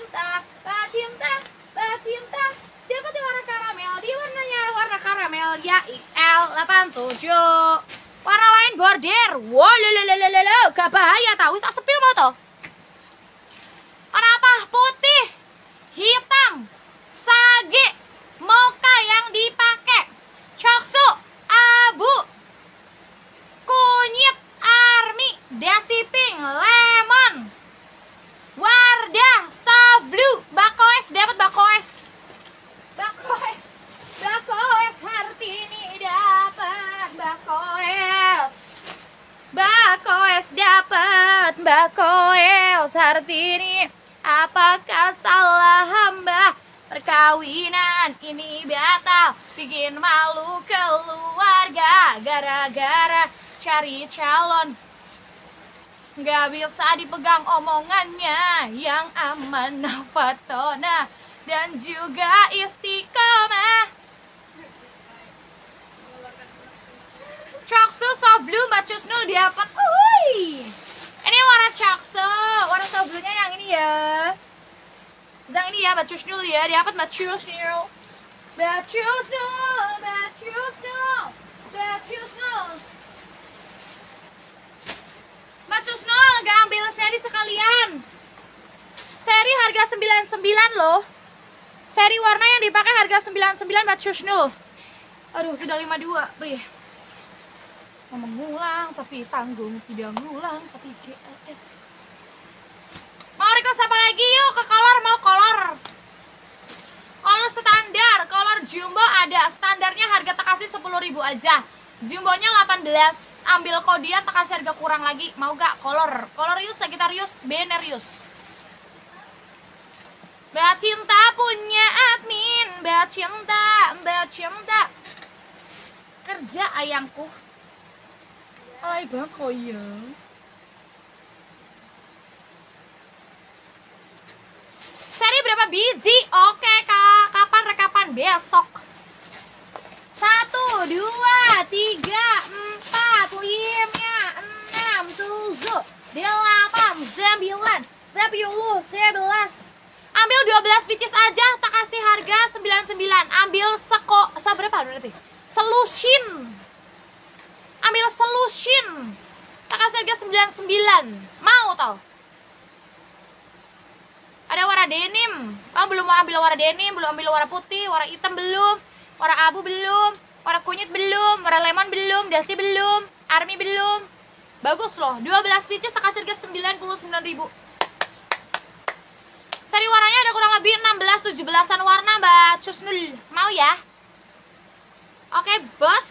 S1: Dapat di warna karamel, di warna karamel ya XL 87. Warna lain bordir. Wow, gak bahaya tahu, tak sepil mau toh. Warna apa? Putih, hitam, sage, mocha yang dipakai, coksu, abu, kunyit, army, dusty pink, lemon, wardah, soft blue, bakoes dapat bakoes Hartini dapat bakoes dapat bakoes Hartini. Apakah salah hamba perkawinan ini batal, bikin malu keluarga gara-gara cari calon gak bisa dipegang omongannya, yang amanah fatona dan juga istiqomah. Coksu soft blue Mbak Cusnul dapat. Ini warna coksu, warna soft blue-nya yang ini ya. Yang ini ya Mbak Cusnul ya, dapat Mbak Cusnul. Mbak Cusnul gak ambil seri sekalian. Seri harga 99 loh. Seri warna yang dipakai harga 99 Mbak Cusnul. Aduh, sudah 52, Pri. Mau mengulang tapi tanggung, tidak ngulang tapi GLF. Mau request apa lagi yuk? Ke color, mau color. Color standar, color jumbo ada. Standarnya harga tak kasih 10.000 aja. Jumbonya 18. Ambil kodian tak kasih harga kurang lagi. Mau gak color? Colorius, Sagittarius, Benerius. Mbak Cinta punya admin. Mbak Cinta. Kerja ayangku. Alay banget kok ya. biji. Oke kak, kapan rekapan? Besok. 1, 2, 3, 4, 5, 6, 7, 8, 9, 10, 11. Ambil 12 pieces aja, tak kasih harga 99. Ambil seberapa berarti? Selusin. Ambil selusin. Tak kasih harga 99. Mau tau? Ada warna denim. Kamu belum ambil warna denim, belum ambil warna putih, warna hitam belum, warna abu belum, warna kunyit belum, warna lemon belum, dusty belum, army belum. Bagus loh, 12 pieces tak kasih harga 99.000. Seri warnanya ada kurang lebih 16-17an warna Mbak Cusnul. Mau ya? Oke bos.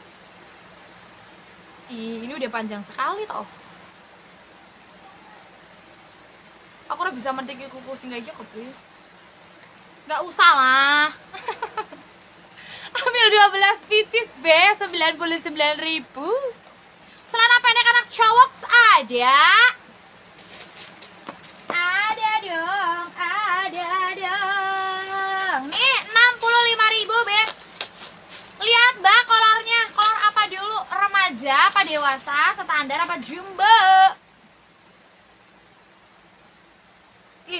S1: Ini udah panjang sekali toh. Aku udah bisa mendeki kuku singgah aja kok. Gak usah lah. Ambil 12 pieces B 99.000. Celana pendek anak cowok ada. Ada dong, ada dong. Nih 65.000 Beb. Lihat Mbak kolornya. Kolor apa dulu? Remaja apa dewasa? Standar apa jumbo? Ih.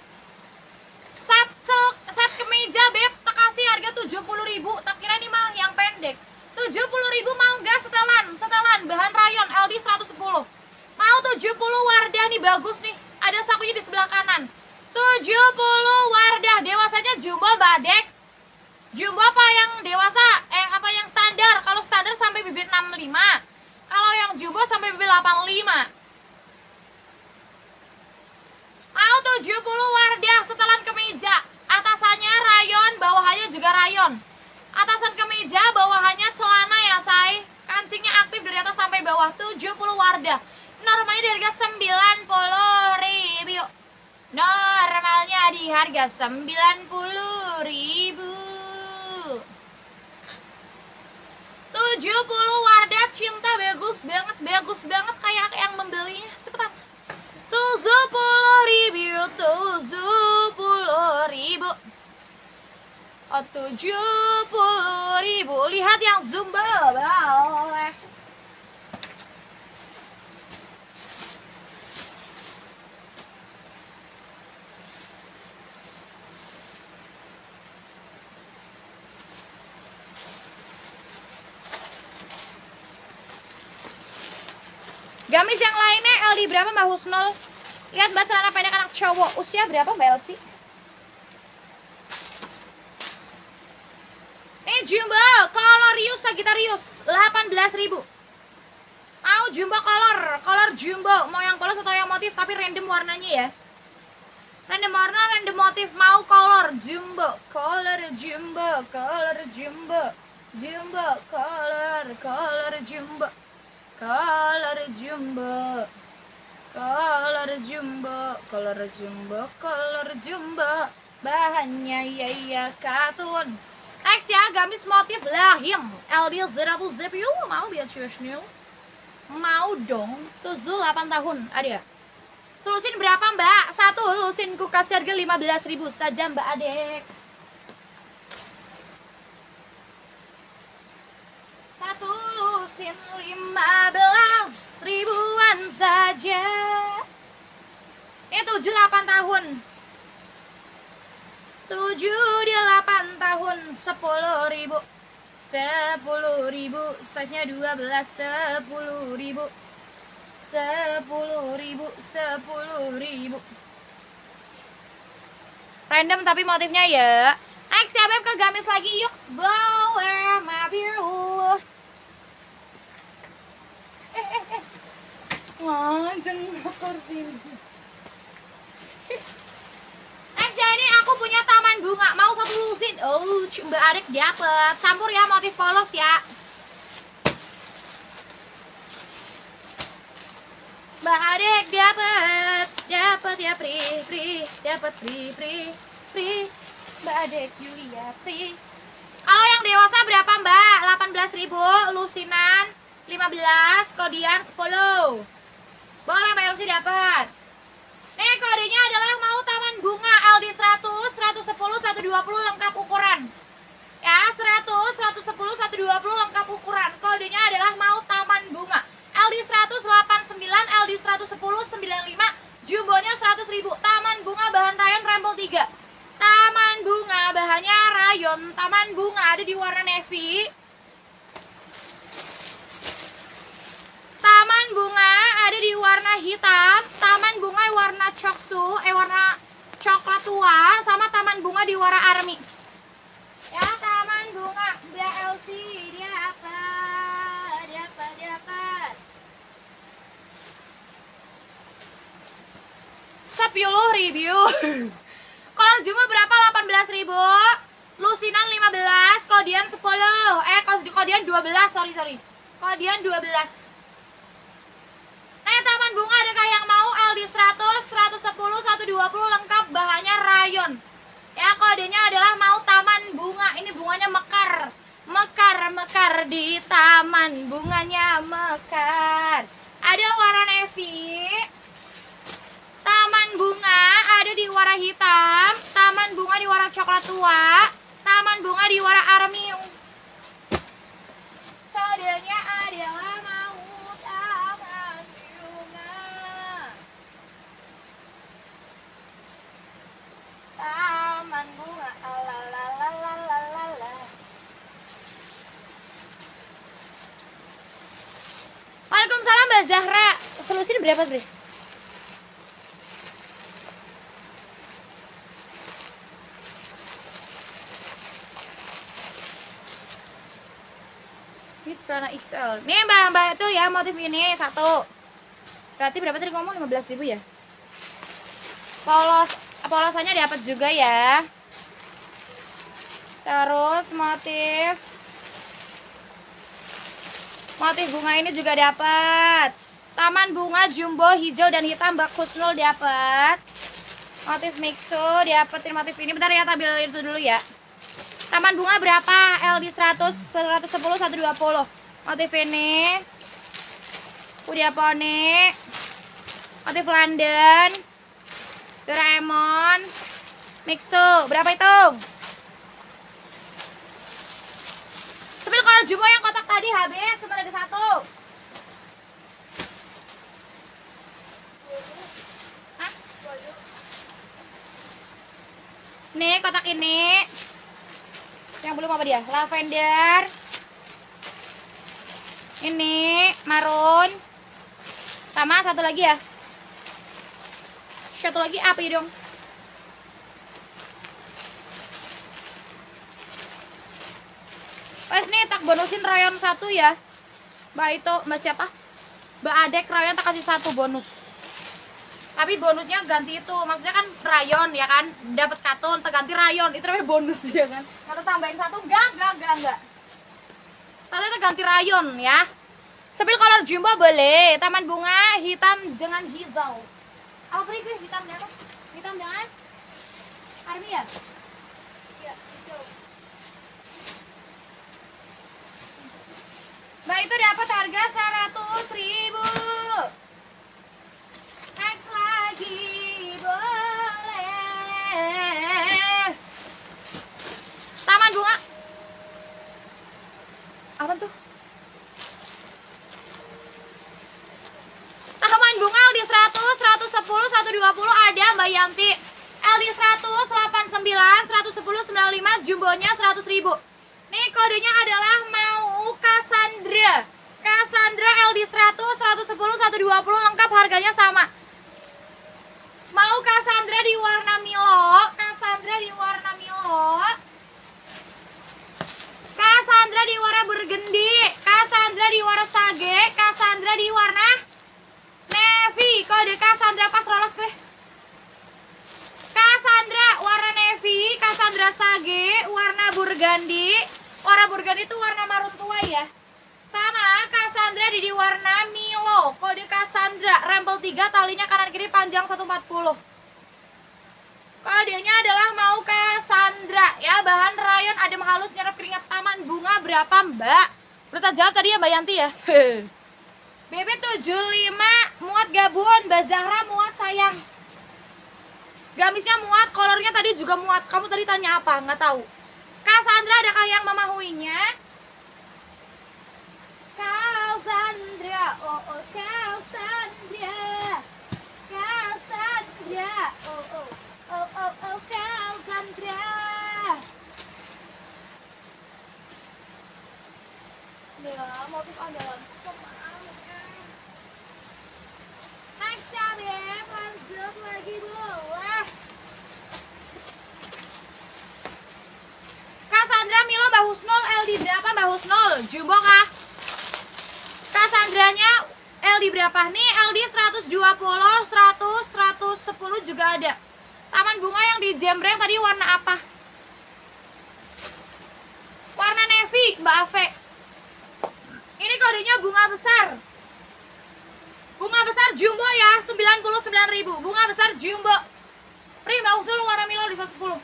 S1: Set kemeja Beb, tak kasih harga 70.000. Tak kira ini mah yang pendek. 70.000 mau nggak setelan bahan rayon LD 110. Mau 70 Wardah nih bagus nih. Ada sakunya di sebelah kanan. 70 Wardah, dewasanya jumbo badek. Jumbo apa yang dewasa? Apa yang standar? Kalau standar sampai bibir 65. Kalau yang jumbo sampai bibir 85. Mau 70 Wardah setelan kemeja. Atasannya rayon, bawahannya juga rayon. Atasan kemeja, bawahannya celana ya say. Kancingnya aktif dari atas sampai bawah. 70 Wardah. Normalnya di harga 90.000. Normalnya di harga 90.000. 70 Wardah cinta bagus banget kayak yang membelinya. Cepetan. 70.000. 70.000. Oh, 70.000. Lihat yang zumba bawah. Gamis yang lainnya LD berapa Mbak Husnul? Lihat Mbak celana pendek anak cowok. Usia berapa Mbak Elsie? Jumbo Colorius Sagittarius 18.000. Mau jumbo color jumbo. Mau yang polos atau yang motif tapi random warnanya ya. Random warna, random motif. Mau color jumbo. Color jumbo. Color jumbo. Jumbo color jumbo. Color jumbo. Color jumbo. Color jumbo. Color jumbo. Bahannya ya katun. Next ya, gamis motif lahim LD 100 ZPU. Mau biar Cusnul? Mau dong. 8 tahun. Ada. Selusin berapa Mbak? Satu lusinku kasih harga 15.000 saja Mbak Adek. Satu lusin 15.000-an saja. Ini 7-8 tahun. 7-8 tahun 10.000. 10.000 size-nya 12. 10.000. 10.000. Random tapi motifnya ya. Next ya Beb, ke gamis lagi yuk. Blower my biru. Lanceng kursi. Next ya, ini aku punya taman bunga. Mau satu lusin. Oh, Mbak Adek dapet. Campur ya motif polos ya. Mbak Adek dapet ya dapat free. Mbak Adek Yulia free. Kalau yang dewasa berapa Mbak? 18.000, lusinan 15, kodian 10. Boleh Mbak Elsie dapat. Nih kodenya adalah mau taman bunga LD 100, 120 lengkap ukuran. Ya, 100, 110, 120 lengkap ukuran. Kodenya adalah mau taman bunga. LD 100 89, LD 110 95, jumbonya 100.000. Taman bunga bahan rayon rempel 3. Taman bunga bahannya rayon, taman bunga ada di warna navy. Taman bunga ada di warna hitam, taman bunga warna warna coklat tua, sama taman bunga di warna army. Ya, taman bunga BLC dia apa? Sepuluh review. Kolor Jumbo berapa? 18.000. Lusinan 15, kodian 10. Kodian 12, sorry. Kodian 12. Nah, taman bunga adakah yang mau? LD 100, 110, 120 lengkap bahannya rayon. Ya, kodenya adalah mau taman bunga. Ini bunganya mekar. Mekar di taman bunganya mekar. Ada warna navy. Taman bunga ada di warna hitam. Taman bunga di warna coklat tua. Taman bunga di warna army. Kodenya adalah mau taman bunga. Taman bunga, alalalalala. Waalaikumsalam Mbak Zahra. Solusi berapa, Bre? Ini celana XL. Nih Mbak tuh ya, motif ini satu. Berarti berapa tadi ngomong? 15.000 ya? Polosannya dapat juga ya. Terus motif bunga ini juga dapat. Taman bunga jumbo hijau dan hitam Mbak Kusnul dapat. Motif mixo dapetin motif ini. Bentar ya, tampil itu dulu ya. Taman bunga berapa? LD 100, 110, 120. Motif ini Udiapone. Motif London, Doraemon, mixo. Berapa itu? Tapi kalau jumbo yang kotak tadi habis, cuma ada satu. Hah? Nih kotak ini. Yang belum apa dia? Lavender. Ini marun. Sama satu lagi ya. Satu lagi apa ya dong? Wes nih tak bonusin rayon 1 ya. Mbak itu, Mbak siapa? Mbak Adek rayon tak kasih 1 bonus. Tapi bonusnya ganti itu, maksudnya kan rayon ya kan, dapat katun, tak ganti rayon, itu namanya bonus ya kan. Kata tambahin 1, enggak. Tadi itu ganti rayon ya. Sepil kolor jumbo boleh, taman bunga hitam dengan hijau. Apa beri gue hitam dengan? Hitam dengan army ya? Iya, hijau. Mbak itu dapat harga 100.000. Next lagi boleh. Taman bunga. Apa tuh? Taman bunga LD 100, 110, 120 ada Mbak Yanti. LD 100, 89, 110, 95, jumbonya 100.000. Nih kodenya adalah mau Cassandra. Cassandra LD 100, 110, 120 lengkap harganya sama. Mau Cassandra di warna Milo, Cassandra di warna Milo, Cassandra di warna burgundy, Cassandra di warna sage, Cassandra di warna navy. Kode Cassandra pas rolas gue. Cassandra warna navy, Cassandra sage, warna burgundy. Warna burgundy itu warna marun tua ya. Sama Cassandra di warna Milo. Kode Cassandra rempel 3, talinya kanan kiri panjang 140. Kodenya adalah mau Cassandra ya. Bahan rayon adem halus nyerap keringat. Taman bunga berapa Mbak? Berita jawab tadi ya Mbak Yanti ya. BB 75 muat gabun, Mbak Zahra muat sayang. Gamisnya muat, kolornya tadi juga muat. Kamu tadi tanya apa? Nggak tahu. Kak Sandra, adakah yang memahuinya? Kak Sandra, oh oh Kak Sandra, Kak Sandra, oh oh oh oh oh Kak Sandra. Ya, motif andalan. Next ya, Beb. Lanjut lagi boleh. Kak Sandra, Milo, Mbak Husnul, LD berapa Mbak Husnul? Jumbo kah? Kak Sandranya LD berapa? Nih LD 120, 100, 110 juga ada. Taman bunga yang di jembreng tadi warna apa? Warna navy, Mbak Ave. Ini kodenya bunga besar. Bunga besar jumbo ya, 99.000. Bunga besar jumbo. Ri, Mbak Usul warna Milo di 110.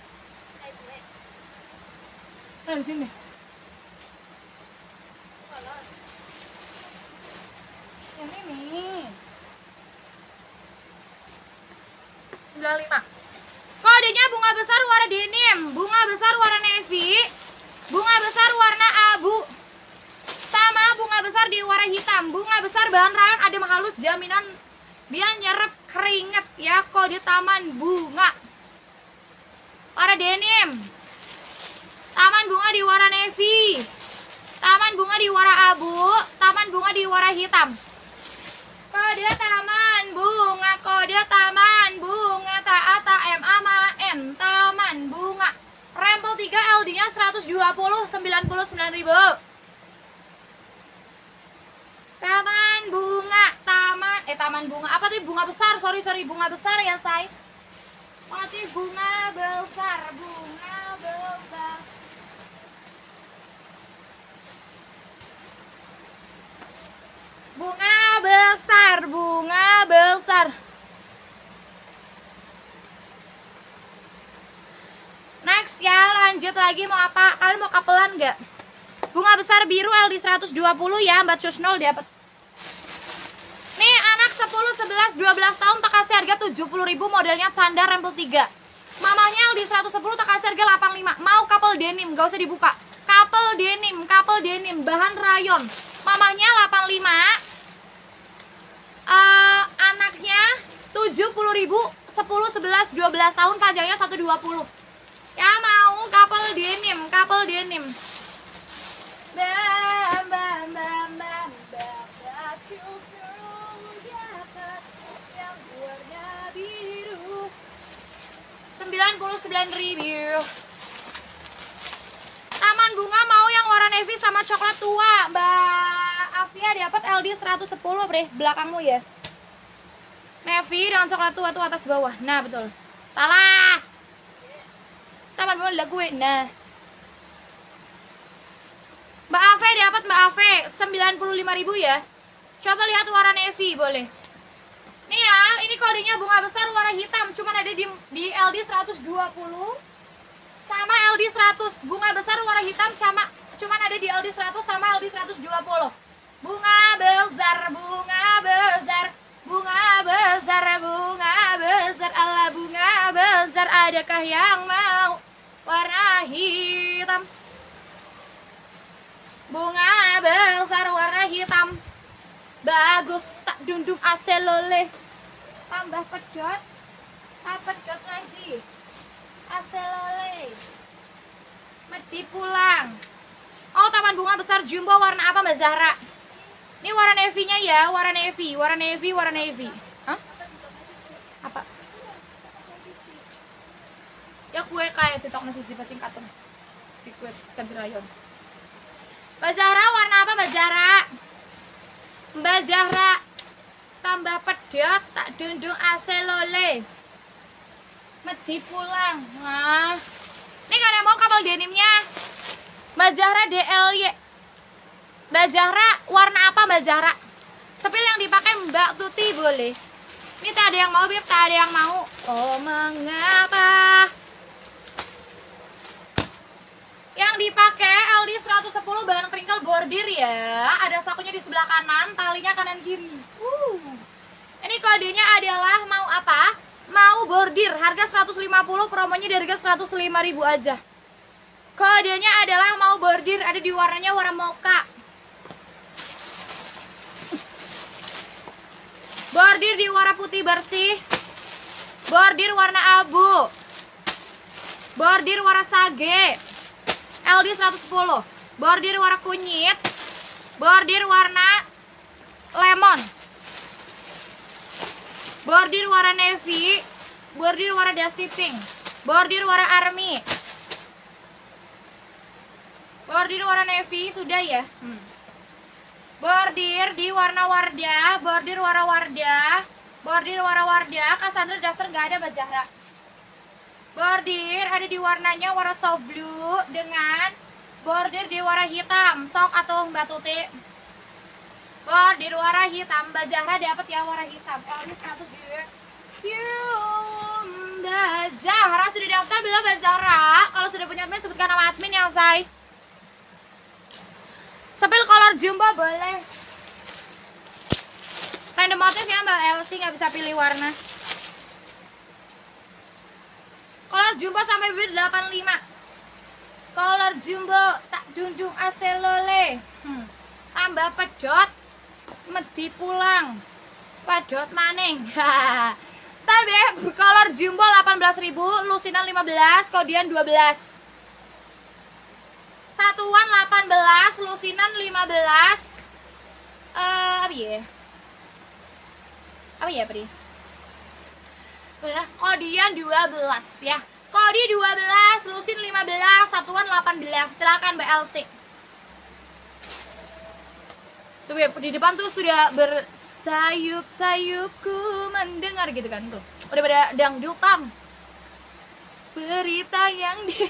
S1: Nah, di sini. Yang ini. 95. Kodenya bunga besar warna denim, bunga besar warna navy, bunga besar warna abu, sama bunga besar di warna hitam. Bunga besar bahan rayon adem halus, jaminan dia nyerap keringet ya. Kode taman bunga warna denim, taman bunga di warna navy, taman bunga di warna abu, taman bunga di warna hitam. Kode taman bunga, kode taman bunga, taata MAMAN, taman bunga. Rempel 3 LD-nya 120, 99.000. Taman bunga, taman bunga. Apa tuh bunga besar? Sorry, bunga besar ya, say. Motif bunga besar, bunga besar. Bunga besar, bunga besar. Next ya, lanjut lagi mau apa? Kalian mau kapelan nggak? Bunga besar biru LD 120 ya, Mbak Cusnol dapat. Nih anak 10, 11, 12 tahun tak kasih harga 70.000, modelnya canda rempel 3. Mamanya LD 110 tak kasih harga 85. Mau couple denim, gak usah dibuka. Couple denim, bahan rayon. Mamanya 85. Anaknya 70.000, 10, 11, 12 tahun, panjangnya 120. Ya mau couple denim. Bam bam bam bam bam, yang warna biru 99.000. Taman bunga mau yang warna navy sama coklat tua. Mbak Afia dapat LD 110 bre, belakangmu ya. Navy dengan coklat tua tuh atas bawah. Nah betul. Salah. Taman bunga lah gue. Nah. Mbak Ave dapat Mbak Ave 95.000 ya. Coba lihat warna navy boleh. Nih ya, ini kodenya bunga besar warna hitam, cuman ada di LD 120 sama LD 100. Bunga besar warna hitam cuman ada di LD 100 sama LD 120. Bunga besar, bunga besar, bunga besar, bunga besar, ala bunga besar. Adakah yang mau warna hitam? Bunga besar warna hitam, bagus tak dundung aselole. Tambah pedot, pedot lagi. Aselole, mati pulang. Oh taman bunga besar jumbo warna apa Mbak Zahra? Ini warna navy-nya ya, warna navy. Hah? Apa? Ya kue kayak titok nasi jipa singkatan di kue kadirayon. Mbak Zahra warna apa Mbak Zahra? Mbak Zahra tambah pedot tak dundung aselole. Medi pulang. Nah, ini gak ada yang mau kapal denimnya. Mbak Zahra DLY. Mbak Zahra warna apa Mbak Zahra? Sepil yang dipakai Mbak Tuti boleh. Ini tak ada yang mau Bib, tak ada yang mau. Oh mengapa? Yang dipakai LD 110 bahan kringkel bordir ya. Ada sakunya di sebelah kanan, talinya kanan kiri. Ini kodenya adalah mau apa? mau bordir harga 150, promonya di harga 105.000 aja. Kodenya adalah mau bordir, ada di warnanya warna mocha. Bordir di warna putih bersih, bordir warna abu, bordir warna sage, LD 110, bordir warna kunyit, bordir warna lemon, bordir warna navy, bordir warna dusty pink, bordir warna army, bordir warna navy sudah ya. Bordir di warna wardah, bordir warna wardah, bordir warna wardah. Cassandra Duster nggak ada Mbak Zahra. Bordir ada di warnanya warna soft blue dengan bordir di warna hitam, sok atau Mbak Tuti. Bordir warna hitam, Mbak Zahra dapat ya warna hitam. Ini 100 dia. Mbak Zahra sudah daftar belum Mbak Zahra? Kalau sudah punya admin sebutkan nama admin ya say. Sepil color jumbo boleh. Random motif ya Mbak Elsie, nggak bisa pilih warna. Color jumbo sampai bibir 85. Color jumbo tak dundung aselole. Tambah pedot, medi pulang. Pedot maning. Tapi color jumbo 18.000, lusinan 15, kodian 12. Satuan 18, lusinan 15. Apa ya, Pri? Kodian 12 ya. Kodi 12, lusin 15, satuan 18. Silakan Mbak Elsie. Tuh ya, di depan tuh sudah bersayup-sayupku mendengar gitu kan tuh. Udah pada dangdutan. Berita yang di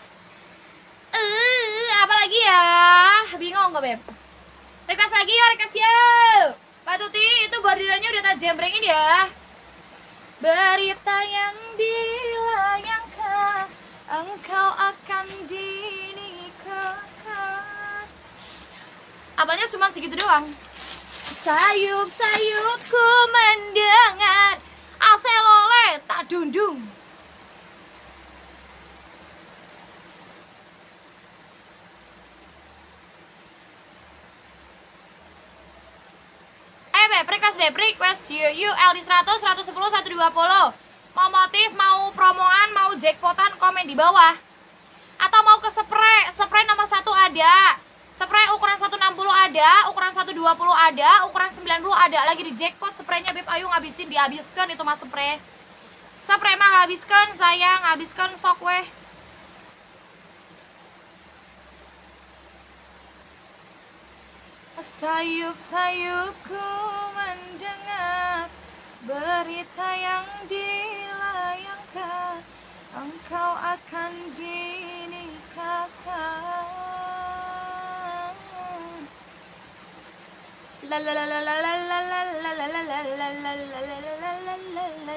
S1: apa lagi ya? Bingung kok, Beb. Request lagi ya, request ya. Pak Tuti, itu bordirannya udah tak jembrengin ya. Berita yang dilayangkan, engkau akan dinikahkan. Apalnya cuma segitu doang. Sayup-sayupku mendengar, aselole tak dundung. Request you LD 100, 110, 120. Mau motif, mau promoan, mau jackpotan, komen di bawah. Atau mau ke spray nomor 1 ada. Spray ukuran 160 ada, ukuran 120 ada, ukuran 90 ada. Lagi di jackpot spraynya Beb, ayo ngabisin, dihabiskan itu mas spray. Spray mah habiskan sayang, habiskan sok weh. Sayup-sayupku mendengar berita yang dilayangkan, engkau akan dinikahkan. La la la la la la la la la la la la la la la la.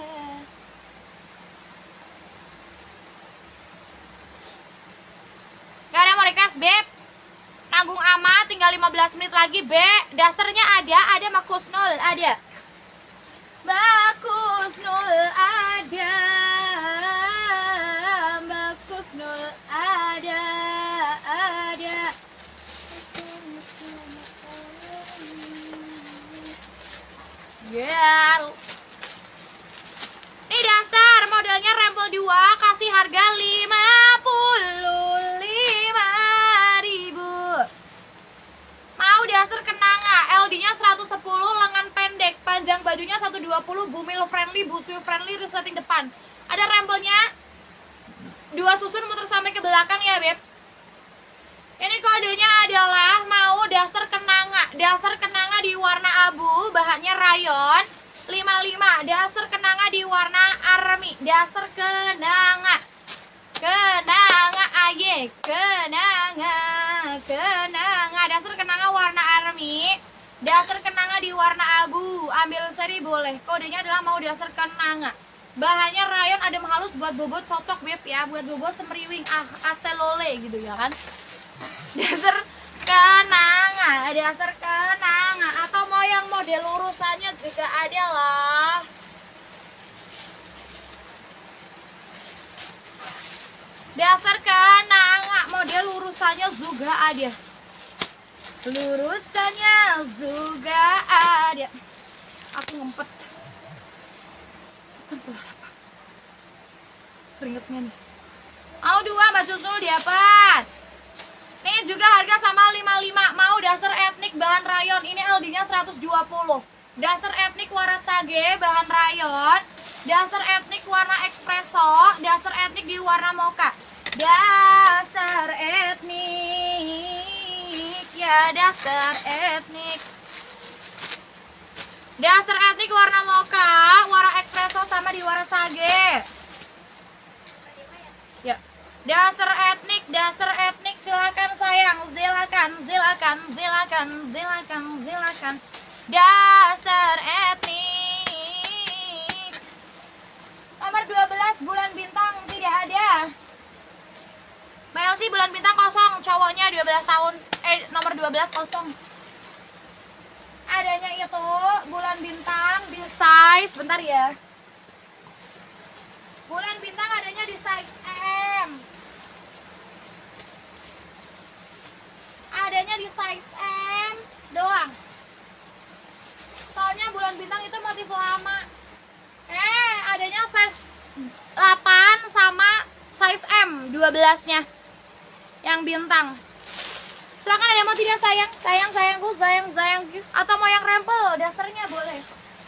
S1: Gak ada mau request Beb. Tanggung amat, tinggal 15 menit lagi, Be. Dasternya ada Makusnul, ada. Makusnul ada. Makusnul ada. Yeah. Ini daster, modelnya rempel 2, kasih harga 55.000. Mau daster kenanga, LD-nya 110, lengan pendek, panjang bajunya 120, bumil friendly, busui friendly, resleting depan. Ada rempelnya 2 susun muter sampai ke belakang ya, Beb. Ini kodenya adalah mau daster kenanga. Daster kenanga di warna abu, bahannya rayon 55. Daster kenanga di warna army. Daster kenanga. Kenanga aye, kenanga. Daster kenanga warna army. Daster kenanga di warna abu. Ambil seri boleh. Kodenya adalah mau daster kenanga. Bahannya rayon adem halus, buat bobot cocok Beb ya. Buat bobot semriwing, aselole gitu ya kan. Dasar kenanga, atau mau yang model urusannya juga ada lah. Dasar kan nangak model lurusannya juga ada. Lurusannya juga ada. Aku ngumpet. Tempel apa? Keringetnya nih. Mau 2 Mbak Susul dapat. Nih juga harga sama 55. Mau dasar etnik bahan rayon. Ini LD-nya 120. Dasar etnik warna sage bahan rayon. Dasar etnik warna espresso. Dasar etnik di warna mocha. Dasar etnik. Ya dasar etnik. Dasar etnik warna mocha, warna espresso sama di warna sage. Ya. Dasar etnik silakan sayang, silakan. Dasar etnik. Nomor 12 bulan bintang tidak ada. Mbak Elsie bulan bintang kosong, cowoknya 12 tahun. Nomor 12 kosong. Adanya itu bulan bintang di size, bentar ya. Bulan bintang adanya di size M. Adanya di size M doang. Soalnya bulan bintang itu motif lama. Adanya size 8 sama size M 12-nya. Yang bintang. Silakan ada yang mau tidak sayang? Sayangku, sayang. Atau mau yang rempel, dasarnya boleh.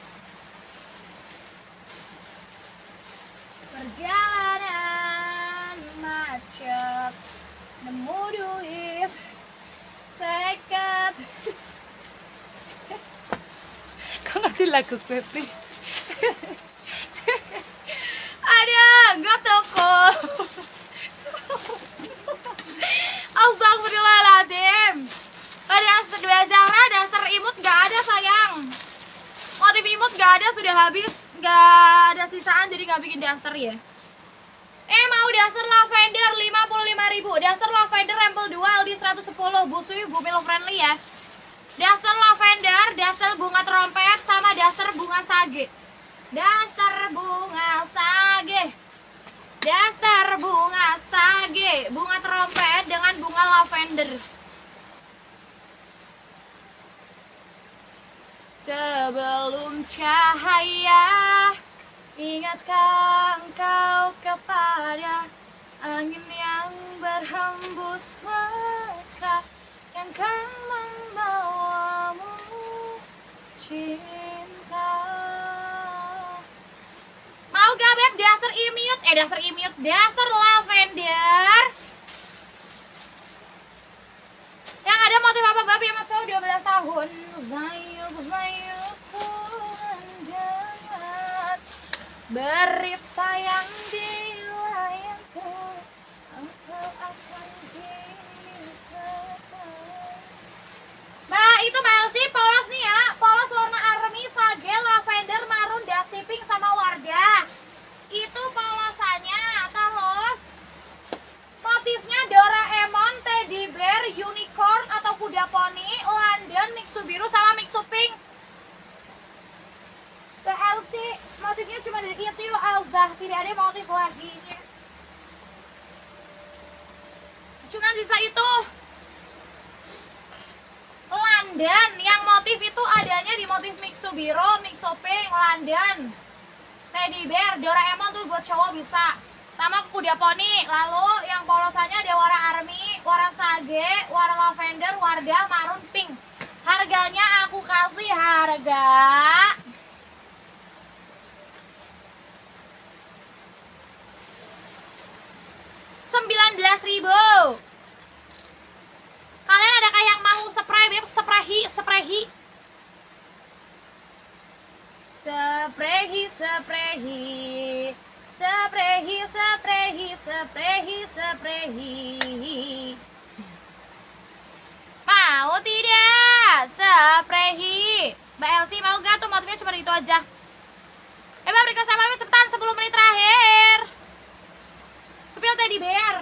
S1: Perjalanan macet, nemu duit seket. Kok ngerti lagu Pepi? Ada, enggak toko. Astagfirullahaladzim. Dasar Zahra, dasar imut gak ada sayang. Motif imut gak ada, sudah habis. Gak ada sisaan jadi gak bikin dasar ya. Mau dasar lavender 55.000. Dasar lavender rempel 2 LD 110. Busui bumil friendly ya. Dasar lavender, dasar bunga trompet sama dasar bunga sage. Dasar bunga sage. Dasar bunga sage, bunga trompet dengan bunga lavender. Sebelum cahaya, ingatkah engkau kepada angin yang berhembus mesra yang kan membawamu cinta. Mau gak Beb? Dasar imut, dasar lavender. Yang ada motif apa Beb? Yang cowok 12 tahun. Zayub mendengar berita yang dilayangku, engkau akan disetakan. Mbak, itu Mbak Elsie, polos nih ya. Polos warna army, sage, lavender, marun, dusty pink sama wardah. Itu polosannya. Terus motifnya Doraemon, teddy bear, unicorn atau kuda poni, London, mixu biru sama mixu pink. Mbak Elsie, motifnya cuma dari itu Elza, tidak ada motif lagi. Cuma sisa itu. London, yang motif itu adanya di motif mixu biru, mixu pink, London, teddy bear, Doraemon tuh buat cowok bisa. Sama kuda poni. Lalu yang polosannya ada warna army, warna sage, warna lavender, wardah, marun, pink. Harganya aku kasih harga 19.000. Kalian adakah yang mau spray Beb? Sprehi. Mau tidak? Sprehi. Mbak Elsie mau gak tuh motifnya cuma itu aja? Mbak Rika sama cepetan 10 menit terakhir. Spill teddy bear.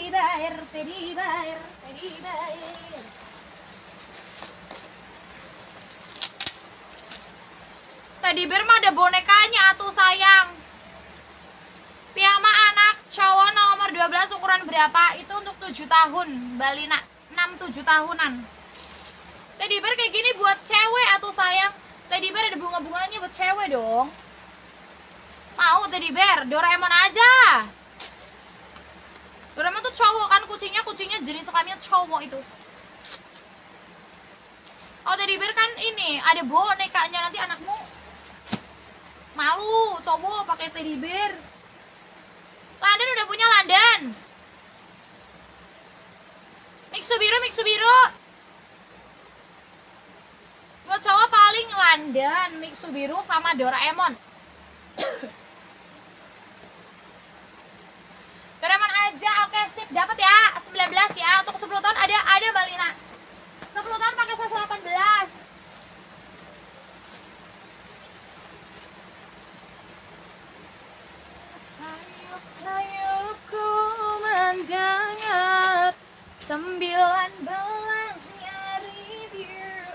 S1: Teddy bear mah ada bonekanya atuh sayang. Piyama anak cowok nomor 12 ukuran berapa? Itu untuk 7 tahun, Mbak Lina. 6-7 tahunan. Teddy bear kayak gini buat cewek atau sayang? Teddy bear ada bunga-bunganya buat cewek dong. Mau teddy bear, Doraemon aja. Doraemon tuh cowok kan, kucingnya jenis kelaminnya cowok itu. Oh teddy bear kan ini, ada bonekanya, nanti anakmu malu cowok pakai teddy bear. London udah punya London. Mixu biru. Buat cowok paling London, Mixu biru sama Doraemon. Doraemon aja, oke sip, dapat ya 19 ya. Untuk 10 tahun ada Mbak Lina. 10 tahun pakai size 18. Sayup-sayupku mendengar 19 nyari biru.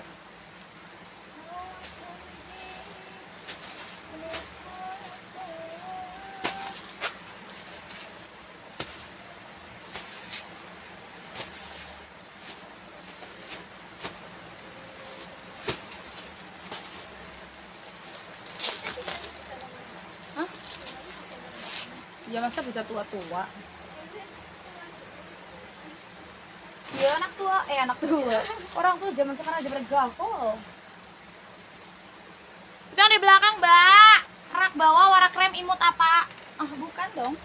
S1: Hah? Ya masa bisa tua-tua? Ya anak tua. Orang tuh zaman sekarang aja bergaul. Itu yang di belakang, Mbak. Rak bawah warna krem imut apa? Ah, bukan dong.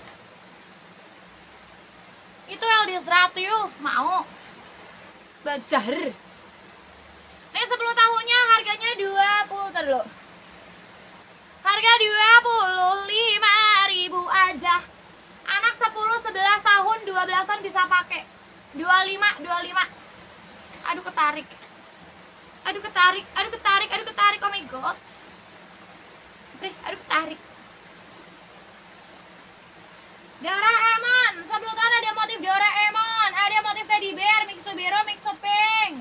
S1: Itu LD 100 mau. Bajar. Nih 10 tahunnya harganya 20 terus. Harga 25.000 aja. Anak 10, 11 tahun, 12 tahun bisa pakai. 25. Aduh ketarik. Oh my god. Aduh ketarik. Doraemon, 10 tahun ada motif Doraemon, ada motif teddy bear, Mixu biru, Mixu pink.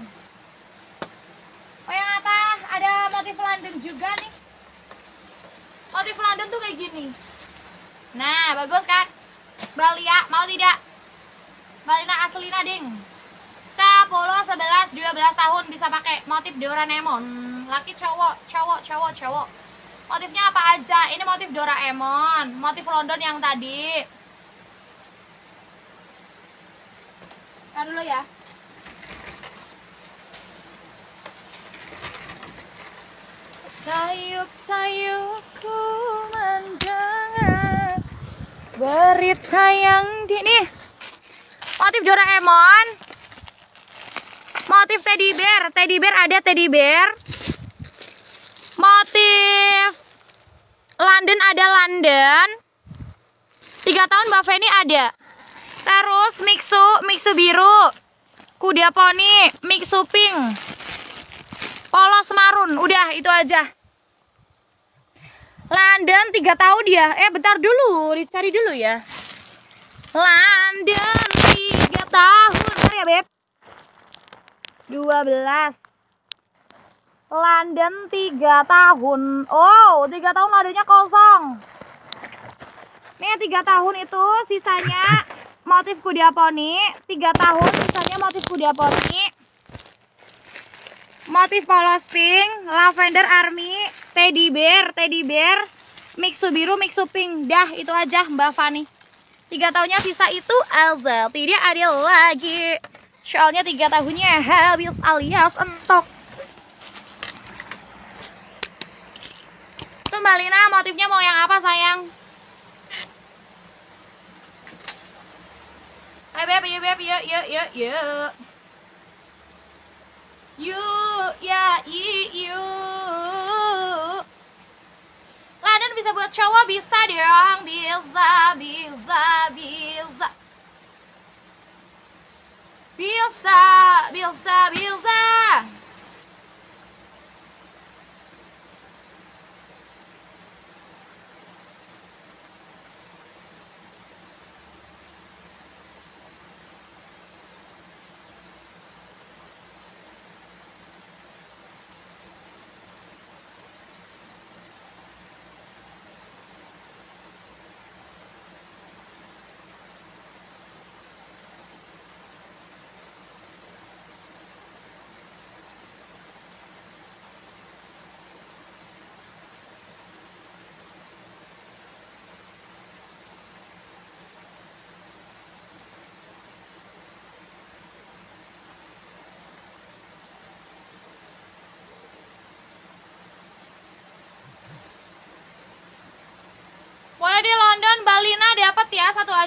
S1: Oh yang apa? Ada motif London juga nih. Motif London tuh kayak gini. Nah, bagus kan? Balia, mau tidak? Balina aslina ding. 10, 11, 12 tahun bisa pakai motif Doraemon. Laki cowok. Motifnya apa aja? Ini motif Doraemon, motif London yang tadi. Nah dulu ya. Sayup-sayupku mendengar berita yang di nih. Motif Doraemon, motif teddy bear ada teddy bear. Motif London ada London. 3 tahun Mbak Feni ada. Terus Mixu biru, kuda poni, Mixu pink, polos marun. Udah itu aja. London 3 tahun ya. Bentar dulu, dicari dulu ya. London 3 tahun. Bentar ya, Beb. 12. London 3 tahun. Oh, 3 tahun Londonnya kosong. Nih 3 tahun itu sisanya motif kuda poni. 3 tahun sisanya motif kuda poni. Motif polos pink, lavender army, teddy bear, Mixu biru, Mixu pink. Dah itu aja Mbak Fani. 3 tahunnya sisa itu aja, tidak ada lagi. Soalnya 3 tahunnya habis alias entok. Tuh Mbak Lina, motifnya mau yang apa sayang? Hai Beb, yuk. Yuk. London bisa buat cowok, bisa dong. Bisa.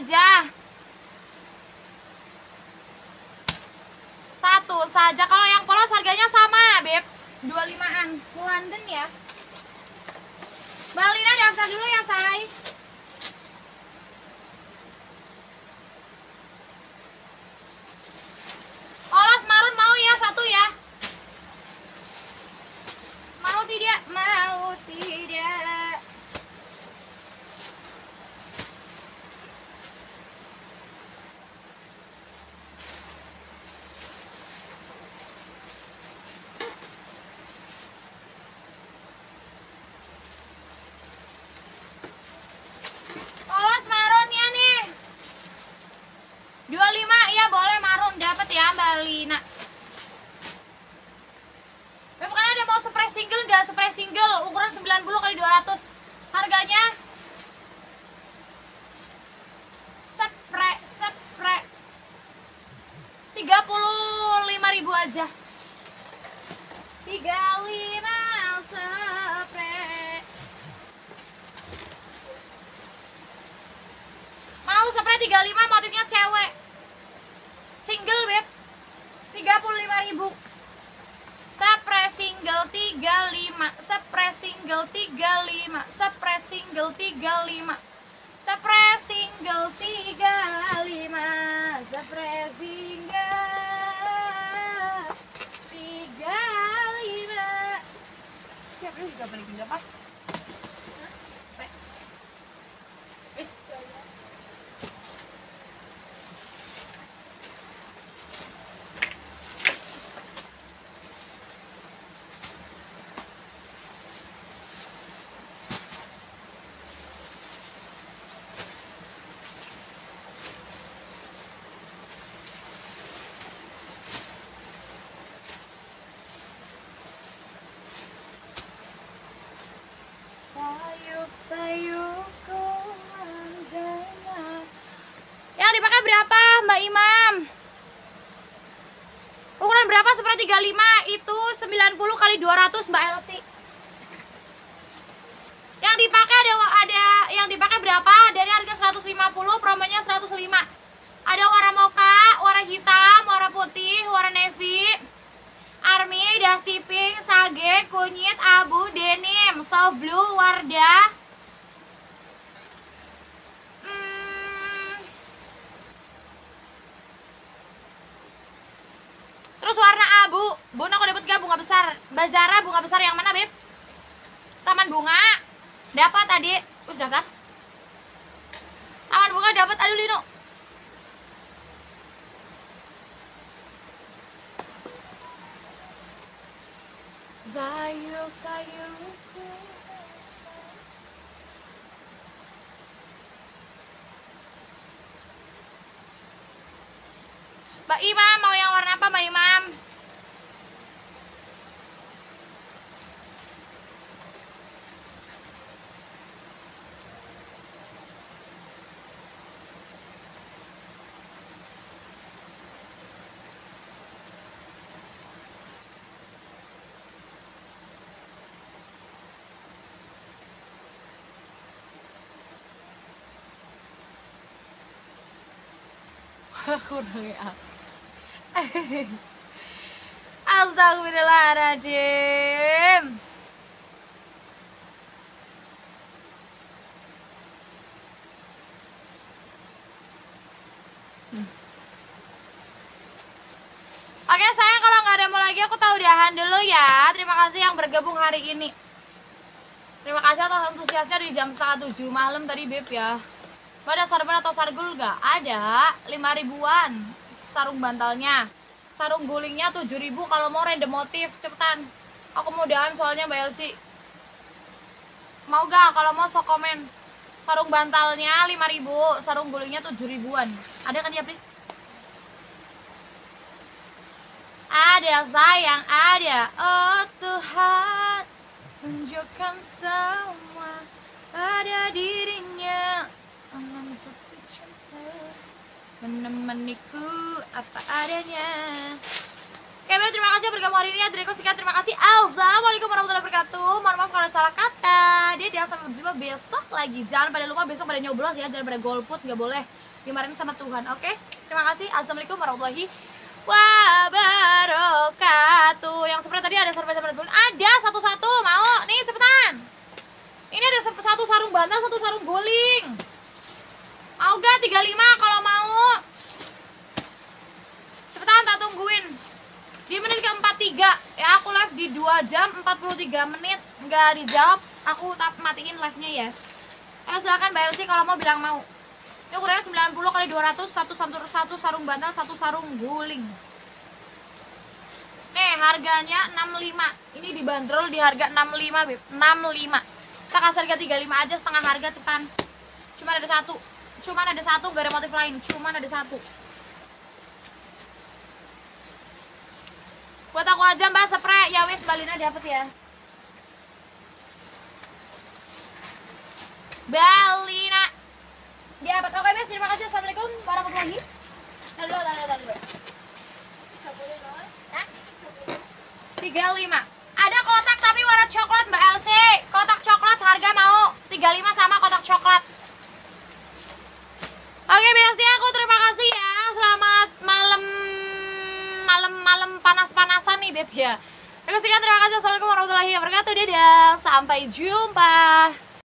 S1: aja. Satu saja. Kalau yang polos harganya sama, Beb. 25-an. London ya. Mbak Lina daftar dulu ya, say. Polos marun mau ya, satu ya. Mau tidak? Mau tidak. Polos marunnya nih. 25 ya, boleh marun dapat ya Mbak Lina. Bukan ada mau spray single nggak? Spray single ukuran 90 kali 200. Harganya spray 35.000 aja. 35 spray. Mau spray 35, motifnya cewek. Single, Beb. 35.000. Spray single 35, spray single 35, spray single 35, spray single 35, spray single 35. Siapa juga paling dapat? Sayup-sayupku mendengar. Yang dipakai berapa, Mbak Imam? Ukuran berapa? Seperti 35 itu 90 kali 200, Mbak Elsi. Yang dipakai ada yang dipakai berapa? Dari harga 150, promonya 105. Ada warna mocha, warna hitam, warna putih, warna navy, army, dusty pink, sage, kunyit, abu, denim, soft blue, wardah. Terus warna abu. Bun, aku dapat gak bunga besar? Bazara bunga besar yang mana, Beb? Taman bunga. Dapat tadi. Us daftar. Taman bunga dapat. Aduh, Lino. Sayur-sayurku. Mbak Imam, mau yang warna apa, Mbak Imam? Kurang ya. Astagfirullahaladzim. Oke sayang, kalau nggak ada mau lagi aku tahu udahan dulu ya. Terima kasih yang bergabung hari ini. Terima kasih atas antusiasnya di jam 6:30 malam tadi, Beb ya. Ada sarban atau sargul nggak? Ada, 5.000-an sarung bantalnya. Sarung gulingnya 7.000. Kalau mau random motif, cepetan. Aku mau udahan soalnya Mbak Elsi. Mau gak? Kalau mau sok komen. Sarung bantalnya 5.000, sarung gulingnya 7.000-an. Ada kan dia, Pri? Ada sayang, ada. Oh Tuhan, tunjukkan semua pada dirinya. Menemaniku apa adanya. Oke, Beb, terima kasih bergabung hari ini. Adriku Sika, terima kasih. Assalamualaikum warahmatullahi wabarakatuh. Mohon maaf kalau ada salah kata. Dia sampai berjumpa besok lagi. Jangan pada lupa besok pada nyoblos ya. Jangan pada golput, nggak boleh. dimarahin sama Tuhan. Oke, terima kasih. Assalamualaikum warahmatullahi wabarakatuh. Yang seperti tadi ada sarung-sarung guling. Ada satu-satu, mau? Nih cepetan. Ini ada satu sarung bantal, satu sarung guling. Mau gak 35 kalau mau? Cepetan, tak tungguin. Di menit ke 43. Ya aku live di 2 jam 43 menit. Nggak dijawab, aku tak matiin live-nya ya. Silakan Mbak Elsie kalau mau bilang mau. Ini ukurannya 90 kali 200, satu sarung bantal, satu sarung guling. Nih harganya 65. Ini dibanderol di harga 65, Beb. 65. Kita kasih harga 35 aja, setengah harga cepetan. Cuman ada satu, gak ada motif lain. Cuman ada satu. Buat aku aja Mbak spray. Ya wis, Mbak Lina dapet ya. Balina dapat. Oke Mas, terima kasih. Assalamualaikum warahmatullahi. Taruh dulu. 35. Ada kotak tapi warna coklat Mbak Elsie. Kotak coklat harga mau 35 sama kotak coklat. Oke Besti, aku terima kasih ya. Selamat malam panas-panasan nih Beb ya. Terima kasih. Assalamualaikum warahmatullahi wabarakatuh. Dadah. Sampai jumpa.